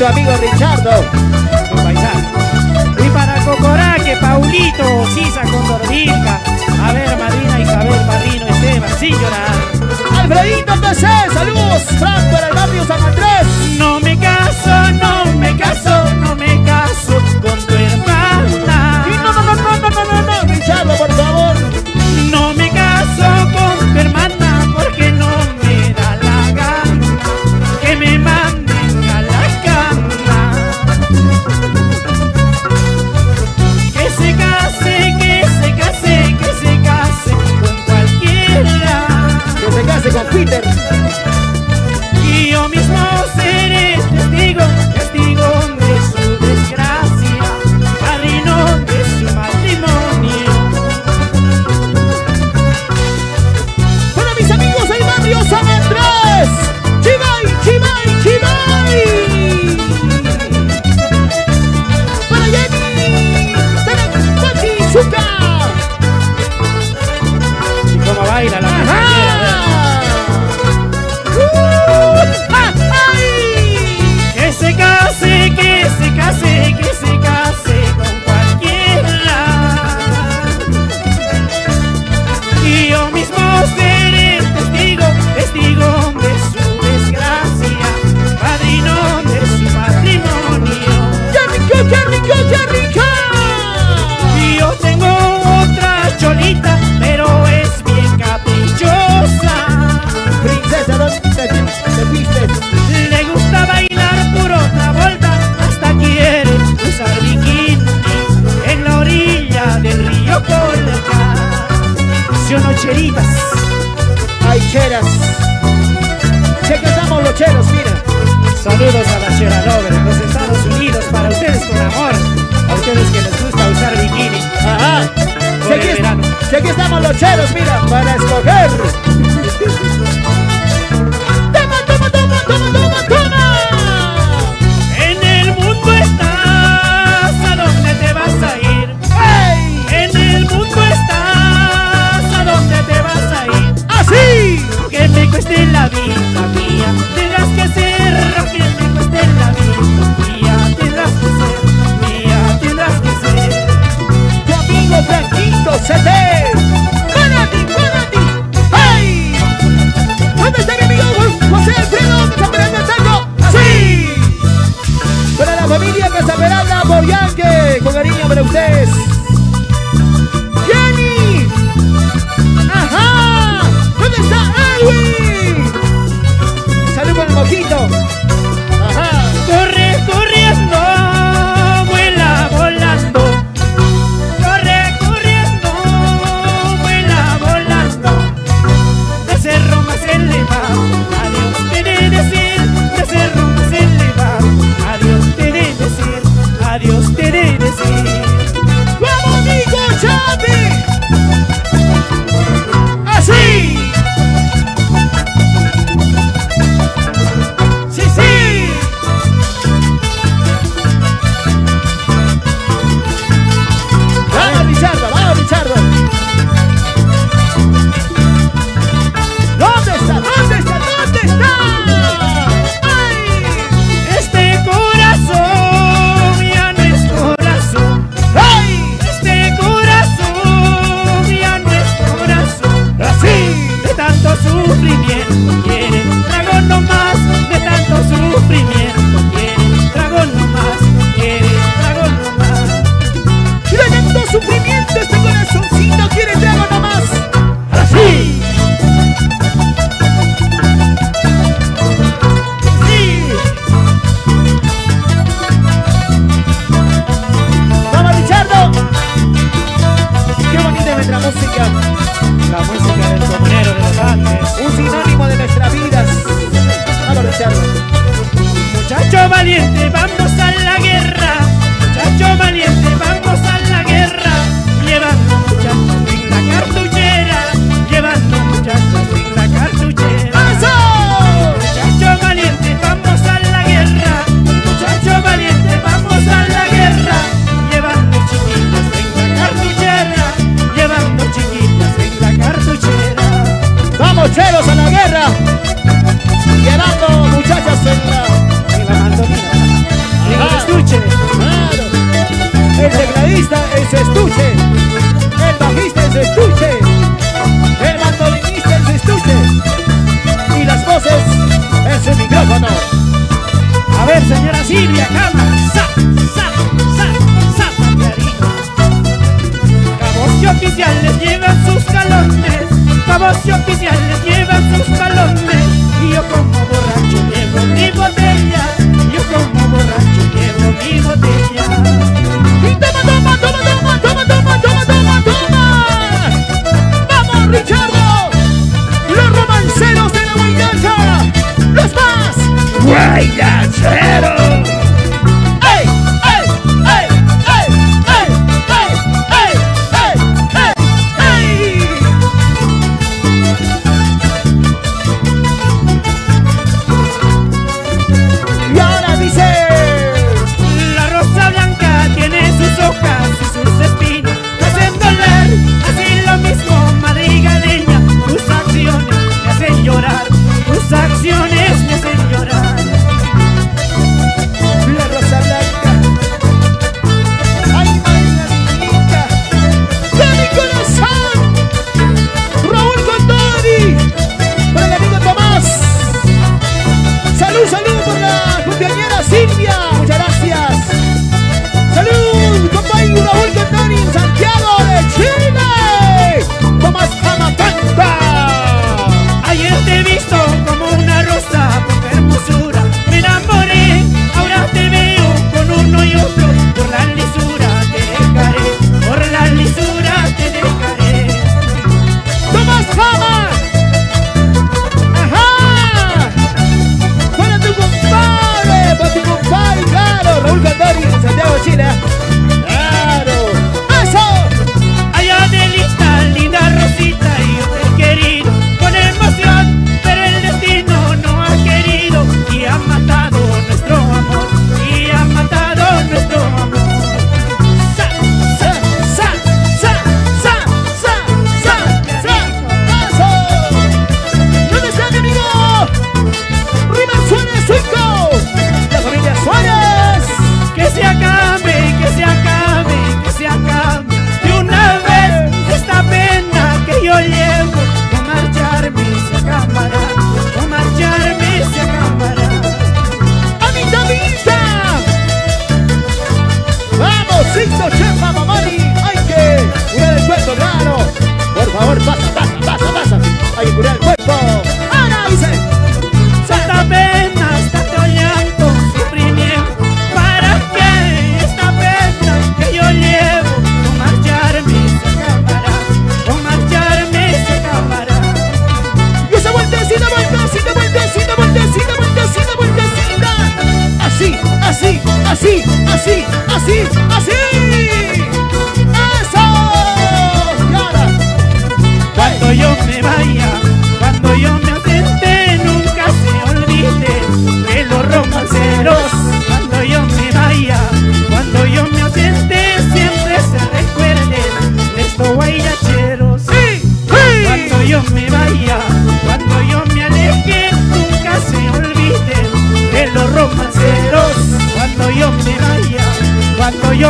su amigo Richardo. Tu paisano. Y para Cocoraque, Paulito, Sisa Condorvilca. A ver, madrina Isabel, padrino Esteban, sin llorar. Alfredito T C, saludos. Fran para el barrio San Andrés. No me caso, no me caso, no me caso con tu hermana. Y no, no, no, no, no, no, no, no, Richardo, por favor. No me caso con tu hermana porque no me da la gana que me manden a la cama. Que se case, que se case, que se case con cualquiera. Que se case con Peter. Y yo mismo seré testigo, testigo de su desgracia, padrino de su matrimonio. Para mis amigos del barrio San Andrés. Chivay, Chivay, Chivay. Para Jenny. Tanakaki, Zuka. Y cómo baila la Ajá. Que se case, que se case, que se case con cualquiera. Y yo mismo seré testigo, testigo de su desgracia, padrino de su matrimonio. ¡Qué rico, qué rico, qué rico! Y yo tengo otra cholita, pero es bien caprichosa. Princesa, ¿dónde te, te fuiste? Le gusta bailar por otra vuelta, hasta quiere usar bikini en la orilla del río Colca. ¿Sí o no, cheritas? Ay, cheras. Che que estamos los cheros, mira. Saludos a la Chera Lover de los Estados Unidos, para ustedes con amor, a ustedes que les gusta usar bikini. Ajá. Por Che el que, verano. che que estamos los cheros, mira, para escoger. ¡Toma, toma, toma, toma, toma, toma! En el mundo estás, ¿a dónde te vas a ir? ¡Ey! En el mundo estás, ¿a dónde te vas a ir? ¡Así! Que me cueste la vida mía, tendrás que ser, que me cueste la vida mía, tendrás que ser, mía, tendrás que ser. Tu amigo Franquito C T. ¡Para ti, para ti! ¡Hey! ¿Dónde está mi amigo José Alfredo Casaperalda Taco? ¡Así! Para la familia Casaperalda Boyanque, con cariño para ustedes. ¡Jenny! ¡Ajá! ¿Dónde está Edwin? ¡Salud con el mojito! ¡Ajá! Corre corriendo, vuela volando. Corre corriendo, vuela volando. De cerro más elevado, adiós te de decir. De cerro más elevado, adiós te de decir. Adiós te de decir. ¡Vamos, Nico Chapi! ¡Así! ¡Sí, sí! ¡Vamos, Richardo! ¡Vamos, Richardo! ¿Dónde está? ¿Dónde está? ¿Dónde está? ¡Ay! Este corazón ya no es corazón. ¡Ay! Este corazón ya no es corazón. ¡Así! De tanto sufrimiento quiere trago no más. De tanto sufrimiento quiere trago no más. Quiere trago no más. ¡De tanto sufrimiento este corazoncito quiere trago nomás! ¡Así! ¡Sí! ¡Vamos, Richardo! ¡Qué bonita es nuestra música! La música del comunero de los Andes. Un sinónimo de nuestras vidas. ¡Vamos, Richardo! Muchacho valiente, vamos a la guerra. Muchacho valiente, vamos a la guerra. Llevando muchachos en la cartuchera. Llevando muchachos en la cartuchera. ¡Eso! Muchacho valiente, vamos a la guerra. Muchacho valiente, vamos a la guerra. Llevando chiquitas en la cartuchera. Llevando chiquitas en la cartuchera. ¡Vamos, cheros, a la guerra! Llevando muchachas en la... Y la mandolina. el tecladista en su estuche, el bajista en su estuche, el mandolinista en su estuche y las voces en su micrófono. A ver, señora Silvia Cama, sa, sa, sa, sa, Pajarito. Cabos y oficiales llevan sus galones, cabos y oficiales llevan sus galones, y yo como borracho llevo mi botella, yo como borracho llevo mi botella. Y toma, toma, toma, toma, toma, toma, toma, toma, toma. Vamos, Richardo, los romanceros de la guaynacha, los más guaynacheros. ¡Ey, ey, ey, ey, ey, ey, ey, ey, ey, ey! Y ahora dice: La rosa blanca tiene sus hojas y sus espinas, me hacen doler, así lo mismo madrigaleña. Tus acciones me hacen llorar, tus acciones me hacen llorar. la rosa blanca, ay, Margarita, de mi corazón, Raúl Condori, para el amigo Tomás. Salud, salud por la cumpleañera Silvia, muchas gracias. Salud, compañero Raúl Condori en Santiago de Chile. Tomás Jamatanta. Ayer te he visto como una rosa por tu hermosura, me enamoré, ahora te veo con uno y otro, por la lisura te dejaré, por la lisura te dejaré. Tomás Jama. Ajá. Para tu compadre, para tu compadre, claro. Raúl Condori en Santiago de Chile. Claro. ¡Eso! Allá de lista, linda Rosita, y yo te he querido con emoción, pero el destino no ha querido y ha matado nuestro amor, y ha matado nuestro amor. Sa, sa, sa, sa, sa, sa, sa, sa. ¡Eso! ¿Dónde está mi amigo? River Suárez Suico. La familia Suárez. Que se acabe, que se acabe, que se acabe de una vez esta pena que yo llevo. No marcharme se acabará, no marcharme se acabará. ¡Amita, amita! ¡Vamos, Sixto Chefa, Mamani! ¡Hay que curar el cuerpo, claro! Por favor, pasa, pasa, pasa, pasa. Hay que curar el cuerpo. ¡Ahora dice! Tanta pena, tanto llanto, sufrimiento, ¿para qué esta pena que yo llevo? No marcharme se acabará, no marcharme se acabará. Y esa vueltecita, vueltecita, vueltecita, vueltecita, vueltecita, vueltecita. Así, así, así, así, así, así. ¡Eso! Y ahora. Cuando yo me vaya, cuando yo me ausente, nunca se olvide de los romanceros. Cuando yo me vaya, cuando yo me ausente, siempre se recuerden de estos guayacheros. ¡Sí! ¡Sí! Cuando yo me vaya, cuando yo me aleje, nunca se olviden de los romanceros. Cuando yo me vaya, cuando yo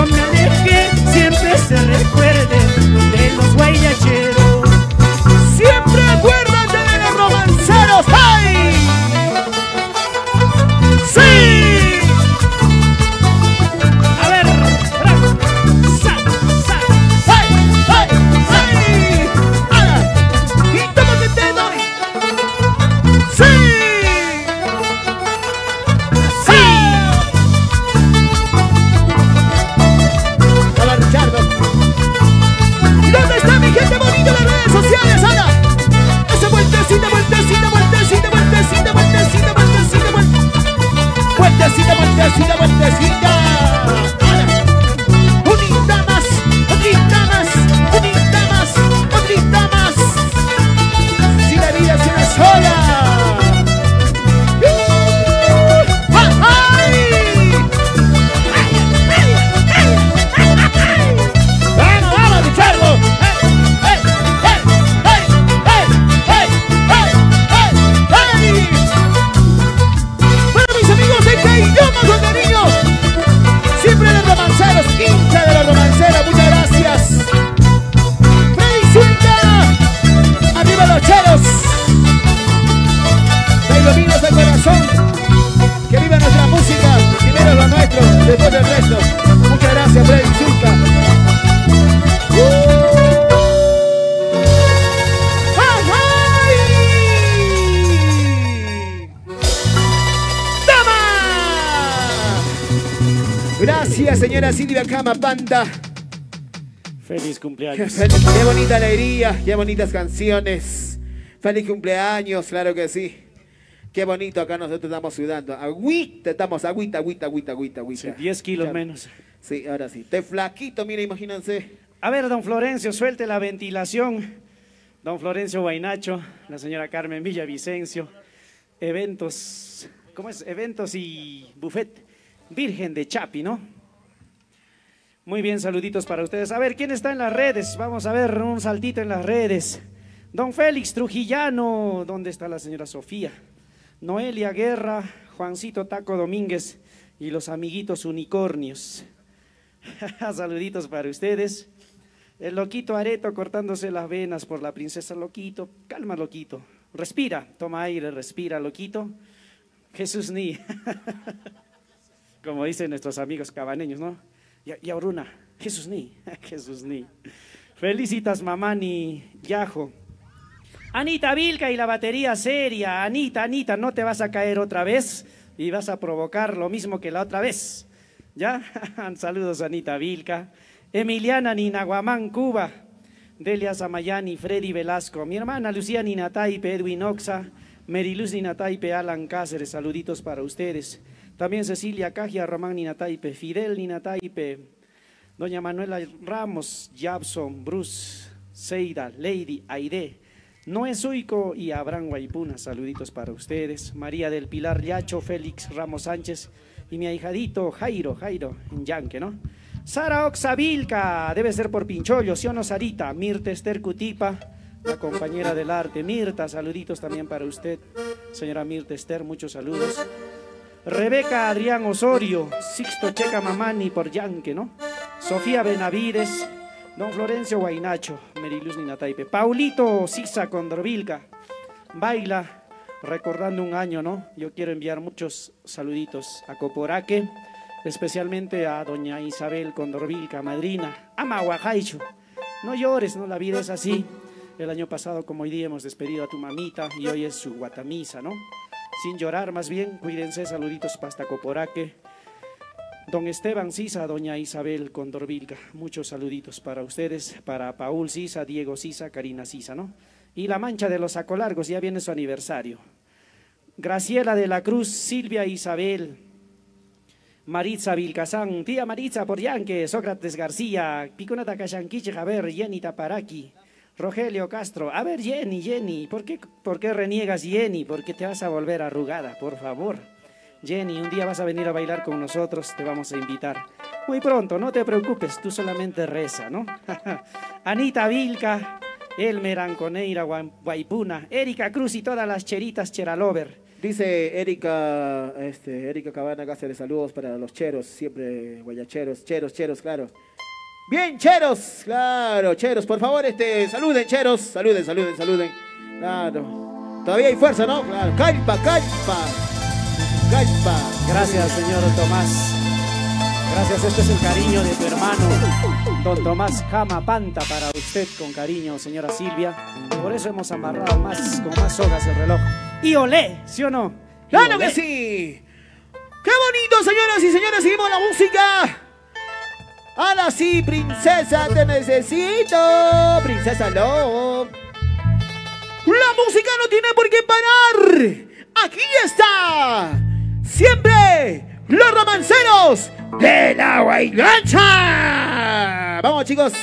Gracias, señora Silvia Cama Banda. Feliz cumpleaños. Qué bonita alegría, qué bonitas canciones. Feliz cumpleaños, claro que sí. Qué bonito, acá nosotros estamos sudando. Agüita, estamos agüita, agüita, agüita, agüita, agüita. Sí, diez kilos ya. menos. Sí, ahora sí. Te flaquito, mira, imagínense. A ver, don Florencio, suelte la ventilación. Don Florencio Guainacho, la señora Carmen Villavicencio. Eventos, ¿cómo es? Eventos y buffet Virgen de Chapi, ¿no? Muy bien, saluditos para ustedes. A ver, ¿quién está en las redes? Vamos a ver un saltito en las redes. Don Félix Trujillano, ¿dónde está la señora Sofía? Noelia Guerra, Juancito Taco Domínguez y los amiguitos unicornios. Saluditos para ustedes. El loquito Areto cortándose las venas por la princesa Loquito. Calma, Loquito. Respira, toma aire, respira, Loquito. Jesús ni. Como dicen nuestros amigos cabaneños, ¿no? Y Auruna, Jesús ni, Jesús ni. Felicitas Mamani Yajo. Anita Vilca y la batería seria. Anita, Anita, no te vas a caer otra vez y vas a provocar lo mismo que la otra vez. ¿Ya? Saludos, Anita Vilca. Emiliana Ninaguamán, Cuba. Delia Samayani, Freddy Velasco. Mi hermana Lucía Ninataipe, Edwin Oxa. Meriluz Ninataipe, Alan Cáceres. Saluditos para ustedes. También Cecilia Cagia, Román Ninataipe, Fidel Ninataipe, doña Manuela Ramos, Jabson, Bruce, Seida, Lady, Aide, Noé Suico y Abraham Guaipuna, saluditos para ustedes. María del Pilar Yacho, Félix Ramos Sánchez y mi ahijadito Jairo, Jairo, en Yanque, ¿no? Sara Oxavilca, debe ser por Pinchollo, ¿sí o no, Sarita? Mirta Esther Cutipa, la compañera del arte. Mirta, saluditos también para usted, señora Mirta Esther, muchos saludos. Rebeca Adrián Osorio, Sixto Checa Mamani por Yanque, ¿no? Sofía Benavides, don Florencio Guainacho, Meriluz Ninataipe, Paulito Sisa Condorvilca, baila recordando un año, ¿no? Yo quiero enviar muchos saluditos a Coporaque, especialmente a doña Isabel Condorvilca, madrina, ama Guajaicho, no llores, ¿no? La vida es así. El año pasado, como hoy día, hemos despedido a tu mamita y hoy es su guatamisa, ¿no? Sin llorar, más bien, cuídense, saluditos para Coporaque. Don Esteban Sisa, doña Isabel Condorvilca, muchos saluditos para ustedes, para Paul Sisa, Diego Sisa, Karina Sisa, ¿no? Y la Mancha de los Sacolargos, ya viene su aniversario. Graciela de la Cruz, Silvia Isabel, Maritza Vilcazán, tía Maritza por Yanque, Sócrates García, Picuna Takashanquiche, Javier, Jenny Taparaki, Rogelio Castro. A ver, Jenny, Jenny, ¿por qué, ¿por qué reniegas, Jenny? ¿Por qué te vas a volver arrugada? Por favor. Jenny, un día vas a venir a bailar con nosotros, te vamos a invitar. Muy pronto, no te preocupes, tú solamente reza, ¿no? Anita Vilca, Elmer Anconeira, Guaipuna, Erika Cruz y todas las cheritas Cheralover. Dice Erika, este, Erika Cabana Cáceres, saludos para los cheros, siempre guayacheros, cheros, cheros, claro. Bien, cheros, claro, cheros, por favor, este, saluden, cheros, saluden, saluden, saluden, claro. Todavía hay fuerza, ¿no? Claro, calpa, calpa, calpa. Gracias, señor Tomás. Gracias, este es el cariño de tu hermano, don Tomás Cama Panta, para usted con cariño, señora Silvia. Por eso hemos amarrado más, con más sogas el reloj. Y olé, ¿sí o no? ¡Claro que sí! ¡Qué bonito, señoras y señores! Seguimos la música. Ahora sí, princesa, te necesito. Princesa Love. La música no tiene por qué parar. Aquí está. Siempre los romanceros de la Guaylancha. Vamos, chicos.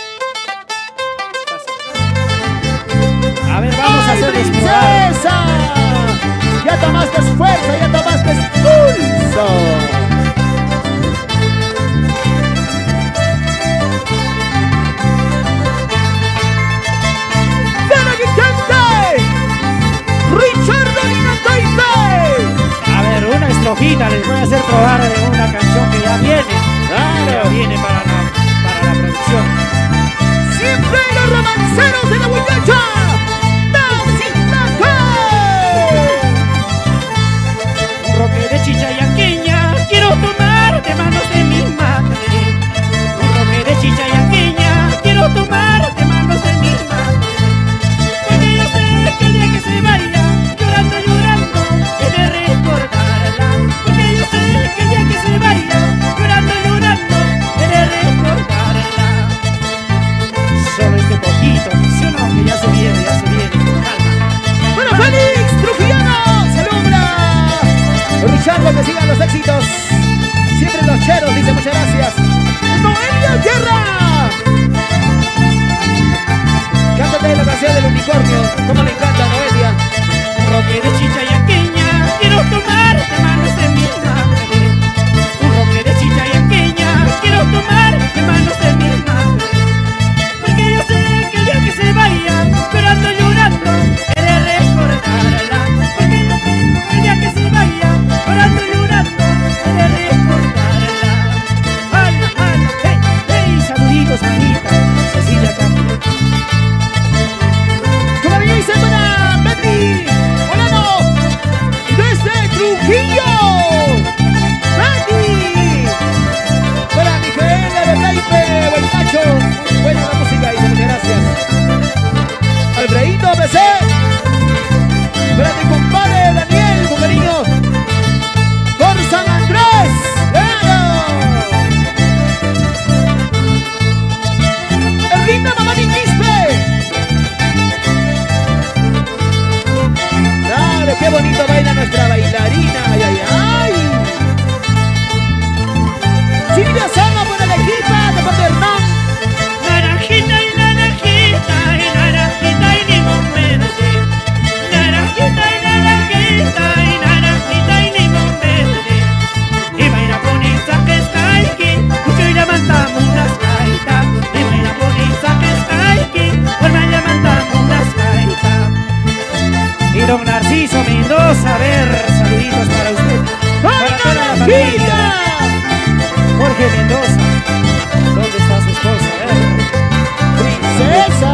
A ver, vamos a hacer princesa. Ya tomaste fuerza, ya tomaste pulso. A ver, una estrofita les voy a hacer probar de una canción que ya viene. Claro. Ya viene para la, para la producción. Siempre los romanceros de la Guaylancha. Un roque de chicha yanqueña quiero tomar de manos de mi madre. Un roque de chicha yanqueña quiero tomar de manos de mi madre. Porque yo sé que el día que se vaya llorando, llorando, he de recordarla. Porque yo sé que el día que se Cómo le encanta a Noelia. Un roque de chicha yaqueña, quiero tomar de manos de mi madre. Un roque de chicha yaqueña, quiero tomar de manos de mi madre. Porque yo sé que el día que se vaya, llorando, llorando, he de recordarla. Porque yo sé que el día que se vaya, llorando, llorando, he de recordarla. ¡Hala, hala! ¡Hey, hey! Saluditos, manita, Cecilia Campo. Todavía dice para Betty Olano desde Trujillo. Betty. Para Micaela de Taipe, buen macho. Muy buena la música, dice, muchas gracias. Alfredito B C. Para mi compadre Daniel, con cariño. Por San Andrés. ¡Claro! El linda mamá de Quispe. Dale, qué bonito baila nuestra bailarina. Ay, ay, ay. Silvia Sama por el equipo de parte de Hernán. Naranjita y naranjita y naranjita y limón verde. Naranjita y naranjita y naranjita y limón verde. Y baila bonita que está aquí, mucho y la mandamos las gaitas. Y baila bonita que está aquí, forma y la mandamos las gaitas. Y don Narciso Mendoza, a ver, saluditos para usted. Para toda la familia. Jorge Mendoza, ¿dónde está su esposa? Eh? Princesa.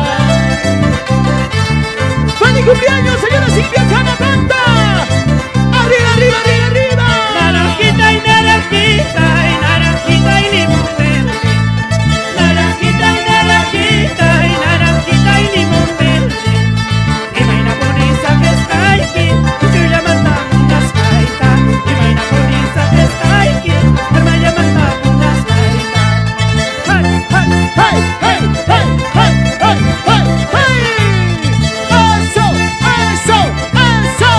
¡Feliz cumpleaños, señora Silvia Cama Banda! ¡Arriba, arriba, arriba, arriba! Naranjita y naranjita y naranjita y limón verde. Naranjita y naranjita y naranjita y limón verde. Y baila bonita que está aquí, mucho ya mandamos las gaitas. Y baila bonita que está aquí, forma ya mandamos las gaitas. ¡Hey, hey! ¡Hey, hey, hey, hey, hey, hey, hey! ¡Eso, eso, eso!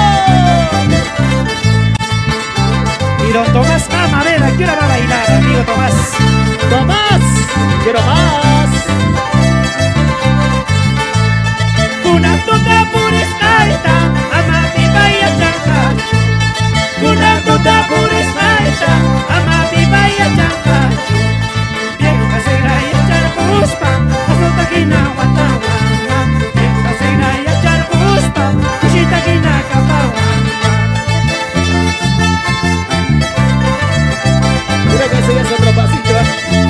Y don Tomás Cama, a ver, ¿a qué hora va a bailar, amigo Tomás? ¡Tomás! ¡Quiero más! Una tuta pura gaita, amati vaya chancacho. Una tuta pura gaita, amati vaya chancacho. Viejo casera y echar cuspa, azota quina guatahuanga. Viejo casera y echar cuspa, cuchita quina capahuanga. Mira que ese ya es otro pasito, ¿eh?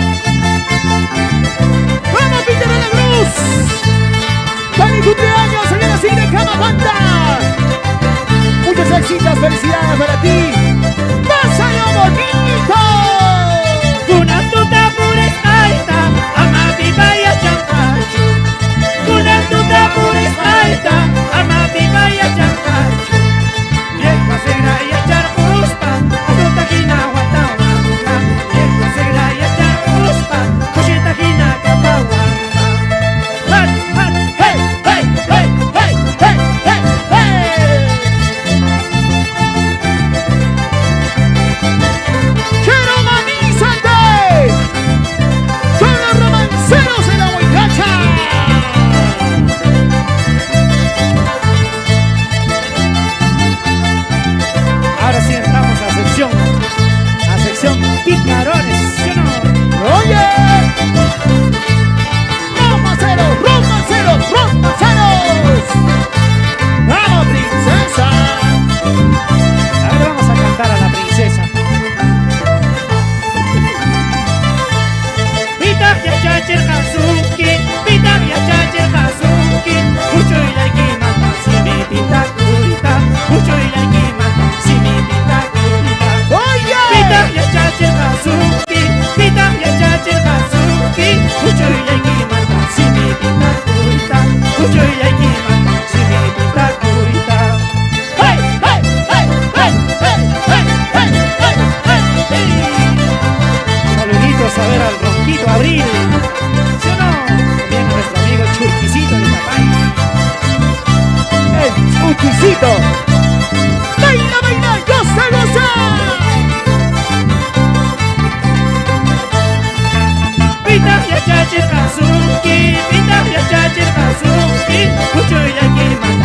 ¡Vamos, Peter de la Cruz! ¡Feliz cumpleaños, señora Silvia Cama Banda! Muchas éxitos, felicidades para ti. ¡Pásalo bonito! Una tuta pura gaita, amati vaya chancacho. Una tuta pura gaita, amati vaya chancacho. Vieja será y echar cuspa, azota quina guatahuanga. Vieja será y echar cuspa, cuchita quina capahuanga. ¡Hat, hat! ¡Hey, hey, hey, hey, hey, hey, hey! ¡Quiero manízate! ¡Son los romanceros de la Huaycacha! Ahora sí entramos a sección, a sección picarones, ¿sí o no? ¡Oye! ¡Romanceros, romanceros, romanceros! ¡Vamos, princesa! A ver, vamos a cantar a la princesa. Pita ya chacher Hazuki, pita ya chacher Hazuki, mucho y la que mata, si me pita curita, mucho y la que mata, si me pita curita. ¡Oye! Pita ya chacher Hazuki, pita ya chacher Hazuki, mucho y la que mata, si me pita curita, mucho y la que mata, si me pita curita. ¡Hey, hey, hey, hey, hey, hey, hey, hey, hey, hey! Saluditos a ver al Ronquito Abril, ¿sí o no? También a nuestro amigo Churquisito de Papay. ¡El Churquisito! ¡Baila, baila, goza, goza! Pita ya chacher Hazuki, pita ya chacher Hazuki, mucho y la que mata.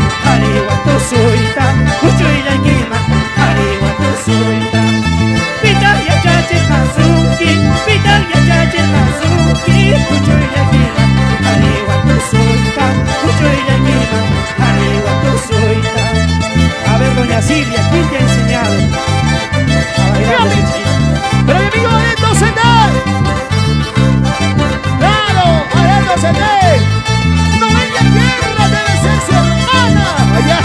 Silvia, ¿quién te ha enseñado a bailar desde chiquita? Pero mi amigo Areto Sendé. Claro, Areto Sendé. Noelia Guerra debe ser su hermana. Allá.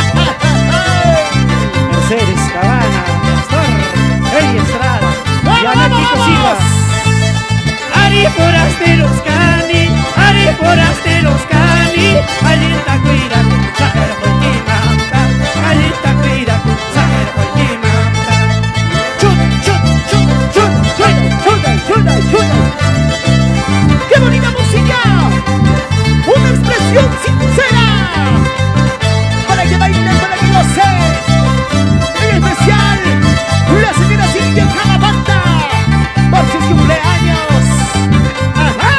Mercedes Cabana, Astor, Eli Estrada y Anarquico Silva. Ari forasteros cani, Ari forasteros cani, Alita cuida, Sahara Polquimanta, Alita cuida, Sahara Polquimanta. Chut, chut, chut, chut, chut, chut, chut, chut. ¡Qué bonita música! Una expresión sincera para que bailen, para que gocen. En especial, la señora Silvia Cama Banda por sus cumpleaños. ¡Ajá!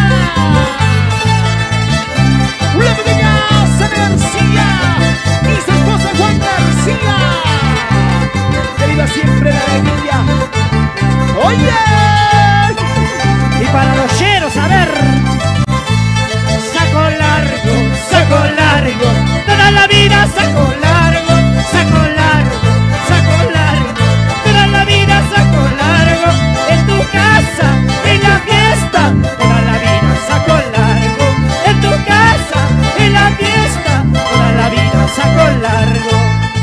La pequeña Sana García y su esposa Juan García. Que viva siempre la alegría. ¡Oye! Y para los cheros, a ver. Saco largo, saco largo, toda la vida saco largo, saco largo, saco largo, toda la vida saco largo, en tu casa, en la fiesta, toda la vida saco largo, en tu casa, en la fiesta, toda la vida saco largo.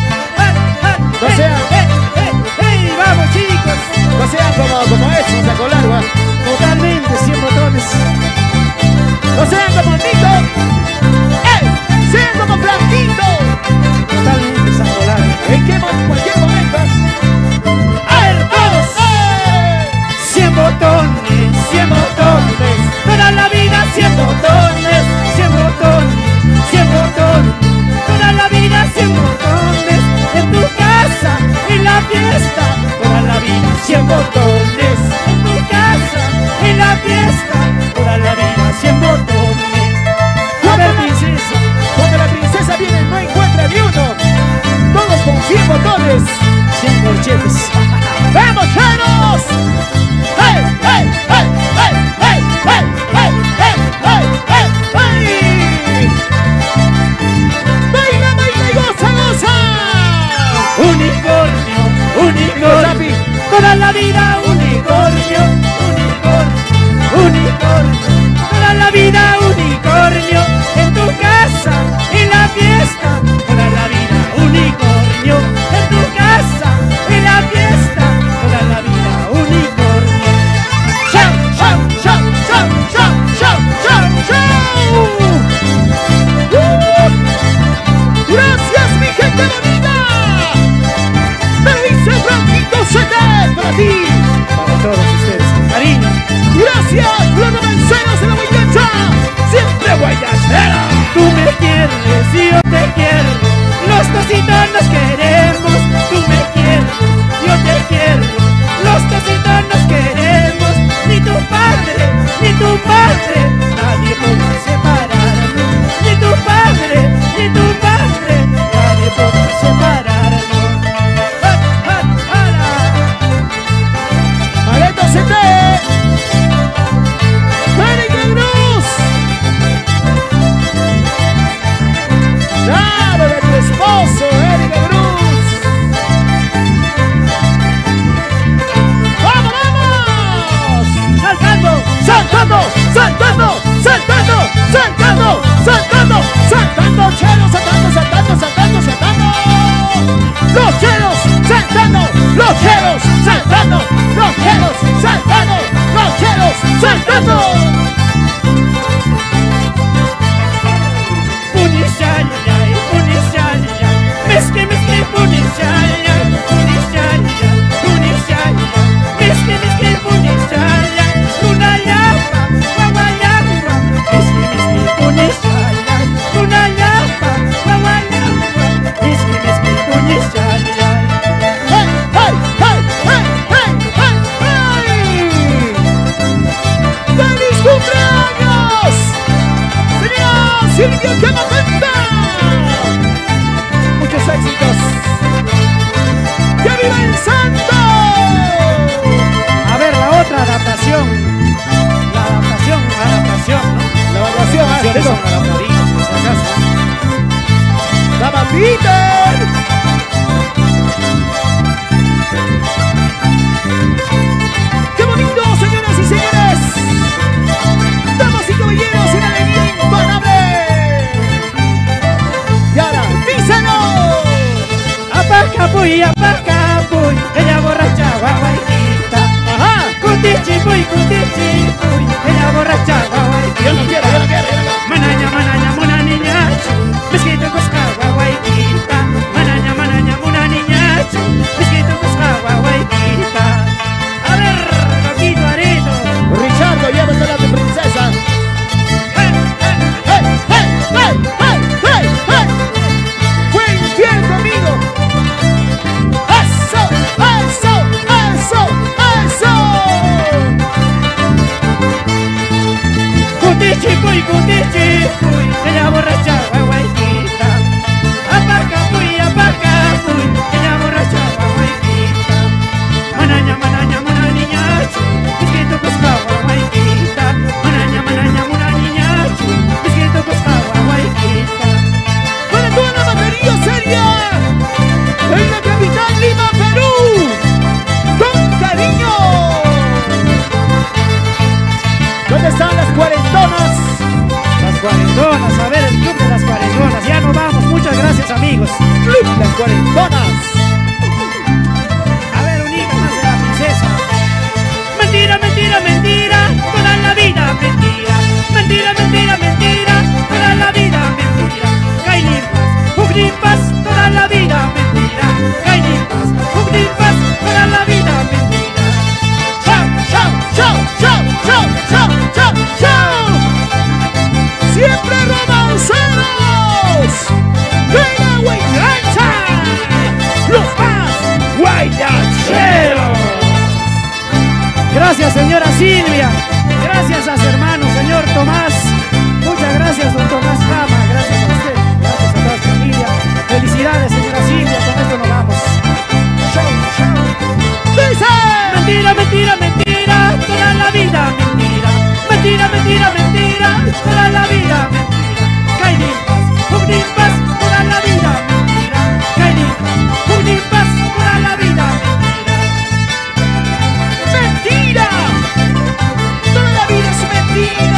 No sea- ¡Eh, eh, eh, eh! ¡Vamos, chicos! No sean como, como eso, un saco largo. ¿eh? Totalmente, cien botones. No sean como Nito. ¡Eh! Sean como Franquito. Totalmente saco largo. En que mo- cualquier momento. A ver, todos. ¡Eh! Cien botones, cien botones, toda la vida cien botones, cien botones, cien botones, toda la vida cien botones, en tu casa, en la fiesta, toda la vida cien botones, en tu casa, en la fiesta, toda la vida cien botones. A ver, princesa. Cuando la princesa viene no encuentra ni uno. Todos con cien botones. cien corchetes. ¡Vamos, cheros! ¡Hey, hey, hey, hey, hey, hey, hey, hey, hey, hey, hey! ¡Baila, baila y goza, goza! Unicornio, unicornio, toda la vida unicornio, unicornio, unicornio, toda la vida unicornio, en tu casa, en la fiesta, toda la vida unicornio, en tu casa, en la fiesta, toda la vida unicornio. ¡Chau, chau, chau, chau, chau, chau, chau, chau! ¡Uh! ¡Gracias, mi gente bonita! ¡Me lo dice Franquito Sete para ti! Para todos ustedes, con cariño. ¡Gracias, los romanceros de la Guayacha! ¡Siempre guayachera! Tú me quieres y yo te quiero, los dositos nos queremos. Tú me quieres, yo te quiero, los dositos nos queremos. Ni tu padre, ni tu madre, nadie podrá separarnos. Ni tu padre, ni tu madre, nadie podrá separarnos. ¡Ah, ah, ala! ¡Areto Sete! ¡Erika Cruz! ¡Claro, de tu esposo, Erika Cruz! ¡Vamos, vamos! ¡Saltando! ¡Saltando! ¡Saltando! ¡Saltando! ¡Saltando! ¡Saltando! ¡Saltando! ¡Cheros! ¡Saltando! ¡Saltando! ¡Saltando! ¡Saltando! ¡Los cheros! ¡Saltando! ¡Los cheros! ¡Saltando! ¡Los cheros! ¡Saltando! ¡Los cheros! ¡Saltando! Punishaya, punishaya, miski miski punishaya, punishaya, punishaya, miski miski punishaya, una llama, guagua llama, miski miski punishaya, una llama, guagua llama, miski miski punishaya. ¡Hey! ¡Hey! ¡Hey! ¡Hey! ¡Hey! ¡Hey! ¡Hey! ¡Feliz cumpleaños! ¡Señora Silvia Cama Banda! ¡Muchos éxitos! ¡Que viva el santo! A ver, la otra adaptación. La adaptación, adaptación, ¿no? La evaluación, ah, Canciones digo, son adaptaditas, por si acaso. ¡Dama Peter! puy, apaca, puy, ella borracha, guaguaitita. Ajá. Cutichi, puy, cutichi, puy, ella borracha, guaguaitita. Yo no quiero, yo no quiero, yo no quiero. Manaña, manaña, mona niñacho, pesquito cosca, guaguaitita. Manaña, manaña, mona niñacho, pesquito cosca, guaguaitita. A ver, loquito Areto. Richardo, llévatela a tu princesa. ¡Hey, hey, hey, hey, hey, hey! ¡Fue infiel conmigo! ¡Eso, eso, eso, eso! Cutichi, puy, cutichi, puy, ella borracha, guaguaitita. Apaca, puy, apaca, puy, ella borracha, guaguaitita. Manaña, manaña, mona niñacho, pesquito cosca, guaguaitita. Manaña, manaña, mona niñacho, pesquito cosca, guaguaitita. ¡Para toda la batería seria! ¡En la capital Lima, Perú! ¡Con cariño! ¿Dónde están las cuarentonas? Las cuarentonas, a ver el club de las cuarentonas. Ya nos vamos, muchas gracias amigos. ¡Club Las cuarentonas! A ver, un hija más de la princesa. Mentira, mentira, mentira, toda la vida mentira. Mentira, mentira, mentira, toda la vida mentira. Cainipas, ugnipas, toda la vida mentira. Cainipas, ugnipas, toda la vida mentira. ¡Chao, chao, chao, chao, chao, chao, chao, chao! ¡Siempre romanceros! ¡De la Huaycacha! ¡Los más guayacheros! Gracias señora Silvia, gracias a su hermano señor Tomás, muchas gracias don Tomás Cama, gracias a usted, gracias a toda su familia, felicidades señora Silvia, con esto nos vamos. Chau, chau. ¡Dice! Mentira, mentira, mentira, toda la vida mentira, mentira, mentira, mentira, toda la vida mentira, cainipas, ugnipas, toda la vida mentira, cainipas, ugnipas, toda la vida mentira. ¡Mentira! ¡Toda la vida es mentira!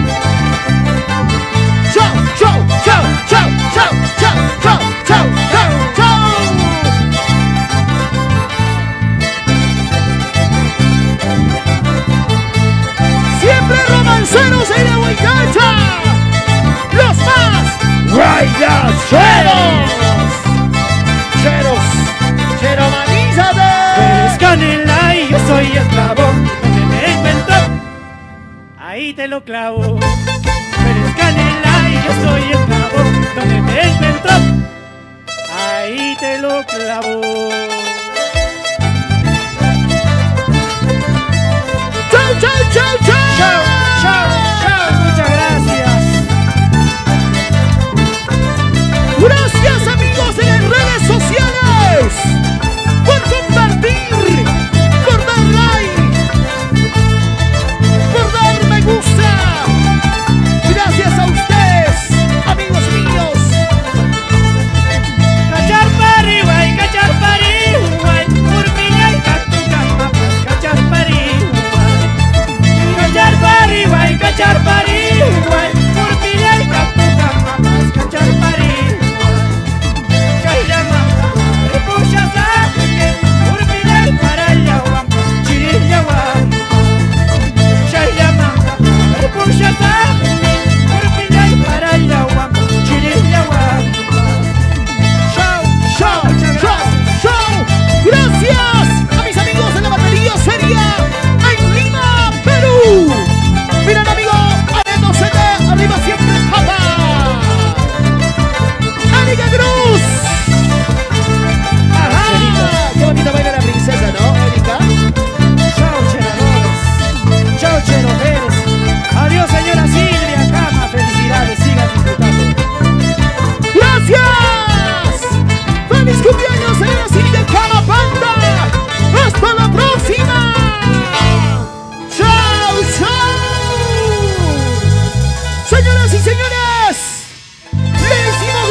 ¡Chao, chao, chao, chao, chao, chao, chao, chao, chao, chao! ¡Siempre romanceros en la Huaycacha! ¡Los más guayacheros! ¡Cheros! ¡Cheromanízate! Eres canela y yo soy esclavo, donde me inventó, ahí te lo clavo. Eres canela y yo soy esclavo, donde me inventó, ahí te lo clavo. ¡Chau, chau, chau, chau! Chao, chao, chao, muchas gracias. Gracias amigos de las redes sociales por compartir, por dar like, por dar me gusta. Gracias a ustedes, amigos míos. Cachar para arriba y cachar para arriba, urmilla y catuca, cachar para arriba. Cachar para arriba y cachar para arriba, urmilla y catuca, cachar para arriba. Caila mama, repucha saque, urmilla y para allá, chirilla guampa. Caila mama, repucha saque, urmilla y para allá, chirilla guampa. Chao, ¡Chau, chau, chau! Gracias a mis amigos de la batería seria en Lima, Perú. Miren amigo, Areto C D, arriba siempre papá. Erika Cruz. Ajá. Qué bonita baila la princesa, ¿no, Erika? chao, cheradores. Chao, cherojeres. Adiós, señora Silvia Cama. Felicidades, sigan disfrutando. ¡Gracias! ¡Feliz cumpleaños, señora Silvia Cama Banda! ¡Hasta la próxima! ¡Chao, chao! Señoras y señores, le decimos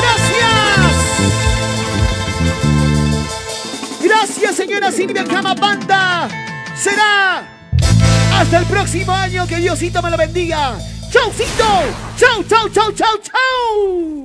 gracias. Gracias, señora Silvia Cama Banda. Será hasta el próximo año. Que Diosito me lo bendiga. ¡Chaucito! ¡Chau, chau, chau, chau, chau!